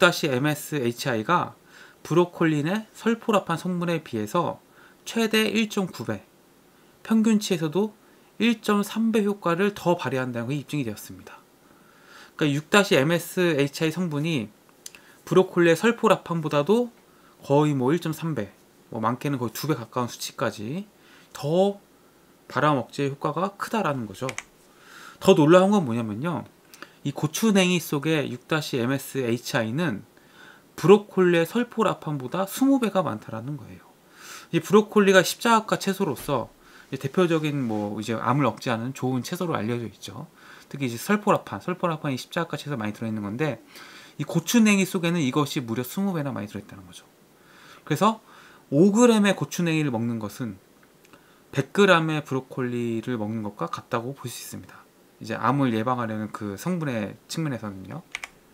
[SPEAKER 1] 6-MSHI가 브로콜린의 설포라판 성분에 비해서 최대 1.9배, 평균치에서도 1.3배 효과를 더 발휘한다는 것이 입증이 되었습니다. 그러니까 6-MSHI 성분이 브로콜리의 설포라판보다도 거의 뭐 1.3배, 뭐 많게는 거의 2배 가까운 수치까지 더 발암 억제 효과가 크다라는 거죠. 더 놀라운 건 뭐냐면요, 이 고추냉이 속의 6-MSHI는 브로콜리의 설포라판보다 20배가 많다라는 거예요. 이 브로콜리가 십자가 채소로서 대표적인 뭐 이제 암을 억제하는 좋은 채소로 알려져 있죠. 특히 이제 설포라판이 십자가 채소에 많이 들어있는 건데, 이 고추냉이 속에는 이것이 무려 20배나 많이 들어있다는 거죠. 그래서 5g의 고추냉이를 먹는 것은 100g의 브로콜리를 먹는 것과 같다고 볼 수 있습니다. 이제 암을 예방하려는 그 성분의 측면에서는요.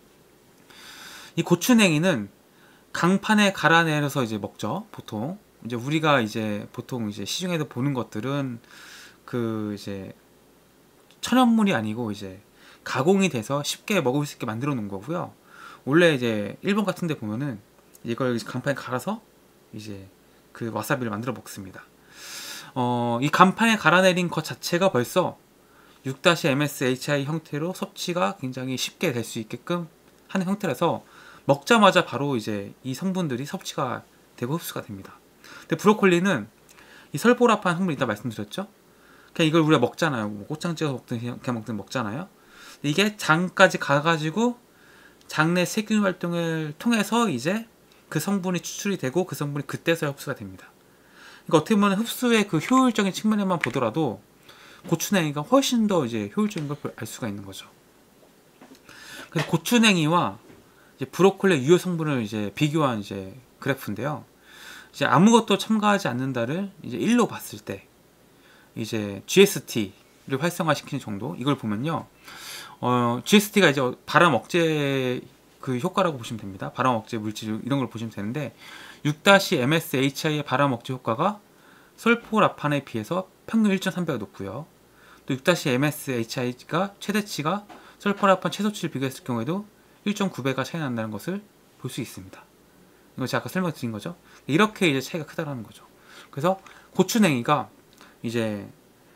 [SPEAKER 1] 이 고추냉이는 강판에 갈아내려서 이제 먹죠. 보통 이제 우리가 이제 보통 이제 시중에서 보는 것들은 그 이제 천연물이 아니고 이제 가공이 돼서 쉽게 먹을 수 있게 만들어 놓은 거고요. 원래 이제 일본 같은 데 보면은 이걸 강판에 갈아서 이제 그 와사비를 만들어 먹습니다. 이 간판에 갈아내린 것 자체가 벌써 6-MSHI 형태로 섭취가 굉장히 쉽게 될 수 있게끔 하는 형태라서 먹자마자 바로 이제 이 성분들이 섭취가 되고 흡수가 됩니다. 근데 브로콜리는 이 설보라판 성분 이따 말씀드렸죠? 그냥 이걸 우리가 먹잖아요. 뭐 꽃장 찍어서 먹든 그냥 먹든 먹잖아요. 이게 장까지 가가지고 장내 세균 활동을 통해서 이제 그 성분이 추출이 되고 그 성분이 그때서야 흡수가 됩니다. 그러니까 어떻게 보면 흡수의 그 효율적인 측면에만 보더라도 고추냉이가 훨씬 더 이제 효율적인 걸 알 수가 있는 거죠. 그래서 고추냉이와 이제 브로콜리 유효 성분을 이제 비교한 이제 그래프인데요. 이제 아무것도 첨가하지 않는다를 이제 1로 봤을 때 이제 GST를 활성화시키는 정도, 이걸 보면요. GST가 이제 발암 억제 그 효과라고 보시면 됩니다. 발암 억제 물질 이런 걸 보시면 되는데 6-MSHI의 발암 억제 효과가 설포라판에 비해서 평균 1.3배가 높고요. 또 6-MSHI가 최대치가 설포라판 최소치를 비교했을 경우에도 1.9배가 차이 난다는 것을 볼 수 있습니다. 이거 제가 아까 설명드린 거죠. 이렇게 이제 차이가 크다라는 거죠. 그래서 고추냉이가 이제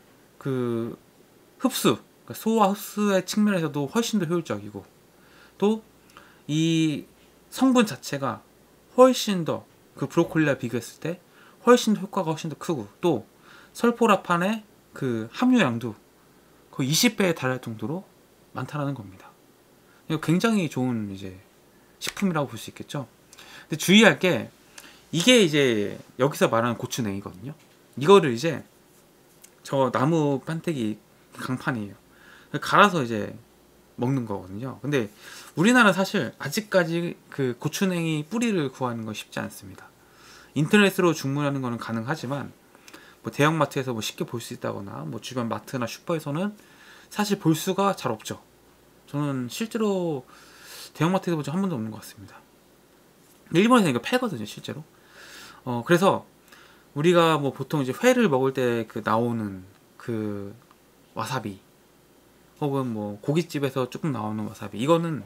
[SPEAKER 1] 그 흡수, 그러니까 소화 흡수의 측면에서도 훨씬 더 효율적이고, 또 이 성분 자체가 훨씬 더 그 브로콜리와 비교했을 때 훨씬 더 효과가 훨씬 더 크고, 또 설포라판의 그 함유량도 거의 20배에 달할 정도로 많다라는 겁니다. 이거 굉장히 좋은 이제 식품이라고 볼 수 있겠죠. 근데 주의할 게, 이게 이제 여기서 말하는 고추냉이거든요. 이거를 이제 저 나무 판때기 강판이에요. 갈아서 이제 먹는 거거든요. 근데 우리나라는 사실 아직까지 그 고추냉이 뿌리를 구하는 건 쉽지 않습니다. 인터넷으로 주문하는 거는 가능하지만 뭐 대형마트에서 뭐 쉽게 볼 수 있다거나 뭐 주변 마트나 슈퍼에서는 사실 볼 수가 잘 없죠. 저는 실제로 대형마트에서 본 적 한 번도 없는 것 같습니다. 일본에서 이거 팔거든요, 실제로. 그래서 우리가 뭐 보통 이제 회를 먹을 때 그 나오는 그 와사비, 혹은 뭐 고깃집에서 조금 나오는 와사비, 이거는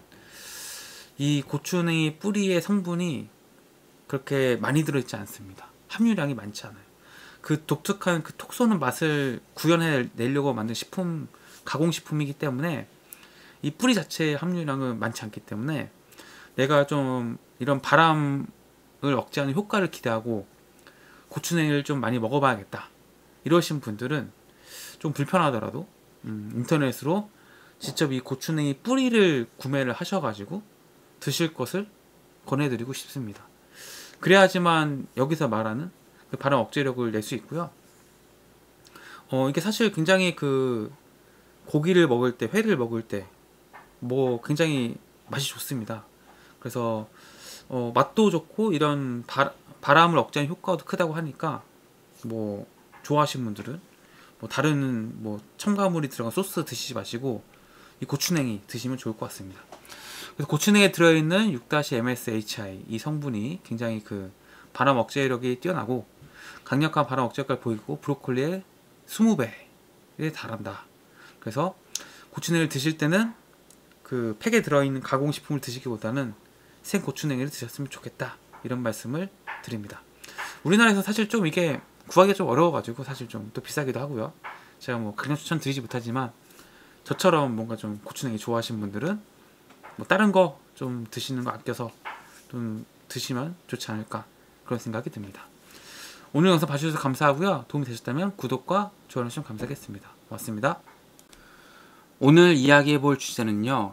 [SPEAKER 1] 이 고추냉이 뿌리의 성분이 그렇게 많이 들어있지 않습니다. 함유량이 많지 않아요. 그 독특한 그 톡 쏘는 맛을 구현해내려고 만든 식품, 가공식품이기 때문에 이 뿌리 자체의 함유량은 많지 않기 때문에 내가 좀 이런 발암을 억제하는 효과를 기대하고 고추냉이를 좀 많이 먹어봐야겠다 이러신 분들은 좀 불편하더라도 인터넷으로 직접 이 고추냉이 뿌리를 구매를 하셔가지고 드실 것을 권해드리고 싶습니다. 그래야지만 여기서 말하는 그 발암 억제력을 낼 수 있고요. 이게 사실 굉장히 그 고기를 먹을 때, 회를 먹을 때 뭐 굉장히 맛이 좋습니다. 그래서 맛도 좋고 이런 발암을 억제하는 효과도 크다고 하니까 뭐 좋아하시는 분들은 뭐 다른 뭐 첨가물이 들어간 소스 드시지 마시고 이 고추냉이 드시면 좋을 것 같습니다. 그래서 고추냉이에 들어있는 6-MSHI 이 성분이 굉장히 그 발암 억제력이 뛰어나고 강력한 발암 억제 효과를 보이고 브로콜리의 20배에 달한다. 그래서 고추냉이를 드실 때는 그 팩에 들어있는 가공식품을 드시기보다는 생 고추냉이를 드셨으면 좋겠다, 이런 말씀을 드립니다. 우리나라에서 사실 좀 이게 구하기가 좀 어려워가지고 사실 좀 또 비싸기도 하고요. 제가 뭐 강력 추천 드리지 못하지만 저처럼 뭔가 좀 고추냉이 좋아하시는 분들은 뭐 다른 거 좀 드시는 거 아껴서 좀 드시면 좋지 않을까 그런 생각이 듭니다. 오늘 영상 봐주셔서 감사하고요. 도움이 되셨다면 구독과 좋아요 좀 감사하겠습니다. 고맙습니다. 오늘 이야기해볼 주제는요.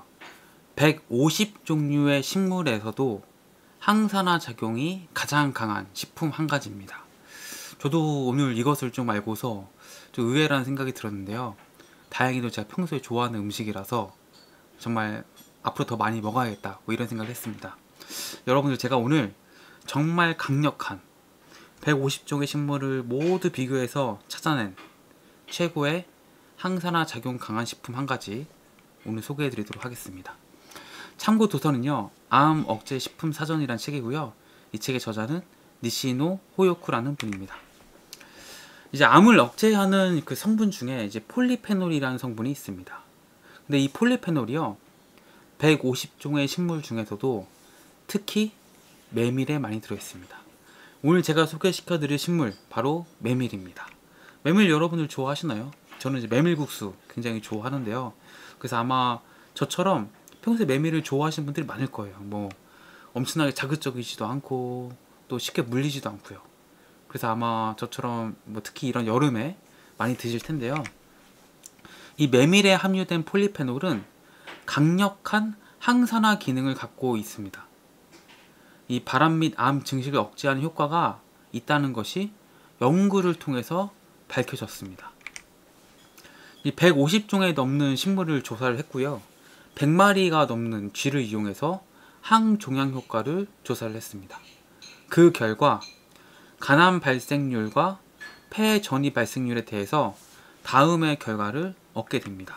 [SPEAKER 1] 150종류의 식물에서도 항산화 작용이 가장 강한 식품 한 가지입니다. 저도 오늘 이것을 좀 알고서 좀 의외라는 생각이 들었는데요. 다행히도 제가 평소에 좋아하는 음식이라서 정말 앞으로 더 많이 먹어야겠다 뭐 이런 생각을 했습니다. 여러분들, 제가 오늘 정말 강력한 150종의 식물을 모두 비교해서 찾아낸 최고의 항산화 작용 강한 식품 한 가지 오늘 소개해 드리도록 하겠습니다. 참고 도서는요, 암 억제 식품 사전이란 책이고요. 이 책의 저자는 니시노 호요쿠라는 분입니다. 이제 암을 억제하는 그 성분 중에 이제 폴리페놀이라는 성분이 있습니다. 근데 이 폴리페놀이요, 150종의 식물 중에서도 특히 메밀에 많이 들어있습니다. 오늘 제가 소개시켜 드릴 식물 바로 메밀입니다. 메밀 여러분들 좋아하시나요? 저는 이제 메밀국수 굉장히 좋아하는데요. 그래서 아마 저처럼 평소에 메밀을 좋아하시는 분들이 많을 거예요. 뭐 엄청나게 자극적이지도 않고 또 쉽게 물리지도 않고요. 그래서 아마 저처럼 뭐 특히 이런 여름에 많이 드실 텐데요. 이 메밀에 함유된 폴리페놀은 강력한 항산화 기능을 갖고 있습니다. 이 발암 및 암 증식을 억제하는 효과가 있다는 것이 연구를 통해서 밝혀졌습니다. 이 150종에 넘는 식물을 조사를 했고요. 100마리가 넘는 쥐를 이용해서 항종양 효과를 조사를 했습니다. 그 결과 간암 발생률과 폐 전이 발생률에 대해서 다음의 결과를 얻게 됩니다.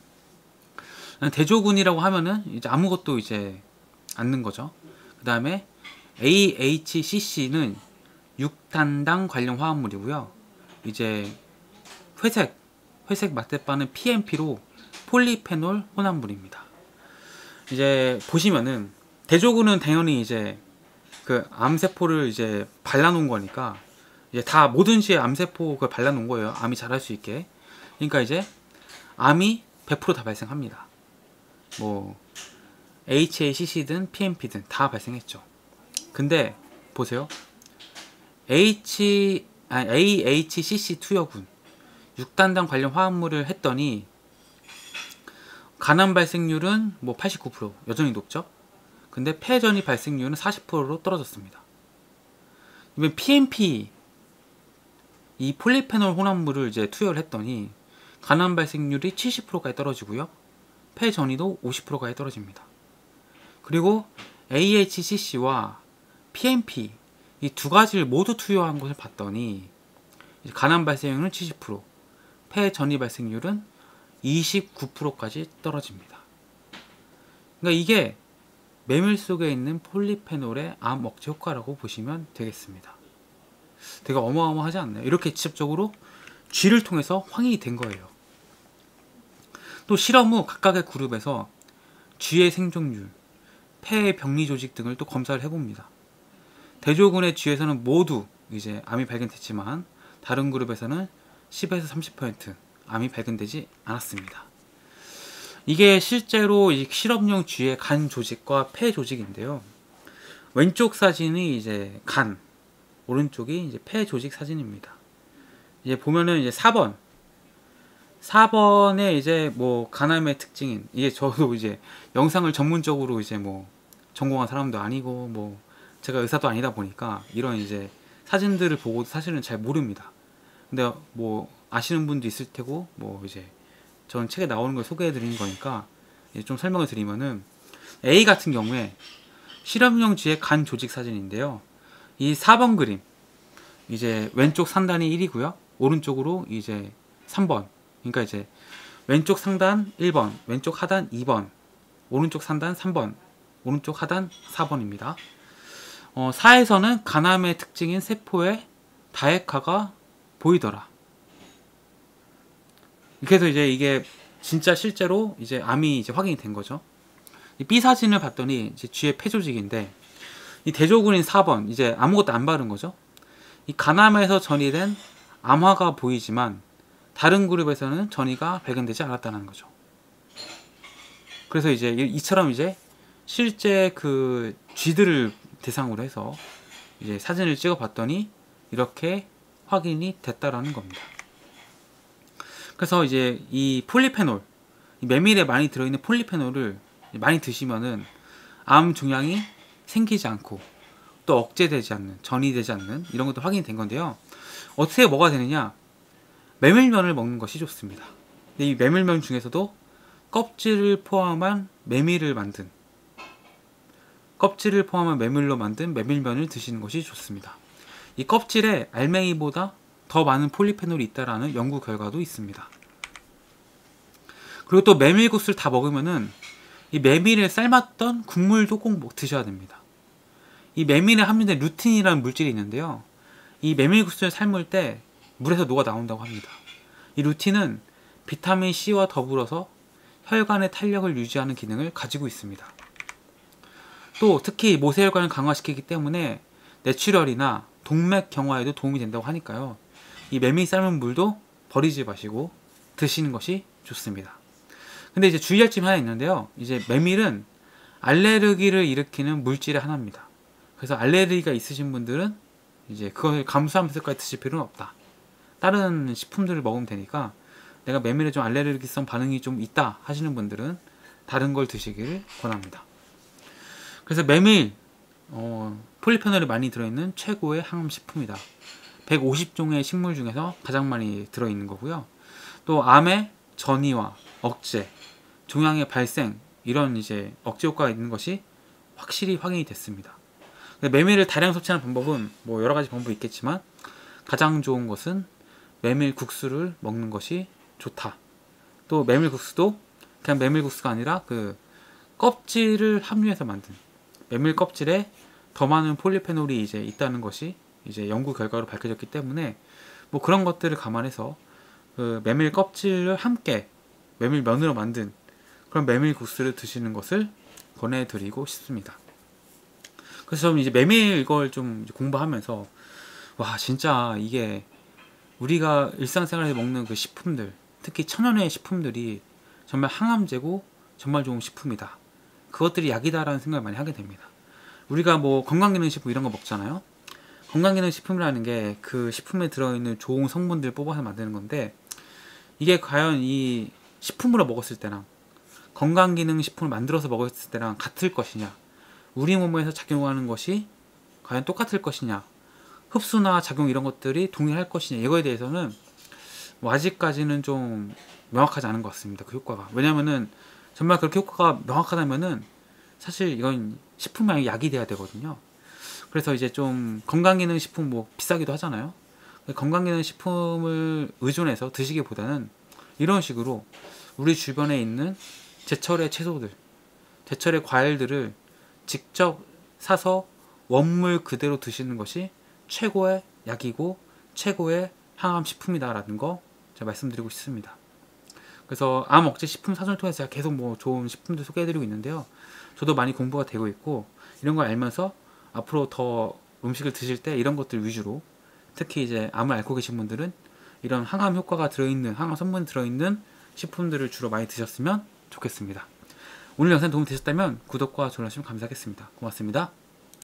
[SPEAKER 1] 대조군이라고 하면은 이제 아무것도 이제 않는 거죠. 그 다음에 AHCC는 육탄당 관련 화합물이고요. 이제 회색 맛대바는 PMP로 폴리페놀 혼합물입니다. 이제 보시면은 대조군은 당연히 이제 그 암세포를 이제 발라놓은 거니까 이제 다 모든 시에 암세포 그걸 발라놓은 거예요. 암이 자랄 수 있게. 그러니까 이제 암이 100% 다 발생합니다. 뭐 HACC든 PMP든 다 발생했죠. 근데 보세요. AHCC 투여군 6단당 관련 화합물을 했더니 간암 발생률은 뭐 89% 여전히 높죠. 근데 폐전이 발생률은 40%로 떨어졌습니다. 이번 PMP 이 폴리페놀 혼합물을 이제 투여를 했더니 간암 발생률이 70%까지 떨어지고요. 폐전이도 50%까지 떨어집니다. 그리고 AHCC와 PMP 이 두 가지를 모두 투여한 것을 봤더니 간암 발생률은 70%, 폐전이 발생률은 29%까지 떨어집니다. 그러니까 이게 메밀 속에 있는 폴리페놀의 암 억제 효과라고 보시면 되겠습니다. 되게 어마어마하지 않나요? 이렇게 직접적으로 쥐를 통해서 확인이 된 거예요. 또 실험 후 각각의 그룹에서 쥐의 생존율, 폐의 병리 조직 등을 또 검사를 해봅니다. 대조군의 쥐에서는 모두 이제 암이 발견됐지만 다른 그룹에서는 10에서 30% 암이 발견되지 않았습니다. 이게 실제로 이 실험용 쥐의 간 조직과 폐 조직인데요. 왼쪽 사진이 이제 간, 오른쪽이 이제 폐 조직 사진입니다. 이제 보면은 이제 4번에 이제 뭐 간암의 특징인, 이게 저도 이제 영상을 전문적으로 이제 뭐 전공한 사람도 아니고 뭐 제가 의사도 아니다 보니까 이런 이제 사진들을 보고 사실은 잘 모릅니다. 근데 뭐 아시는 분도 있을 테고 뭐 이제 전 책에 나오는 걸 소개해 드리는 거니까 이제 좀 설명을 드리면은 A 같은 경우에 실험용 쥐의 간 조직 사진인데요. 이 4번 그림 이제 왼쪽 상단이 1이고요. 오른쪽으로 이제 3번. 그러니까 이제 왼쪽 상단 1번, 왼쪽 하단 2번, 오른쪽 상단 3번, 오른쪽 하단 4번입니다. 4에서는 간암의 특징인 세포의 다핵화가 보이더라. 그래서 이제 이게 진짜 실제로 이제 암이 이제 확인이 된 거죠. 이 B 사진을 봤더니 이제 쥐의 폐조직인데 이 대조군인 4번 이제 아무것도 안 바른 거죠. 이 간암에서 전이된 암화가 보이지만 다른 그룹에서는 전이가 발견되지 않았다는 거죠. 그래서 이제 이처럼 이제 실제 그 쥐들을 대상으로 해서 이제 사진을 찍어 봤더니 이렇게 확인이 됐다라는 겁니다. 그래서 이제 이 폴리페놀, 이 메밀에 많이 들어있는 폴리페놀을 많이 드시면은 암 종양이 생기지 않고 또 억제되지 않는, 전이되지 않는 이런 것도 확인이 된 건데요. 어떻게 뭐가 되느냐? 메밀면을 먹는 것이 좋습니다. 근데 이 메밀면 중에서도 껍질을 포함한 메밀로 만든 메밀면을 드시는 것이 좋습니다. 이 껍질에 알맹이보다 더 많은 폴리페놀이 있다라는 연구 결과도 있습니다. 그리고 또 메밀국수를 다 먹으면은 이 메밀을 삶았던 국물도 꼭 드셔야 됩니다. 이 메밀에 함유된 루틴이라는 물질이 있는데요. 이 메밀국수를 삶을 때 물에서 녹아 나온다고 합니다. 이 루틴은 비타민 C와 더불어서 혈관의 탄력을 유지하는 기능을 가지고 있습니다. 또 특히 모세혈관을 강화시키기 때문에 뇌출혈이나 동맥 경화에도 도움이 된다고 하니까요. 이 메밀 삶은 물도 버리지 마시고 드시는 것이 좋습니다. 근데 이제 주의할 점이 하나 있는데요. 이제 메밀은 알레르기를 일으키는 물질의 하나입니다. 그래서 알레르기가 있으신 분들은 이제 그걸 감수하면서까지 드실 필요는 없다. 다른 식품들을 먹으면 되니까 내가 메밀에 좀 알레르기성 반응이 좀 있다 하시는 분들은 다른 걸 드시기를 권합니다. 그래서 메밀, 폴리페놀이 많이 들어있는 최고의 항암식품이다. 150종의 식물 중에서 가장 많이 들어있는 거고요. 또 암의 전이와 억제, 종양의 발생 이런 이제 억제 효과가 있는 것이 확실히 확인이 됐습니다. 메밀을 다량 섭취하는 방법은 뭐 여러 가지 방법이 있겠지만 가장 좋은 것은 메밀 국수를 먹는 것이 좋다. 또 메밀 국수도 그냥 메밀 국수가 아니라 그 껍질을 함유해서 만든 메밀 껍질에 더 많은 폴리페놀이 이제 있다는 것이 이제 연구 결과로 밝혀졌기 때문에 뭐 그런 것들을 감안해서 그 메밀 껍질을 함께 메밀면으로 만든 그런 메밀 국수를 드시는 것을 권해드리고 싶습니다. 그래서 저는 이제 메밀 이걸 좀 공부하면서 와 진짜 이게 우리가 일상생활에서 먹는 그 식품들, 특히 천연의 식품들이 정말 항암제고 정말 좋은 식품이다. 그것들이 약이다라는 생각을 많이 하게 됩니다. 우리가 뭐 건강기능식품 이런 거 먹잖아요. 건강기능식품이라는 게 그 식품에 들어있는 좋은 성분들을 뽑아서 만드는 건데 이게 과연 이 식품으로 먹었을 때랑 건강기능식품을 만들어서 먹었을 때랑 같을 것이냐, 우리 몸에서 작용하는 것이 과연 똑같을 것이냐, 흡수나 작용 이런 것들이 동일할 것이냐, 이거에 대해서는 뭐 아직까지는 좀 명확하지 않은 것 같습니다. 그 효과가. 왜냐면은 정말 그렇게 효과가 명확하다면은 사실 이건 식품이 아니라 약이 돼야 되거든요. 그래서 이제 좀 건강기능식품 뭐 비싸기도 하잖아요. 건강기능식품을 의존해서 드시기보다는 이런 식으로 우리 주변에 있는 제철의 채소들, 제철의 과일들을 직접 사서 원물 그대로 드시는 것이 최고의 약이고 최고의 항암식품이다라는 거 제가 말씀드리고 싶습니다. 그래서 암 억제 식품 사전을 통해서 제가 계속 뭐 좋은 식품들 소개해드리고 있는데요. 저도 많이 공부가 되고 있고 이런 걸 알면서 앞으로 더 음식을 드실 때 이런 것들 위주로, 특히 이제 암을 앓고 계신 분들은 이런 항암 효과가 들어있는, 항암 성분이 들어있는 식품들을 주로 많이 드셨으면 좋겠습니다. 오늘 영상 도움이 되셨다면 구독과 좋아요 주시면 감사하겠습니다. 고맙습니다.